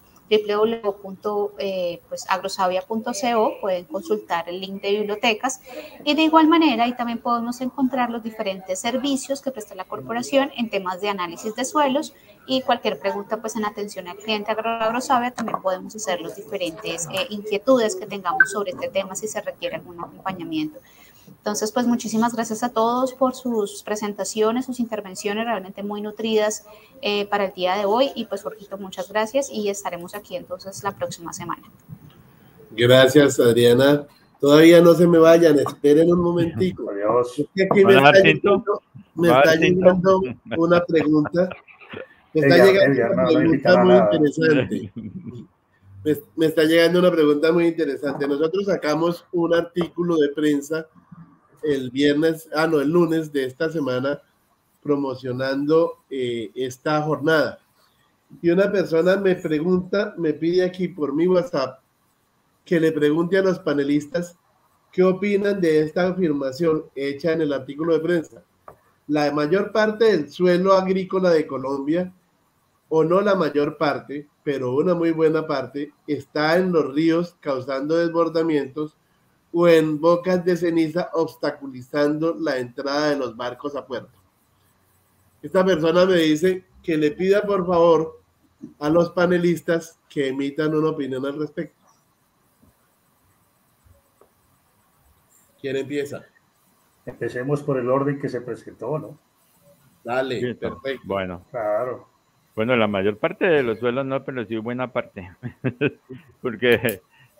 www.agrosavia.co, pueden consultar el link de bibliotecas, y de igual manera ahí también podemos encontrar los diferentes servicios que presta la corporación en temas de análisis de suelos, y cualquier pregunta pues en atención al cliente Agrosavia también podemos hacer los diferentes inquietudes que tengamos sobre este tema si se requiere algún acompañamiento. Entonces, pues muchísimas gracias a todos por sus presentaciones, sus intervenciones realmente muy nutridas para el día de hoy. Y pues, Jorgito, muchas gracias y estaremos aquí entonces la próxima semana. Gracias, Adriana. Todavía no se me vayan, esperen un momentico. Adiós. Es que aquí me está llegando una pregunta. Me está llegando una pregunta muy interesante. Me está llegando una pregunta muy interesante. Nosotros sacamos un artículo de prensa el lunes de esta semana promocionando esta jornada. Y una persona me pide aquí por mi WhatsApp que le pregunte a los panelistas qué opinan de esta afirmación hecha en el artículo de prensa. La mayor parte del suelo agrícola de Colombia, o no la mayor parte, pero una muy buena parte, está en los ríos causando desbordamientos o en bocas de ceniza obstaculizando la entrada de los barcos a puerto. Esta persona me dice que le pida por favor a los panelistas que emitan una opinión al respecto. ¿Quién empieza? Empecemos por el orden que se presentó, ¿no? Dale, sí, perfecto. Bueno. Claro. Bueno, la mayor parte de los suelos no, pero sí buena parte. Porque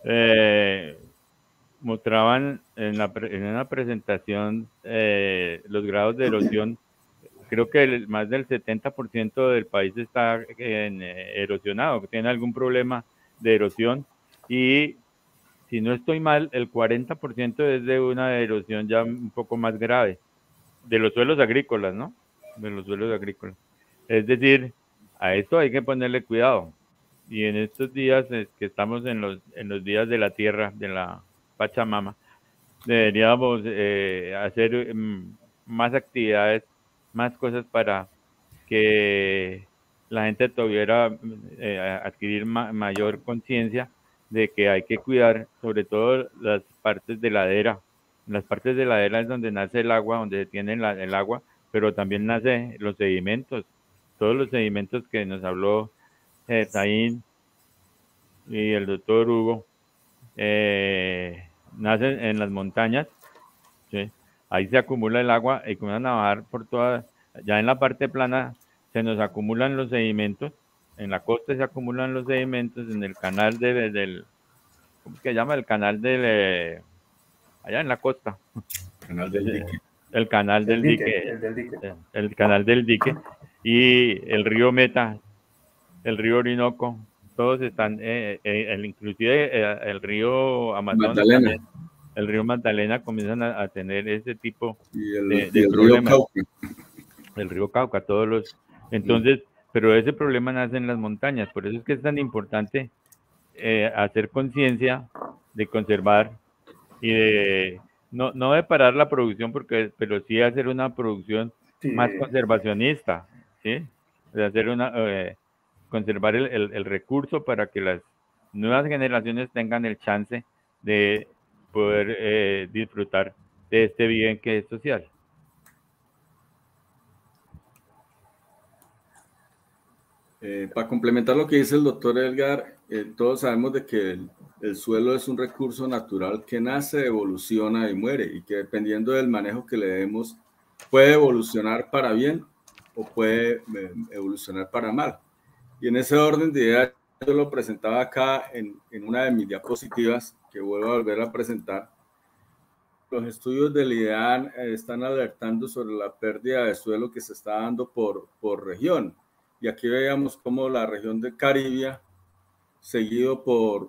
mostraban en una presentación los grados de erosión. Creo que más del 70% del país está erosionado, que tiene algún problema de erosión, y si no estoy mal, el 40% es de una erosión ya un poco más grave, de los suelos agrícolas, ¿no? De los suelos agrícolas. Es decir, a esto hay que ponerle cuidado. Y en estos días que estamos en los días de la tierra, de la Pachamama, deberíamos hacer más actividades, más cosas para que la gente tuviera adquirir mayor conciencia de que hay que cuidar sobre todo las partes de ladera. Las partes de ladera es donde nace el agua, donde se tiene el agua, pero también nace los sedimentos. Todos los sedimentos que nos habló Zain y el doctor Hugo nacen en las montañas, ¿sí? Ahí se acumula el agua y comienzan a bajar por toda, ya en la parte plana se nos acumulan los sedimentos, en la costa se acumulan los sedimentos, en el canal ¿cómo se llama? El canal allá en la costa. Canal del dique. El canal del dique. El canal del dique. Y el río Meta, el río Orinoco, todos están, inclusive el río Amazonas, también, el río Magdalena comienzan a tener ese tipo de problemas. El río Cauca, todos los... Entonces, pero ese problema nace en las montañas, por eso es que es tan importante hacer conciencia de conservar y de... No de parar la producción, pero sí hacer una producción más conservacionista, ¿sí? De hacer conservar el recurso para que las nuevas generaciones tengan el chance de poder disfrutar de este bien que es social. Para complementar lo que dice el doctor Edgar, todos sabemos de que el suelo es un recurso natural que nace, evoluciona y muere, y que dependiendo del manejo que le demos, puede evolucionar para bien o puede evolucionar para mal. Y en ese orden de ideas, yo lo presentaba acá en una de mis diapositivas, que vuelvo a volver a presentar. Los estudios del IDEAN están alertando sobre la pérdida de suelo que se está dando por región. Y aquí veíamos cómo la región de Caribe, seguido por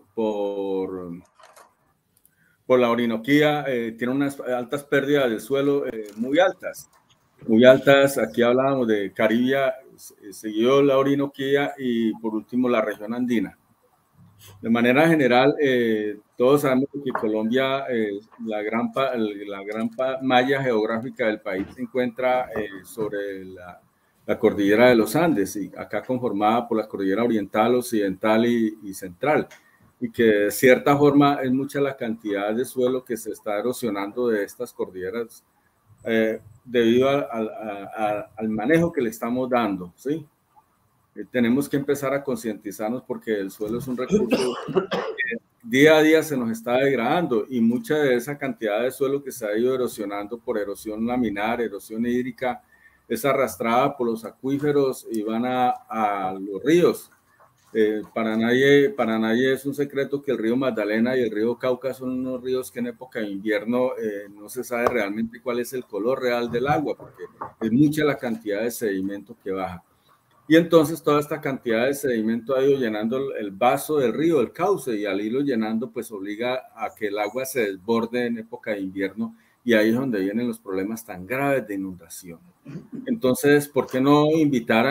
la Orinoquía, tiene unas altas pérdidas del suelo muy altas. Aquí hablábamos de Caribe, seguido la Orinoquía y por último la región andina. De manera general, todos sabemos que Colombia, la gran malla geográfica del país se encuentra sobre la cordillera de los Andes, y acá conformada por la cordillera oriental, occidental y central, y que de cierta forma es mucha la cantidad de suelo que se está erosionando de estas cordilleras debido al manejo que le estamos dando, ¿sí? Tenemos que empezar a concientizarnos porque el suelo es un recurso que día a día se nos está degradando, y mucha de esa cantidad de suelo que se ha ido erosionando por erosión laminar, erosión hídrica, es arrastrada por los acuíferos y van a los ríos. Para nadie es un secreto que el río Magdalena y el río Cauca son unos ríos que en época de invierno no se sabe realmente cuál es el color real del agua, porque es mucha la cantidad de sedimento que baja. Y entonces toda esta cantidad de sedimento ha ido llenando el vaso del río, el cauce, y al irlo llenando pues obliga a que el agua se desborde en época de invierno, y ahí es donde vienen los problemas tan graves de inundación. Entonces, ¿por qué no invitar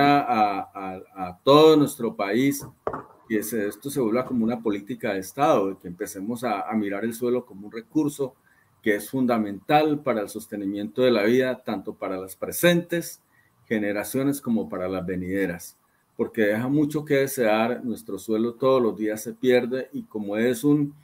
a todo nuestro país que esto se vuelva como una política de Estado, que empecemos a mirar el suelo como un recurso que es fundamental para el sostenimiento de la vida, tanto para las presentes generaciones como para las venideras, porque deja mucho que desear? Nuestro suelo todos los días se pierde, y como es un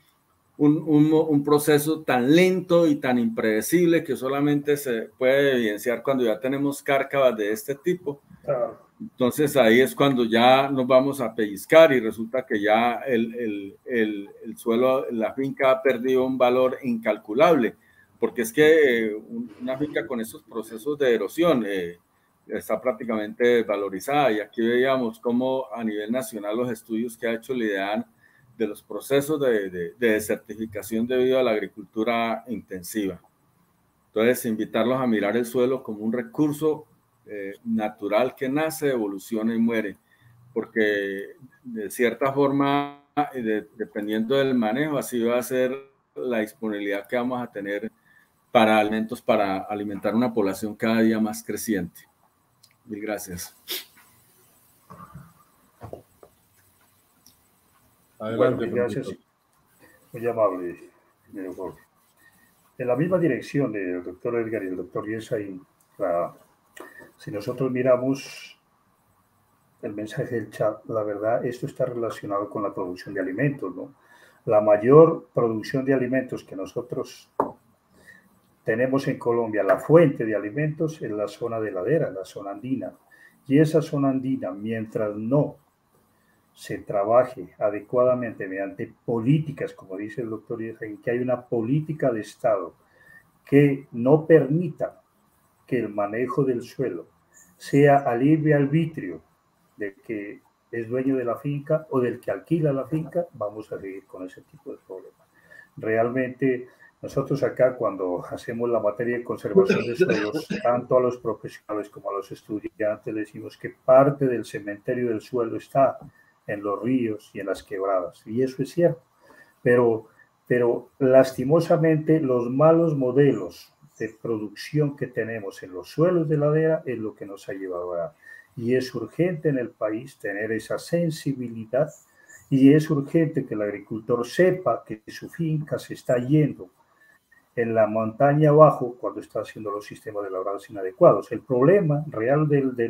proceso tan lento y tan impredecible que solamente se puede evidenciar cuando ya tenemos cárcavas de este tipo, entonces ahí es cuando ya nos vamos a pellizcar y resulta que ya el suelo, la finca ha perdido un valor incalculable, porque es que una finca con esos procesos de erosión está prácticamente desvalorizada. Y aquí veíamos cómo a nivel nacional los estudios que ha hecho el IDEAN de los procesos de desertificación debido a la agricultura intensiva. Entonces, invitarlos a mirar el suelo como un recurso natural que nace, evoluciona y muere, porque de cierta forma, dependiendo del manejo, así va a ser la disponibilidad que vamos a tener para alimentos, para alimentar una población cada día más creciente. Mil gracias. Adelante, bueno, gracias. Muy amable, señor Jorge. En la misma dirección del doctor Edgar y el doctor Yesaín, si nosotros miramos el mensaje del chat, la verdad, esto está relacionado con la producción de alimentos, ¿no? La mayor producción de alimentos que nosotros tenemos en Colombia, la fuente de alimentos, es la zona de ladera, la zona andina. Y esa zona andina, mientras no se trabaje adecuadamente mediante políticas, como dice el doctor Yesaín, que hay una política de Estado que no permita que el manejo del suelo sea a libre arbitrio del que es dueño de la finca o del que alquila la finca, vamos a seguir con ese tipo de problemas. Realmente, nosotros acá cuando hacemos la materia de conservación de suelos, tanto a los profesionales como a los estudiantes, les decimos que parte del cementerio del suelo está en los ríos y en las quebradas, y eso es cierto, pero lastimosamente los malos modelos de producción que tenemos en los suelos de ladera es lo que nos ha llevado a... Y es urgente en el país tener esa sensibilidad, y es urgente que el agricultor sepa que su finca se está yendo en la montaña abajo cuando está haciendo los sistemas de labradas inadecuados. El problema real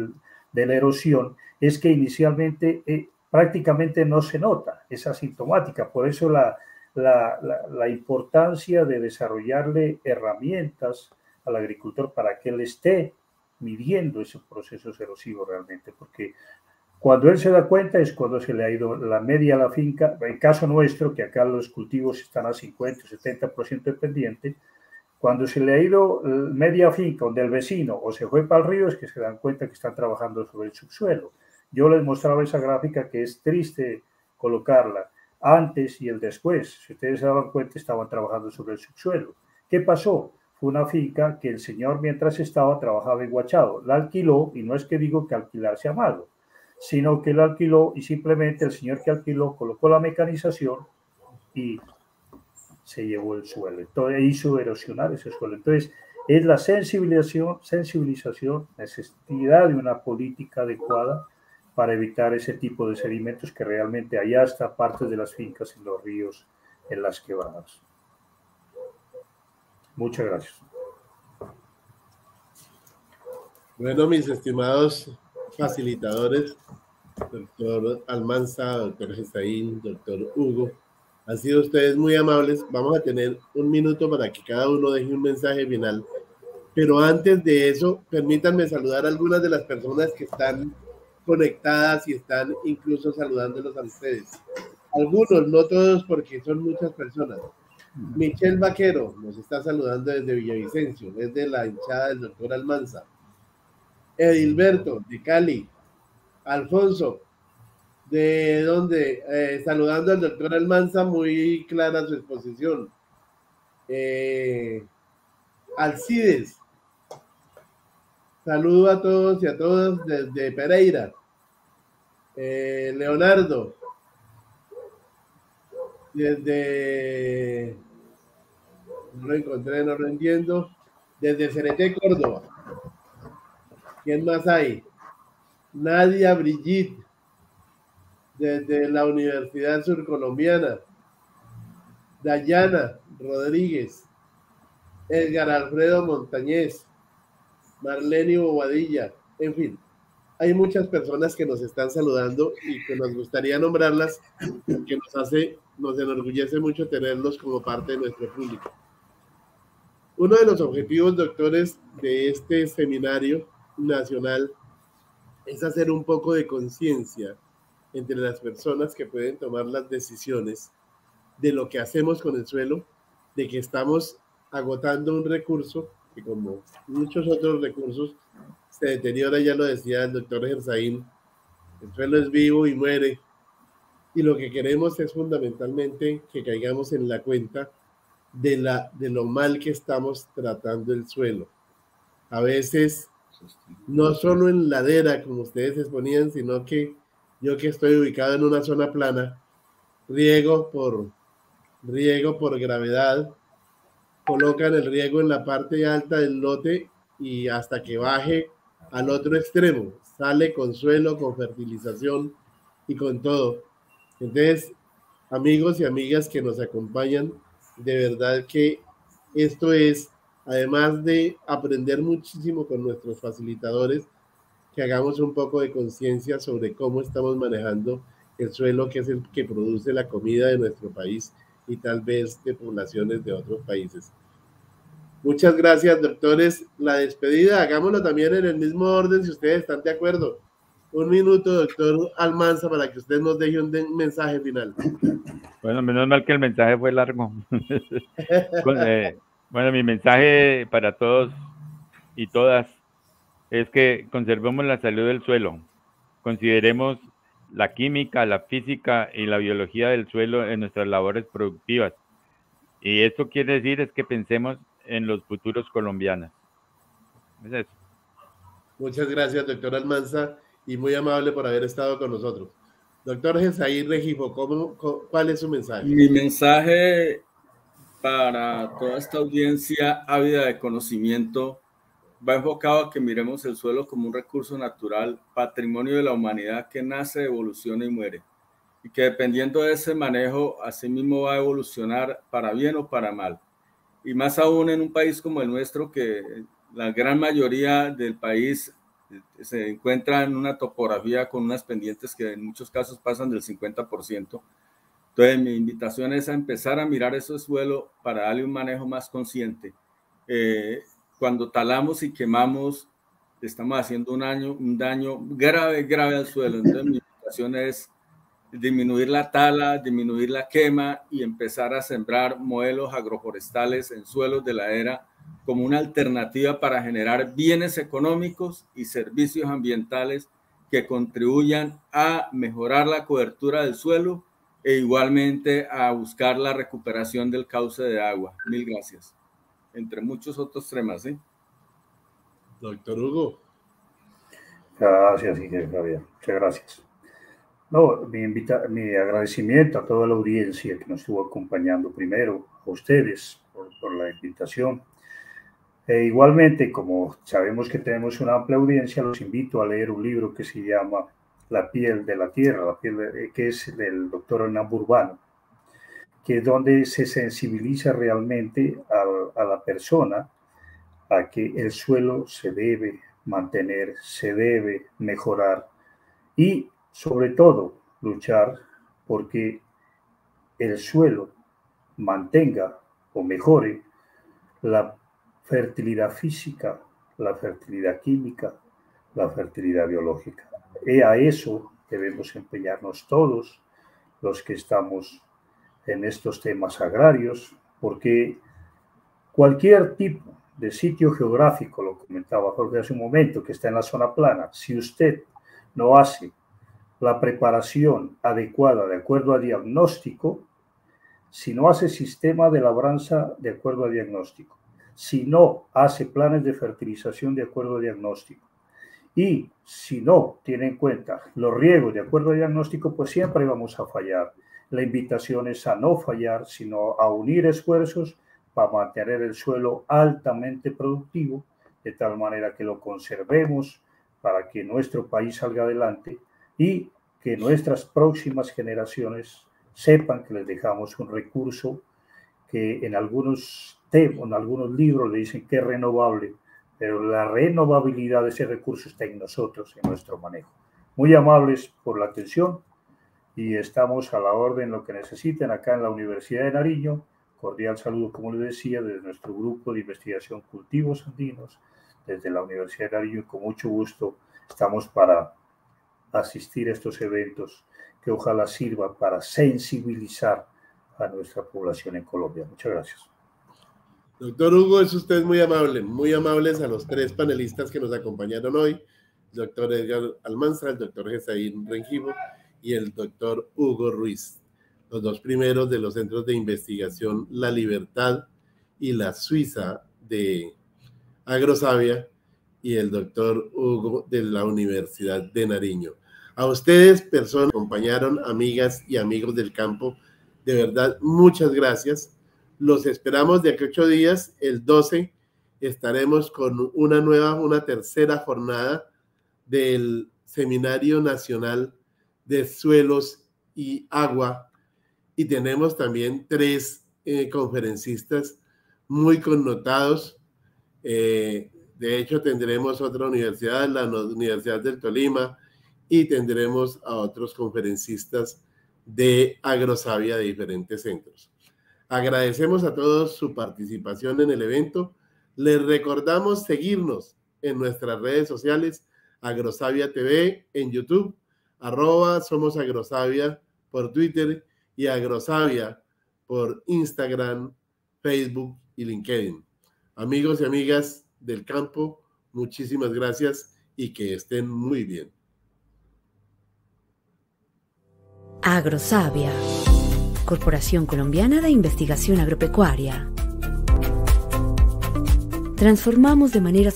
de la erosión es que inicialmente prácticamente no se nota, es asintomática. Por eso la importancia de desarrollarle herramientas al agricultor para que él esté midiendo esos procesos erosivos realmente, porque cuando él se da cuenta es cuando se le ha ido la media a la finca. En el caso nuestro, que acá los cultivos están a 50 o 70% dependiente, cuando se le ha ido media finca donde el vecino o se fue para el río, es que se dan cuenta que están trabajando sobre el subsuelo. Yo les mostraba esa gráfica que es triste colocarla, antes y el después. Si ustedes se daban cuenta, estaban trabajando sobre el subsuelo. ¿Qué pasó? Fue una finca que el señor, mientras estaba, trabajaba enguachado. La alquiló, y no es que digo que alquilar sea malo, sino que la alquiló y simplemente el señor que alquiló colocó la mecanización y se llevó el suelo. Entonces hizo erosionar ese suelo. Entonces es la sensibilización, necesidad de una política adecuada para evitar ese tipo de sedimentos que realmente allá está partes de las fincas, en los ríos, en las quebradas. Muchas gracias. Bueno, mis estimados facilitadores, doctor Almanza, doctor Gesaín, doctor Hugo, han sido ustedes muy amables. Vamos a tener un minuto para que cada uno deje un mensaje final. Pero antes de eso, permítanme saludar a algunas de las personas que están conectadas y están incluso saludándolos a ustedes. Algunos, no todos, porque son muchas personas. Michelle Vaquero nos está saludando desde Villavicencio, desde la hinchada del doctor Almanza. Edilberto, de Cali. Alfonso, ¿de dónde? Saludando al doctor Almanza, muy clara su exposición. Alcides, saludo a todos y a todas desde Pereira. Leonardo, desde, no lo encontré, no lo entiendo, desde Cereté, Córdoba. ¿Quién más hay? Nadia Brigitte, desde la Universidad Surcolombiana. Dayana Rodríguez, Edgar Alfredo Montañez, Marlene Bobadilla, en fin, hay muchas personas que nos están saludando y que nos gustaría nombrarlas, que nos enorgullece mucho tenerlos como parte de nuestro público. Uno de los objetivos, doctores, de este seminario nacional es hacer un poco de conciencia entre las personas que pueden tomar las decisiones de lo que hacemos con el suelo, de que estamos agotando un recurso que, como muchos otros recursos, se deteriora. Ya lo decía el doctor Gersaín, el suelo es vivo y muere, y lo que queremos es fundamentalmente que caigamos en la cuenta de lo mal que estamos tratando el suelo. A veces, no solo en ladera, como ustedes exponían, sino que yo, que estoy ubicado en una zona plana, riego por gravedad, colocan el riego en la parte alta del lote y hasta que baje al otro extremo, sale con suelo, con fertilización y con todo. Entonces, amigos y amigas que nos acompañan, de verdad que esto es, además de aprender muchísimo con nuestros facilitadores, que hagamos un poco de conciencia sobre cómo estamos manejando el suelo, que es el que produce la comida de nuestro país y tal vez de poblaciones de otros países. Muchas gracias, doctores. La despedida, hagámoslo también en el mismo orden, si ustedes están de acuerdo. Un minuto, doctor Almanza, para que usted nos deje un mensaje final. Bueno, menos mal que el mensaje fue largo. Bueno, mi mensaje para todos y todas es que conservemos la salud del suelo. Consideremos la química, la física y la biología del suelo en nuestras labores productivas. Y esto quiere decir es que pensemos en los futuros colombianos. Es eso. Muchas gracias, doctor Almanza, y muy amable por haber estado con nosotros. Doctor Gesaín Regifo, ¿cuál es su mensaje? Mi mensaje para toda esta audiencia ávida de conocimiento va enfocado a que miremos el suelo como un recurso natural, patrimonio de la humanidad que nace, evoluciona y muere. Y que dependiendo de ese manejo, así mismo va a evolucionar para bien o para mal. Y más aún en un país como el nuestro, que la gran mayoría del país se encuentra en una topografía con unas pendientes que en muchos casos pasan del 50%. Entonces, mi invitación es a empezar a mirar ese suelo para darle un manejo más consciente. Cuando talamos y quemamos, estamos haciendo un daño grave al suelo. Entonces, mi invitación es disminuir la tala, disminuir la quema y empezar a sembrar modelos agroforestales en suelos de ladera como una alternativa para generar bienes económicos y servicios ambientales que contribuyan a mejorar la cobertura del suelo e igualmente a buscar la recuperación del cauce de agua. Mil gracias. Entre muchos otros temas, ¿sí? Doctor Hugo. Gracias, Miguel Javier. Muchas gracias. No, mi agradecimiento a toda la audiencia que nos estuvo acompañando, primero a ustedes por la invitación. Igualmente, como sabemos que tenemos una amplia audiencia, los invito a leer un libro que se llama La piel de la tierra, que es del doctor Hernán Burbano, que es donde se sensibiliza realmente a la persona a que el suelo se debe mantener, se debe mejorar y sobre todo luchar porque el suelo mantenga o mejore la fertilidad física, la fertilidad química, la fertilidad biológica. Y a eso debemos empeñarnos todos los que estamos en estos temas agrarios, porque cualquier tipo de sitio geográfico, lo comentaba Jorge hace un momento, que está en la zona plana, si usted no hace la preparación adecuada de acuerdo a diagnóstico, si no hace sistema de labranza de acuerdo a diagnóstico, si no hace planes de fertilización de acuerdo a diagnóstico y si no tiene en cuenta los riegos de acuerdo a diagnóstico, pues siempre vamos a fallar. La invitación es a no fallar, sino a unir esfuerzos para mantener el suelo altamente productivo, de tal manera que lo conservemos para que nuestro país salga adelante y que nuestras próximas generaciones sepan que les dejamos un recurso que en algunos libros le dicen que es renovable, pero la renovabilidad de ese recurso está en nosotros, en nuestro manejo. Muy amables por la atención y estamos a la orden lo que necesiten acá en la Universidad de Nariño. Cordial saludo, como les decía, desde nuestro grupo de investigación Cultivos Andinos, desde la Universidad de Nariño, y con mucho gusto estamos para asistir a estos eventos que ojalá sirva para sensibilizar a nuestra población en Colombia. Muchas gracias. Doctor Hugo, es usted muy amable, muy amables a los tres panelistas que nos acompañaron hoy, el doctor Edgar Almanza, el doctor Gesaín Rengifo y el doctor Hugo Ruiz, los dos primeros de los centros de investigación La Libertad y la Suiza de Agrosavia, y el doctor Hugo de la Universidad de Nariño. A ustedes, personas que acompañaron, amigas y amigos del campo, de verdad, muchas gracias. Los esperamos de aquí a 8 días, el 12, estaremos con una tercera jornada del Seminario Nacional de Suelos y Agua, y tenemos también 3 conferencistas muy connotados. De hecho, tendremos otra universidad, la Universidad del Tolima, y tendremos a otros conferencistas de Agrosavia de diferentes centros. Agradecemos a todos su participación en el evento. Les recordamos seguirnos en nuestras redes sociales, Agrosavia TV en YouTube, @SomosAgrosavia por Twitter y Agrosavia por Instagram, Facebook y LinkedIn. Amigos y amigas del campo, muchísimas gracias y que estén muy bien. Agrosavia, Corporación Colombiana de Investigación Agropecuaria. Transformamos de manera